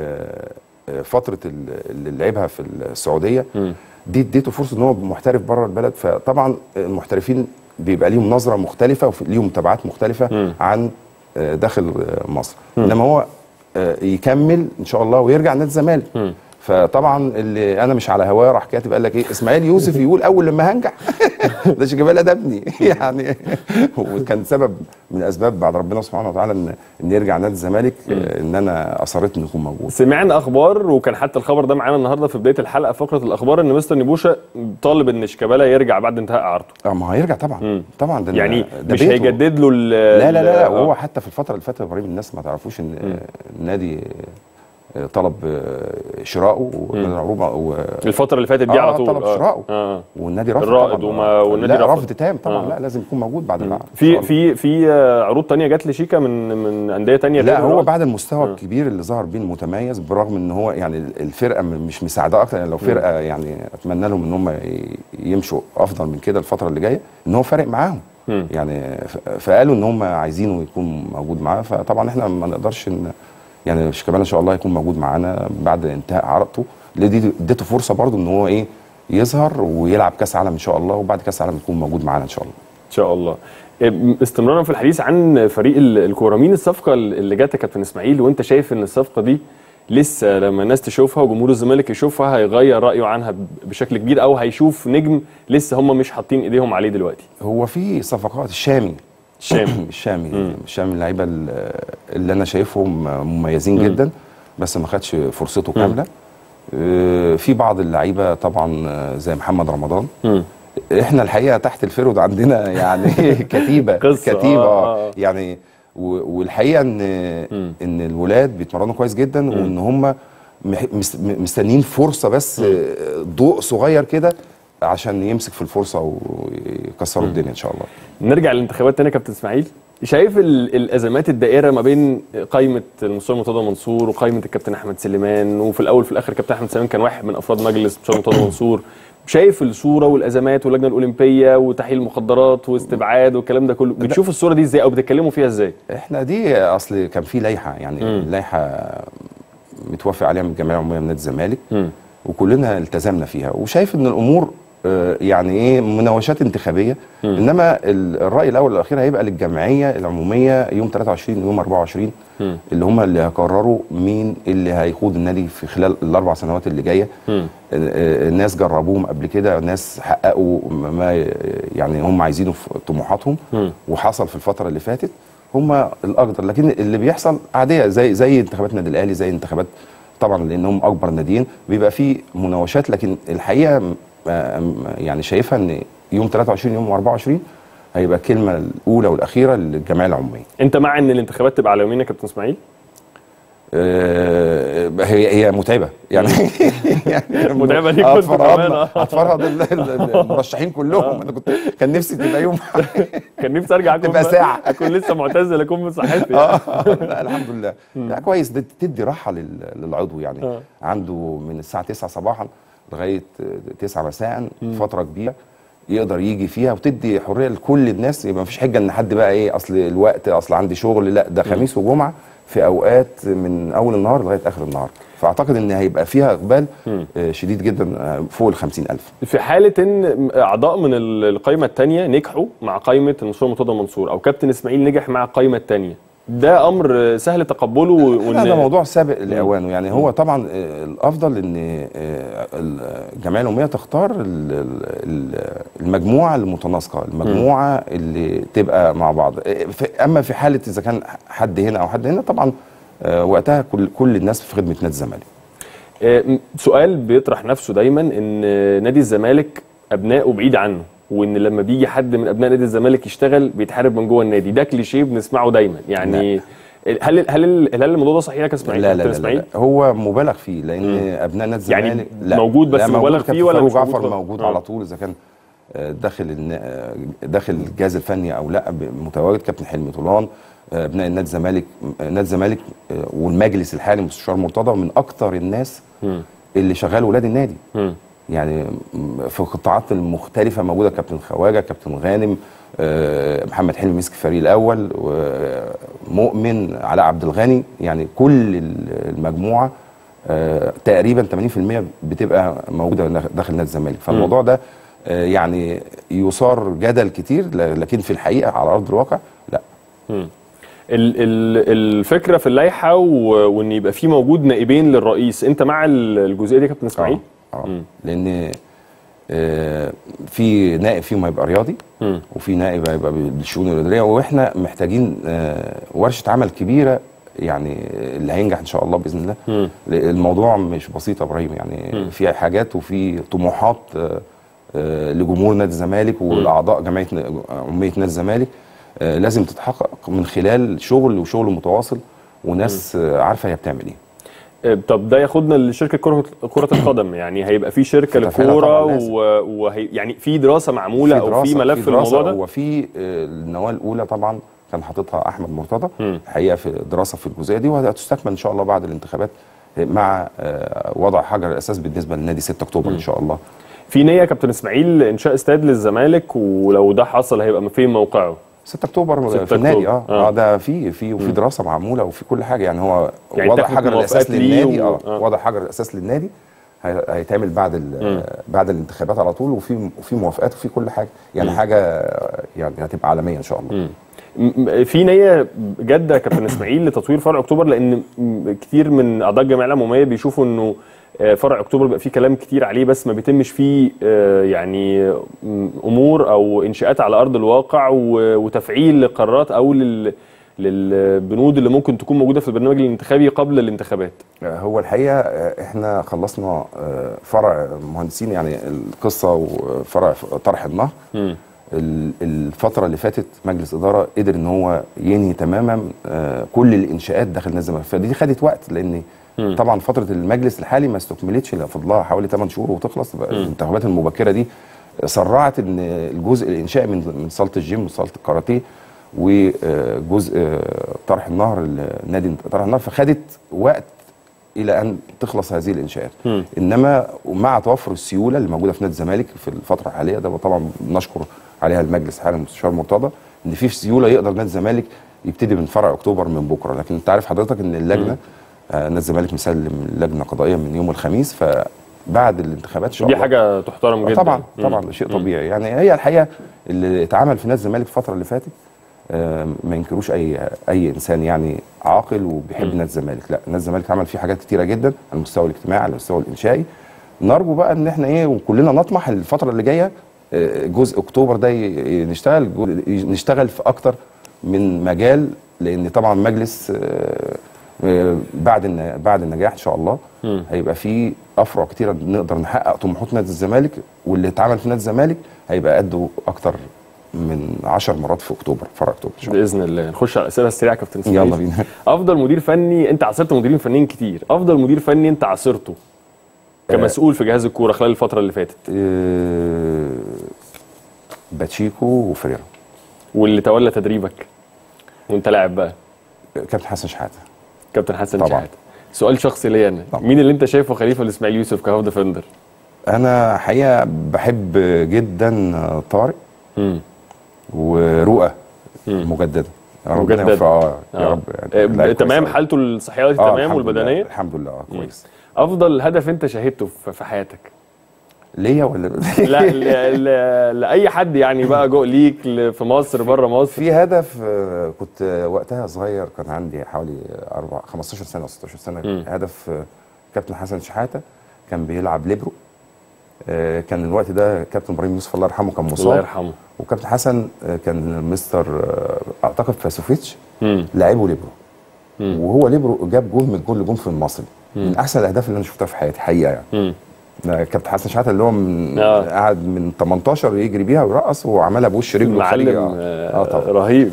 فتره اللي لعبها في السعوديه دي اديته فرصه ان هو محترف بره البلد. فطبعا المحترفين بيبقى ليهم نظره مختلفه وليهم تبعات مختلفه عن داخل مصر. انما هو يكمل ان شاء الله ويرجع نادي الزمالك. فطبعا اللي انا مش على هواه راح كاتب قال لك ايه، اسماعيل يوسف يقول اول لما هنجح ده شيكابالا ده ابني يعني. وكان سبب من الاسباب بعد ربنا سبحانه وتعالى ان يرجع نادي الزمالك، ان انا اصريت انه يكون موجود. سمعنا اخبار، وكان حتى الخبر ده معانا النهارده في بدايه الحلقه فقره الاخبار، ان مستر نبوشه طالب ان شيكابالا يرجع بعد انتهاء اعارته. ما هيرجع طبعا. طبعا ده يعني ده مش هيجدد له لا وهو حتى في الفتره اللي فاتت ابراهيم الناس ما تعرفوش ان النادي طلب شراؤه الفتره اللي فاتت دي على طول طلب شراؤه والنادي رفض الرائد والنادي رفض تام طبعا. لا لازم يكون موجود بعد العقد. في عروض تانية جت لشيكا من انديه تانية. لا هو بعد المستوى الكبير اللي ظهر بيه المتميز، برغم ان هو يعني الفرقه مش مساعده اكتر، يعني لو فرقه يعني اتمنى لهم ان هم يمشوا افضل من كده الفتره اللي جايه، ان هو فارق معاهم يعني. فقالوا ان هم عايزينه يكون موجود معاه. فطبعا احنا ما نقدرش يعني شيكابالا ان شاء الله يكون موجود معانا بعد انتهاء عرضته، اللي دي اديته فرصه برضه ان هو يظهر ويلعب كاس عالم ان شاء الله، وبعد كاس عالم يكون موجود معانا ان شاء الله. ان شاء الله. استمرارا في الحديث عن فريق الكوره، مين الصفقه اللي جت يا كابتن اسماعيل وانت شايف ان الصفقه دي لسه لما الناس تشوفها وجمهور الزمالك يشوفها هيغير رايه عنها بشكل كبير، او هيشوف نجم لسه هم مش حاطين ايديهم عليه دلوقتي؟ هو في صفقات الشامي اللعيبه اللي انا شايفهم مميزين جدا، بس ما خدش فرصته كامله. في بعض اللعيبه طبعا زي محمد رمضان. احنا الحقيقه تحت الفرود عندنا يعني كتيبه يعني. والحقيقه ان الولاد بيتمرنوا كويس جدا، وان هم مستنيين فرصه بس ضوء صغير كده عشان يمسك في الفرصه ويكسروا الدنيا ان شاء الله. نرجع للانتخابات تاني يا كابتن اسماعيل. شايف الازمات الدائره ما بين قائمه المستشار مرتضى منصور وقائمه الكابتن احمد سليمان، وفي الاول في الاخر الكابتن احمد سليمان كان واحد من افراد مجلس المستشار مرتضى منصور. شايف الصوره والازمات واللجنه الاولمبيه وتحليل المخدرات واستبعاد والكلام ده كله، بتشوف الصوره دي ازاي او بتتكلموا فيها ازاي؟ احنا دي اصل كان في لائحه، يعني لائحه متوافق عليها من الجمعيه العموميه من نادي الزمالك، وكلنا التزمنا فيها، وشايف ان الامور يعني مناوشات انتخابيه. انما الراي الاول والاخير هيبقى للجمعيه العموميه يوم 23 ويوم 24 اللي هم اللي هيقرروا مين اللي هيقود النادي في خلال الاربع سنوات اللي جايه. الناس جربوهم قبل كده، ناس حققوا ما يعني هم عايزينه في طموحاتهم، وحصل في الفتره اللي فاتت، هم الاقدر، لكن اللي بيحصل عاديه زي انتخابات النادي الاهلي، زي انتخابات طبعا لانهم اكبر ناديين بيبقى في مناوشات، لكن الحقيقه يعني شايفها ان يوم 23 يوم 24 هيبقى الكلمه الاولى والاخيره للجمعيه العموميه. انت مع ان الانتخابات تبقى على يومين يا كابتن اسماعيل؟ هي متعبه يعني متعبه ليك هتفرض المرشحين كلهم. انا كان نفسي تبقى يوم كان نفسي ارجع تبقى ساعه اكون لسه معتزل اكون من صحتي. لا الحمد لله. لا كويس، ده تدي راحه للعضو يعني. عنده من الساعه 9 صباحا لغايه 9 مساء فتره كبيره يقدر يجي فيها، وتدي حريه لكل الناس. يبقى مفيش حجه ان حد بقى ايه اصل الوقت اصل عندي شغل، لا ده خميس وجمعه في اوقات من اول النهار لغايه اخر النهار. فاعتقد ان هيبقى فيها اقبال شديد جدا فوق ال 50,000. في حاله ان اعضاء من القائمه الثانيه نجحوا مع قائمه المستشار مرتضى منصور او كابتن اسماعيل نجح مع القائمه الثانيه، ده امر سهل تقبله؟ لا ده موضوع سابق لاوانه يعني. هو طبعا الافضل ان الجمعيه العموميه تختار المجموعه المتناسقه، المجموعه اللي تبقى مع بعض. اما في حاله اذا كان حد هنا او حد هنا طبعا وقتها كل الناس في خدمه نادي الزمالك. سؤال بيطرح نفسه دايما ان نادي الزمالك ابنائه بعيد عنه، وان لما بيجي حد من ابناء نادي الزمالك يشتغل بيتحارب من جوه النادي، ده كليشيه بنسمعه دايما يعني. هل الموضوع ده صحيح يا كابتن اسماعيل؟ لا هو مبالغ فيه، لان ابناء نادي الزمالك يعني لا موجود بس مبالغ فيه ولا مش موجود؟ جعفر موجود على طول، اذا كان داخل الجهاز الفني او لا متواجد. كابتن حلمي طولان، ابناء نادي الزمالك، نادي الزمالك والمجلس الحالي المستشار مرتضى من اكتر الناس اللي شغال ولاد النادي يعني في القطاعات المختلفه موجوده. كابتن خواجه، كابتن غانم، محمد حلمي مسك الفريق الاول، ومؤمن، علاء عبد الغني، يعني كل المجموعه تقريبا 80% بتبقى موجوده داخل نادي الزمالك. فالموضوع ده يعني يثار جدل كتير، لكن في الحقيقه على ارض الواقع لا. الفكره في اللائحه وان يبقى في موجود نائبين للرئيس، انت مع الجزئيه دي يا كابتن اسماعيل؟ لان في نائب فيهم هيبقى رياضي وفي نائب هيبقى بالشؤون الاداريه، واحنا محتاجين ورشه عمل كبيره يعني اللي هينجح ان شاء الله باذن الله. الموضوع مش بسيط يا ابراهيم يعني، في حاجات وفي طموحات لجمهور نادي الزمالك والاعضاء جمعيه عموميه نادي الزمالك لازم تتحقق من خلال شغل متواصل وناس عارفه هي بتعمل ايه. طب ده ياخدنا لشركه كره القدم، يعني هيبقى في شركه للكوره يعني في دراسه معموله او في ملف الموضوع ده؟ هو في النواه الاولى طبعا كان حاططها احمد مرتضى الحقيقه في دراسه في الجزئيه دي، وهتستكمل ان شاء الله بعد الانتخابات مع وضع حجر الاساس بالنسبه لنادي 6 اكتوبر ان شاء الله. في نيه يا كابتن اسماعيل انشاء استاد للزمالك، ولو ده حصل هيبقى فين موقعه؟ 6 اكتوبر في النادي. ده في دراسه معموله وفي كل حاجه يعني. هو يعني وضع حجر الاساس للنادي وضع حجر الاساس للنادي هيتعمل بعد الانتخابات على طول، وفي موافقات وفي كل حاجه يعني. حاجه يعني هتبقى عالميه ان شاء الله. في نيه جاده كابتن اسماعيل لتطوير فرع اكتوبر؟ لان كتير من اعضاء الجمعيه العموميه بيشوفوا انه فرع اكتوبر بقى فيه كلام كتير عليه بس ما بيتمش فيه يعني امور او انشاءات على ارض الواقع وتفعيل لقرارات او للبنود اللي ممكن تكون موجوده في البرنامج الانتخابي قبل الانتخابات. هو الحقيقه احنا خلصنا فرع مهندسين يعني القصه، وفرع طرح النهر. الفتره اللي فاتت مجلس اداره قدر ان هو ينهي تماما كل الانشاءات داخل نادي الزمالك، فدي خدت وقت لان طبعا فتره المجلس الحالي ما استكملتش، فضلها حوالي 8 شهور وتخلص. الانتخابات المبكره دي سرعت ان الجزء الانشائي من صاله الجيم وصاله الكاراتيه وجزء طرح النهر نادي طرح النهر، فخدت وقت الى ان تخلص هذه الانشاءات. انما مع توفر السيوله اللي موجوده في نادي الزمالك في الفتره الحاليه، ده طبعا بنشكر عليها المجلس الحالي المستشار مرتضى، ان في سيوله يقدر نادي الزمالك يبتدي من فرع اكتوبر من بكره. لكن انت عارف حضرتك ان اللجنه نادي الزمالك مسلم لجنه قضائيه من يوم الخميس، فبعد الانتخابات ان شاء الله. دي حاجه تحترم جدا. طبعا شيء طبيعي يعني. هي الحقيقه اللي اتعمل في نادي الزمالك الفتره اللي فاتت ما ينكروش اي انسان يعني عاقل وبيحب نادي الزمالك. لا، نادي الزمالك عمل فيه حاجات كتيره جدا على المستوى الاجتماعي، على المستوى الانشائي. نرجو بقى ان احنا وكلنا نطمح الفتره اللي جايه جزء اكتوبر ده نشتغل في اكتر من مجال لان طبعا مجلس بعد النجاح ان شاء الله هيبقى فيه افرع كتيره نقدر نحقق طموحات نادي الزمالك، واللي اتعمل في نادي الزمالك هيبقى قده اكتر من 10 مرات في اكتوبر، فرع اكتوبر باذن الله. نخش على الاسئله السريعه كابتن اسماعيل. يلا بينا. افضل مدير فني، انت عاصرت مديرين فنيين كتير، افضل مدير فني انت عاصرته كمسؤول في جهاز الكوره خلال الفتره اللي فاتت؟ باتشيكو وفريرا. واللي تولى تدريبك وانت لاعب بقى؟ كابتن حسن شحاته. كابتن حسن طبعا. شحاته. سؤال شخصي ليا انا، مين اللي انت شايفه خليفه الاسماعيلي يوسف كهاف ديفندر؟ انا حقيقه بحب جدا طارق ورؤى مجدده. ربنا يوفقه يا رب. يعني تمام، حالته الصحيه تمام والبدنيه الحمد لله كويس. افضل هدف انت شاهدته في حياتك؟ ليا ولا لا لاي حد يعني بقى، جو ليك في مصر بره مصر؟ في هدف كنت وقتها صغير، كان عندي حوالي 15 سنه او 16 سنه. هدف كابتن حسن شحاته كان بيلعب ليبرو. كان الوقت ده كابتن ابراهيم يوسف الله يرحمه كان مصاب، الله يرحمه، وكابتن حسن كان مستر اعتقد فاسوفيتش لاعبه ليبرو، وهو ليبرو جاب جول من الجول اللي جون في المصري، من احسن الاهداف اللي انا شفتها في حياتي حقيقه يعني. كابتن حسن شحاته اللي هو قعد من 18 يجري بيها ويرقص، وعملها بوش رجله معلم. رهيب.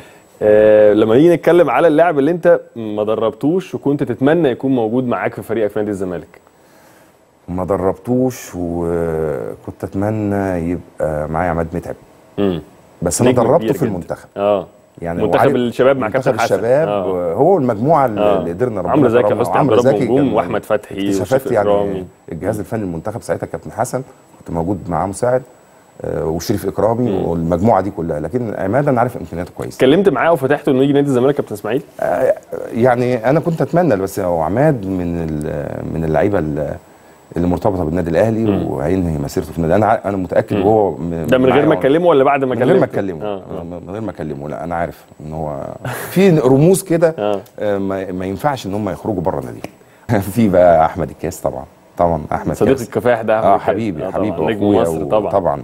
لما نيجي نتكلم على اللاعب اللي انت ما دربتوش وكنت تتمنى يكون موجود معاك في فريقك في نادي الزمالك؟ ما دربتوش وكنت اتمنى يبقى معايا عماد متعب، بس انا دربته في المنتخب. يعني منتخب الشباب مع كابتن حسن. الشباب هو المجموعه اللي قدرنا ربنا عمرو زكي، حسني نجوم، واحمد فتحي وشريف اكرامي. الجهاز الفني المنتخب ساعتها كابتن حسن كنت موجود معاه مساعد، وشريف اكرامي والمجموعه دي كلها. لكن عماد انا عارف امكانياته كويس. اتكلمت معاه وفتحته انه يجي نادي الزمالك كابتن اسماعيل؟ يعني انا كنت اتمنى، بس هو عماد من اللعيبه اللي مرتبطه بالنادي الاهلي وهينهي مسيرته في النادي. انا متاكد. وهو ده من غير ما اكلمه ولا بعد ما كلمه؟ من غير ما اكلمه. من غير ما اكلمه. لا انا عارف ان هو في رموز كده ما ينفعش ان هم يخرجوا بره النادي. في بقى احمد الكاس طبعا احمد صديق الكفاح ده. حبيبي نجم مصر طبعا.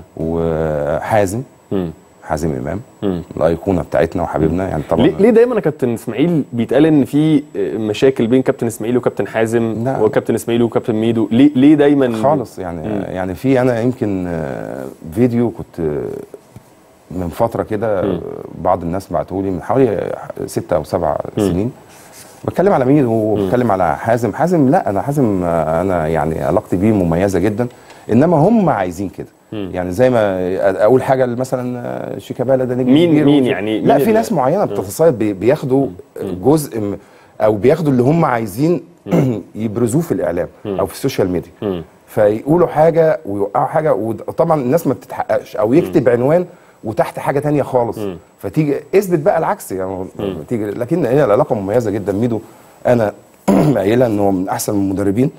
وحازم حازم امام الايقونه بتاعتنا وحبيبنا يعني طبعا. ليه دايما يا كابتن اسماعيل بيتقال ان في مشاكل بين كابتن اسماعيل وكابتن حازم وكابتن اسماعيل وكابتن ميدو؟ ليه دايما خالص يعني في انا يمكن فيديو كنت من فتره كده بعض الناس بعتولي من حوالي 6 أو 7 سنين، بتكلم على ميدو وبتكلم على حازم. لا انا حازم انا يعني علاقتي بيه مميزه جدا، انما هم عايزين كده. يعني زي ما اقول حاجه مثلا شيكابالا ده نجم كبير. مين يعني؟ لا في ناس معينه بتتصيد بياخدوا جزء او بياخدوا اللي هم عايزين يبرزوه في الاعلام او في السوشيال ميديا، فيقولوا حاجه ويوقعوا حاجه، وطبعا الناس ما بتتحققش، او يكتب عنوان وتحت حاجه تانية خالص، فتيجي اثبت بقى العكس يعني تيجي. لكن هي العلاقه مميزه جدا. ميدو انا قايله ان هو من احسن المدربين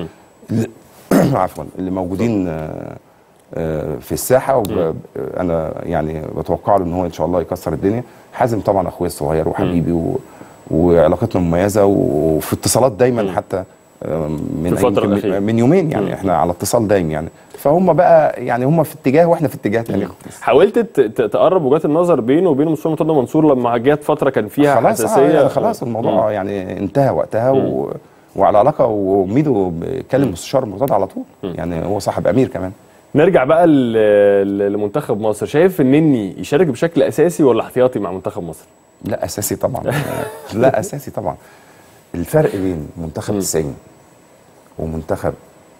عفوا اللي موجودين في الساحه، انا يعني بتوقع له ان هو ان شاء الله يكسر الدنيا. حازم طبعا اخويا الصغير وحبيبي وعلاقتنا مميزه، وفي اتصالات دايما حتى من يومين يعني احنا على اتصال دايم يعني. فهم بقى يعني هم في اتجاه واحنا في اتجاه تاني. حاولت تقرب وجهات النظر بينه وبين مستشار مرتضى منصور لما جت فتره كان فيها حساسيه؟ خلاص الموضوع يعني انتهى وقتها وعلى علاقه. وميدو بيكلم مستشار مرتضى على طول يعني، هو صاحب امير كمان. نرجع بقى لمنتخب مصر. شايف النني يشارك بشكل اساسي ولا احتياطي مع منتخب مصر؟ لا اساسي طبعا. لا اساسي طبعا. الفرق بين منتخب 90 ومنتخب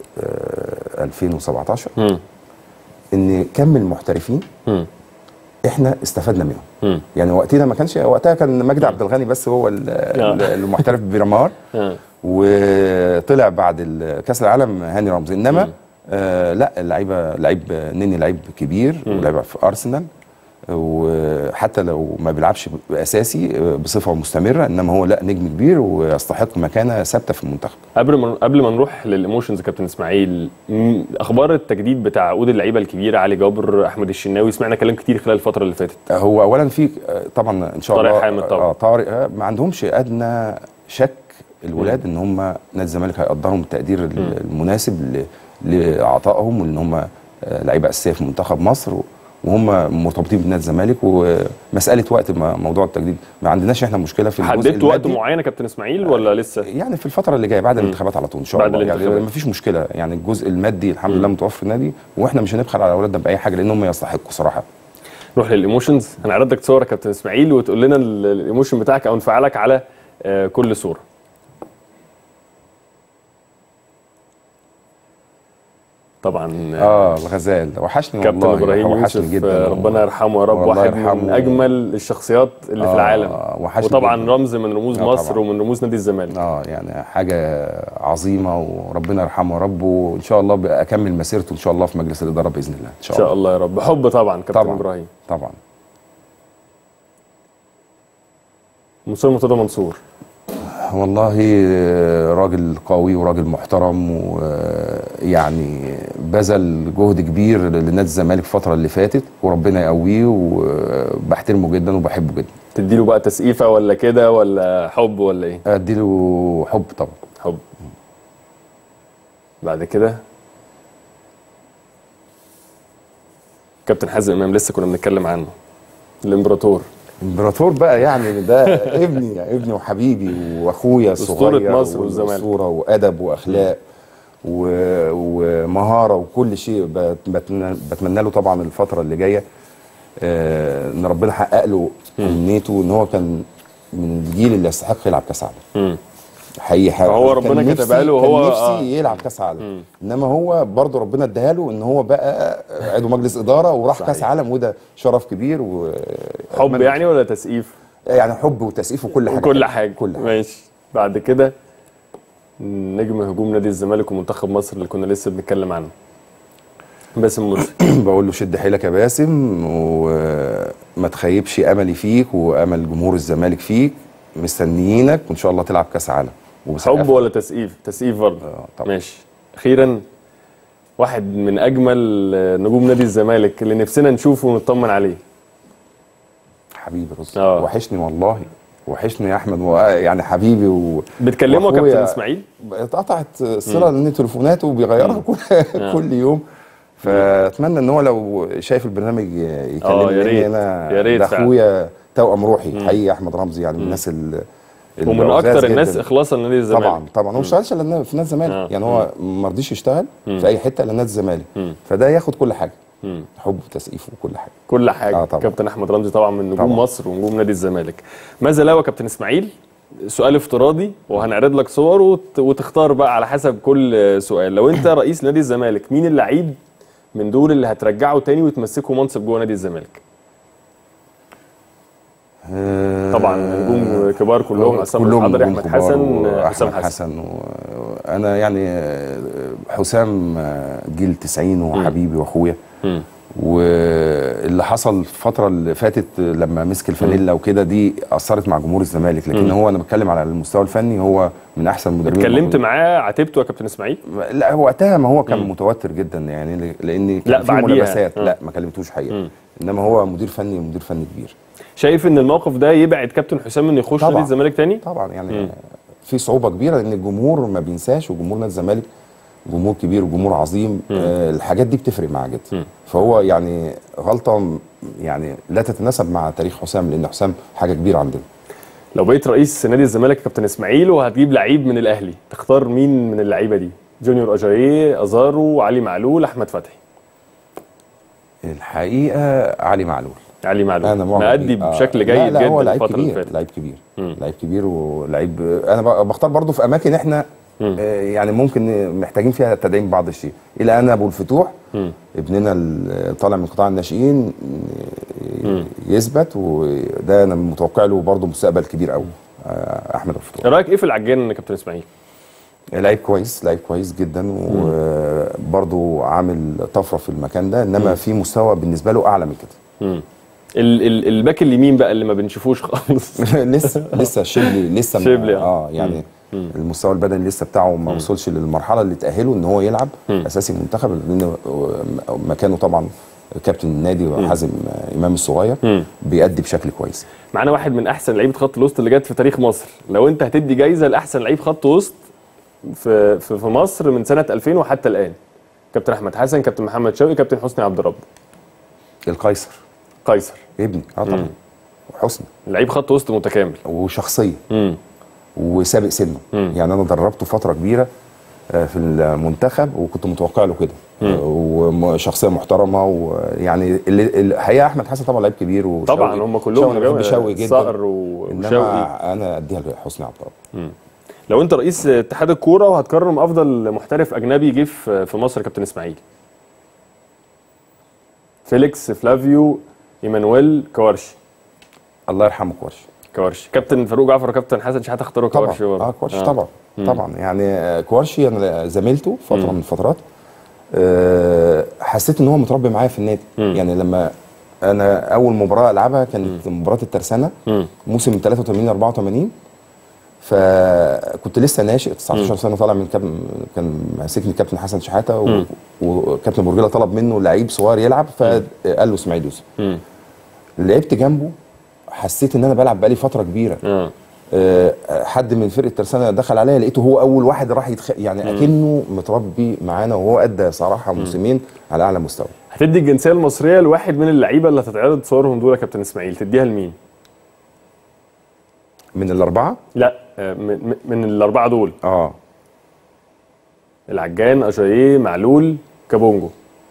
2017 ان كم المحترفين احنا استفدنا منهم. يعني وقتنا ما كانش، وقتها كان مجدي عبد الغني بس هو المحترف بيرامار، وطلع بعد كاس العالم هاني رمزي. انما لا اللعيبه لعيب نني لعيب كبير ولعب في ارسنال، وحتى لو ما بيلعبش اساسي بصفه مستمره، انما هو لا نجم كبير ويستحق مكانه ثابته في المنتخب. قبل ما نروح للايموشنز كابتن اسماعيل، اخبار التجديد بتاع عقود اللعيبه الكبيره علي جابر، احمد الشناوي، سمعنا كلام كتير خلال الفتره اللي فاتت. هو اولا في طبعا ان شاء الله طارق حامد طبعا. طارق ما عندهمش ادنى شك الولاد ان هم نادي الزمالك هيقدرهم التقدير المناسب لاعطائهم، وان هم لعيبه اساسيه في منتخب مصر، وهم مرتبطين بنادي الزمالك، ومساله وقت موضوع التجديد ما عندناش احنا مشكله في الجزء حددت وقت معين يا كابتن اسماعيل ولا لسه؟ يعني في الفتره اللي جايه بعد الانتخابات على طول ان شاء الله، يعني ما فيش مشكله. يعني الجزء المادي الحمد لله متوفر في النادي، واحنا مش هنبخل على اولادنا باي حاجه لان هم يستحقوا صراحه. نروح للايموشنز، هنعرض لك صور يا كابتن اسماعيل وتقول لنا الايموشن بتاعك او انفعالك على كل صوره. طبعا الغزال وحشني والله، كابتن ابراهيم وحشني جدا، ربنا يرحمه يا رب، واحد من اجمل الشخصيات اللي في العالم، وطبعا جداً. رمز من رموز مصر ومن رموز نادي الزمالك. يعني حاجه عظيمه، وربنا يرحمه يا رب، وان شاء الله اكمل مسيرته ان شاء الله في مجلس الاداره باذن الله ان شاء الله يا رب. حب طبعا كابتن ابراهيم. طبعا. مصطفى مرتضى منصور والله راجل قوي وراجل محترم، ويعني بذل جهد كبير لنادي الزمالك الفتره اللي فاتت، وربنا يقويه، وبحترمه جدا وبحبه جدا. تديله بقى تسقيفه ولا كده ولا حب ولا ايه؟ اديله حب طبعا. حب. بعد كده كابتن حازم امام لسه كنا بنتكلم عنه، الامبراطور بقى، يعني ده ابني وحبيبي واخويا الصغير، اسطوره مصر والزمالك، اسطوره وادب واخلاق ومهاره وكل شيء. بتمنى له طبعا الفتره اللي جايه ان ربنا حقق له امنيته، ان هو كان من الجيل اللي يستحق يلعب كاس عالم. حقيقي هو ربنا كتبها له، وهو نفسي يلعب كاس عالم، انما هو برضه ربنا اداها له ان هو بقى عضو مجلس اداره وراح كاس عالم، وده شرف كبير. حب يعني ولا تسقيف؟ يعني حب وتسقيف وكل حاجه. كل حاجه. ماشي. بعد كده نجم هجوم نادي الزمالك ومنتخب مصر اللي كنا لسه بنتكلم عنه، باسم مرسي. بقول له شد حيلك يا باسم، وما تخيبش املي فيك وامل جمهور الزمالك فيك، مستنيينك وان شاء الله تلعب كاس عالم. حب ولا تسقيف؟ تسقيف برضه. ماشي. اخيرا واحد من اجمل نجوم نادي الزمالك اللي نفسنا نشوفه ونطمن عليه، حبيبي رزق. وحشني والله، وحشني يا احمد، يعني حبيبي. بتكلمه كابتن اسماعيل؟ اتقطعت الصله لان تليفوناته بيغيرها كل يوم، فاتمنى ان هو لو شايف البرنامج يكلمني. انا ده اخويا توأم روحي حقيقي، احمد رمزي، يعني من الناس ومن اكتر الناس اخلاصا لنادي الزمالك. طبعا هو ما اشتغلش الا في نادي الزمالك، يعني هو ما رضيش يشتغل في اي حته الا نادي الزمالك، فده ياخد كل حاجه، حب وتسقيف وكل حاجه. كل حاجه. كابتن احمد رمزي طبعا من نجوم مصر ونجوم نادي الزمالك. ماذا لو كابتن اسماعيل، سؤال افتراضي وهنعرض لك صور وتختار بقى على حسب كل سؤال، لو انت رئيس نادي الزمالك مين اللعيب من دول اللي هترجعه تاني وتمسكه منصب جوه نادي الزمالك؟ طبعا نجوم كبار كلهم، عصام الحضري، احمد حسن، حسام حسن. انا يعني حسام جيل 90 وحبيبي واخويا، واللي حصل الفتره اللي فاتت لما مسك الفانيلا وكده دي اثرت مع جمهور الزمالك، لكن هو انا بتكلم على المستوى الفني هو من احسن المدربين. اتكلمت معاه عاتبته يا كابتن اسماعيل؟ لا وقتها ما هو كان متوتر جدا، يعني لان كان في ملابسات. لا ما كلمتوش حقيقه، انما هو مدير فني كبير. شايف ان الموقف ده يبعد كابتن حسام انه يخش نادي الزمالك تاني؟ طبعا يعني في صعوبه كبيره، لان الجمهور ما بينساش، وجمهور نادي الزمالك جمهور كبير وجمهور عظيم. الحاجات دي بتفرق معاه جدا. فهو يعني غلطه يعني لا تتناسب مع تاريخ حسام، لان حسام حاجه كبيره عندنا. لو بقيت رئيس نادي الزمالك يا كابتن اسماعيل وهتجيب لعيب من الاهلي، تختار مين من اللعيبه دي؟ جونيور اجاييه، ازارو، علي معلول، احمد فتحي؟ الحقيقه علي معلول. انا مأدي بشكل جيد جدا هو الفتره اللي فاتت. لعيب كبير ولاعيب. انا بختار برضو في اماكن احنا يعني ممكن محتاجين فيها تدعيم بعض الشيء. الى ان ابو الفتوح ابننا اللي طالع من قطاع الناشئين يثبت، وده انا متوقع له برضو مستقبل كبير قوي. احمد الفتوح. رايك ايه في العجان يا كابتن اسماعيل؟ لعيب كويس جدا، وبرضو عامل طفره في المكان ده، انما في مستوى بالنسبه له اعلى من كده. الباك اليمين بقى اللي ما بنشوفوش خالص لسه شبلي يعني المستوى البدني لسه بتاعه ما وصلش للمرحله اللي تاهله ان هو يلعب اساسي المنتخب، لان مكانه طبعا كابتن النادي وحازم امام الصغير بيأدي بشكل كويس. معانا واحد من احسن لعيبه خط الوسط اللي جت في تاريخ مصر، لو انت هتدي جايزه لاحسن لعيب خط وسط في مصر من سنه 2000 وحتى الان، كابتن احمد حسن، كابتن محمد شوقي، كابتن حسني عبد رب. القيصر قيصر ابني طبعا. وحسني لعيب خط وسط متكامل وشخصيه وسابق سنه. يعني انا دربته فتره كبيره في المنتخب وكنت متوقع له كده، وشخصيه محترمه. ويعني الحقيقه احمد حسن طبعا لعيب كبير وشوقي طبعا هم كلهم بحب شوقي جدا، صقر وشوقي. انا اديها لحسني عبد الله. لو انت رئيس اتحاد الكوره وهتكرم افضل محترف اجنبي جه في مصر كابتن اسماعيل، فيليكس، فلافيو، ايمانويل، كوارشي. الله يرحمه كوارشي. كابتن فاروق جعفر وكابتن حسن شحاته اختاروا كوارشي طبعا. كوارشي طبعا. طبعا يعني كوارشي انا زميلته فتره من الفترات. حسيت ان هو متربي معايا في النادي. يعني لما انا اول مباراه العبها كانت مباراه الترسانه موسم 83 84، فكنت لسه ناشئ 19 سنه طالع من كان ماسكني كابتن حسن شحاته وكابتن برجله طلب منه لعيب صغير يلعب، فقال له اسماعيل يوسف. لعبت جنبه، حسيت ان انا بلعب بقالي فتره كبيره. حد من فرقه ترسانه دخل عليا لقيته هو اول واحد راح يعني اكنه متربي معانا، وهو ادى صراحه موسمين على اعلى مستوى. هتدي الجنسيه المصريه لواحد من اللعيبه اللي هتتعرض صورهم دول يا كابتن اسماعيل، تديها لمين؟ من الاربعه؟ لا من الاربعه دول. العجان، اجاييه، معلول، كابونجو.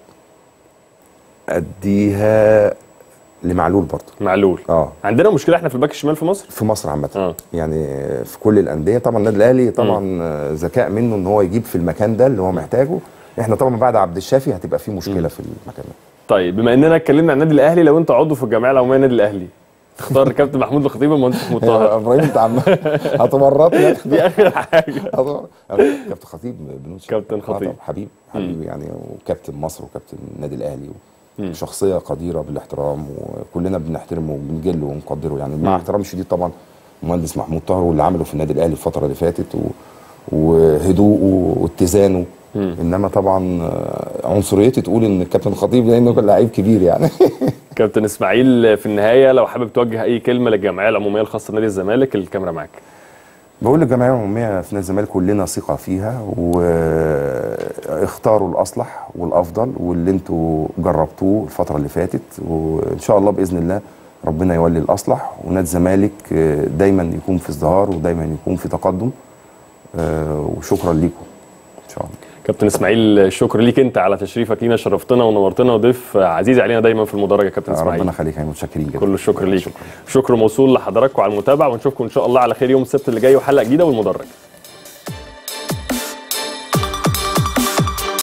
اديها لمعلول برضه. معلول. عندنا مشكله احنا في الباك الشمال في مصر عامه. يعني في كل الانديه طبعا. النادي الاهلي طبعا ذكاء منه ان هو يجيب في المكان ده اللي هو محتاجه. احنا طبعا بعد عبد الشافي هتبقى في مشكله في المكان ده. طيب بما اننا اتكلمنا عن النادي الاهلي، لو انت عضو في الجمعيه العموميه للنادي الاهلي تختار كابتن محمود الخطيب ولا مهندس محمود طاهر؟ ابراهيم انت هتورطني. دي اخر حاجه. كابتن خطيب كابتن خطيب حبيبي يعني، وكابتن مصر وكابتن النادي الاهلي شخصيه قديره بالاحترام، وكلنا بنحترمه وبنجله ونقدره. يعني مع احترامي الشديد طبعا المهندس محمود طاهر واللي عمله في النادي الاهلي الفتره اللي فاتت وهدوءه واتزانه. انما طبعا عنصريتي تقول ان الكابتن الخطيب لانه كان لعيب كبير يعني. كابتن اسماعيل في النهايه لو حابب توجه اي كلمه للجمعيه العموميه الخاصه بنادي الزمالك، الكاميرا معاك. بقول للجمعيه العموميه في نادي الزمالك كلنا ثقه فيها، واختاروا الاصلح والافضل واللي انتوا جربتوه الفتره اللي فاتت، وان شاء الله باذن الله ربنا يولي الاصلح، ونادي الزمالك دايما يكون في ازدهار ودايما يكون في تقدم. وشكرا ليكم ان شاء الله. كابتن اسماعيل الشكر ليك انت على تشريفك لينا، شرفتنا ونورتنا وضيف عزيز علينا دايما في المدرج يا كابتن اسماعيل. ربنا يخليك، متشكرين جدا. كل الشكر ليك. شكر موصول لحضراتكم على المتابعه، ونشوفكم ان شاء الله على خير يوم السبت اللي جاي وحلقه جديده والمدرج.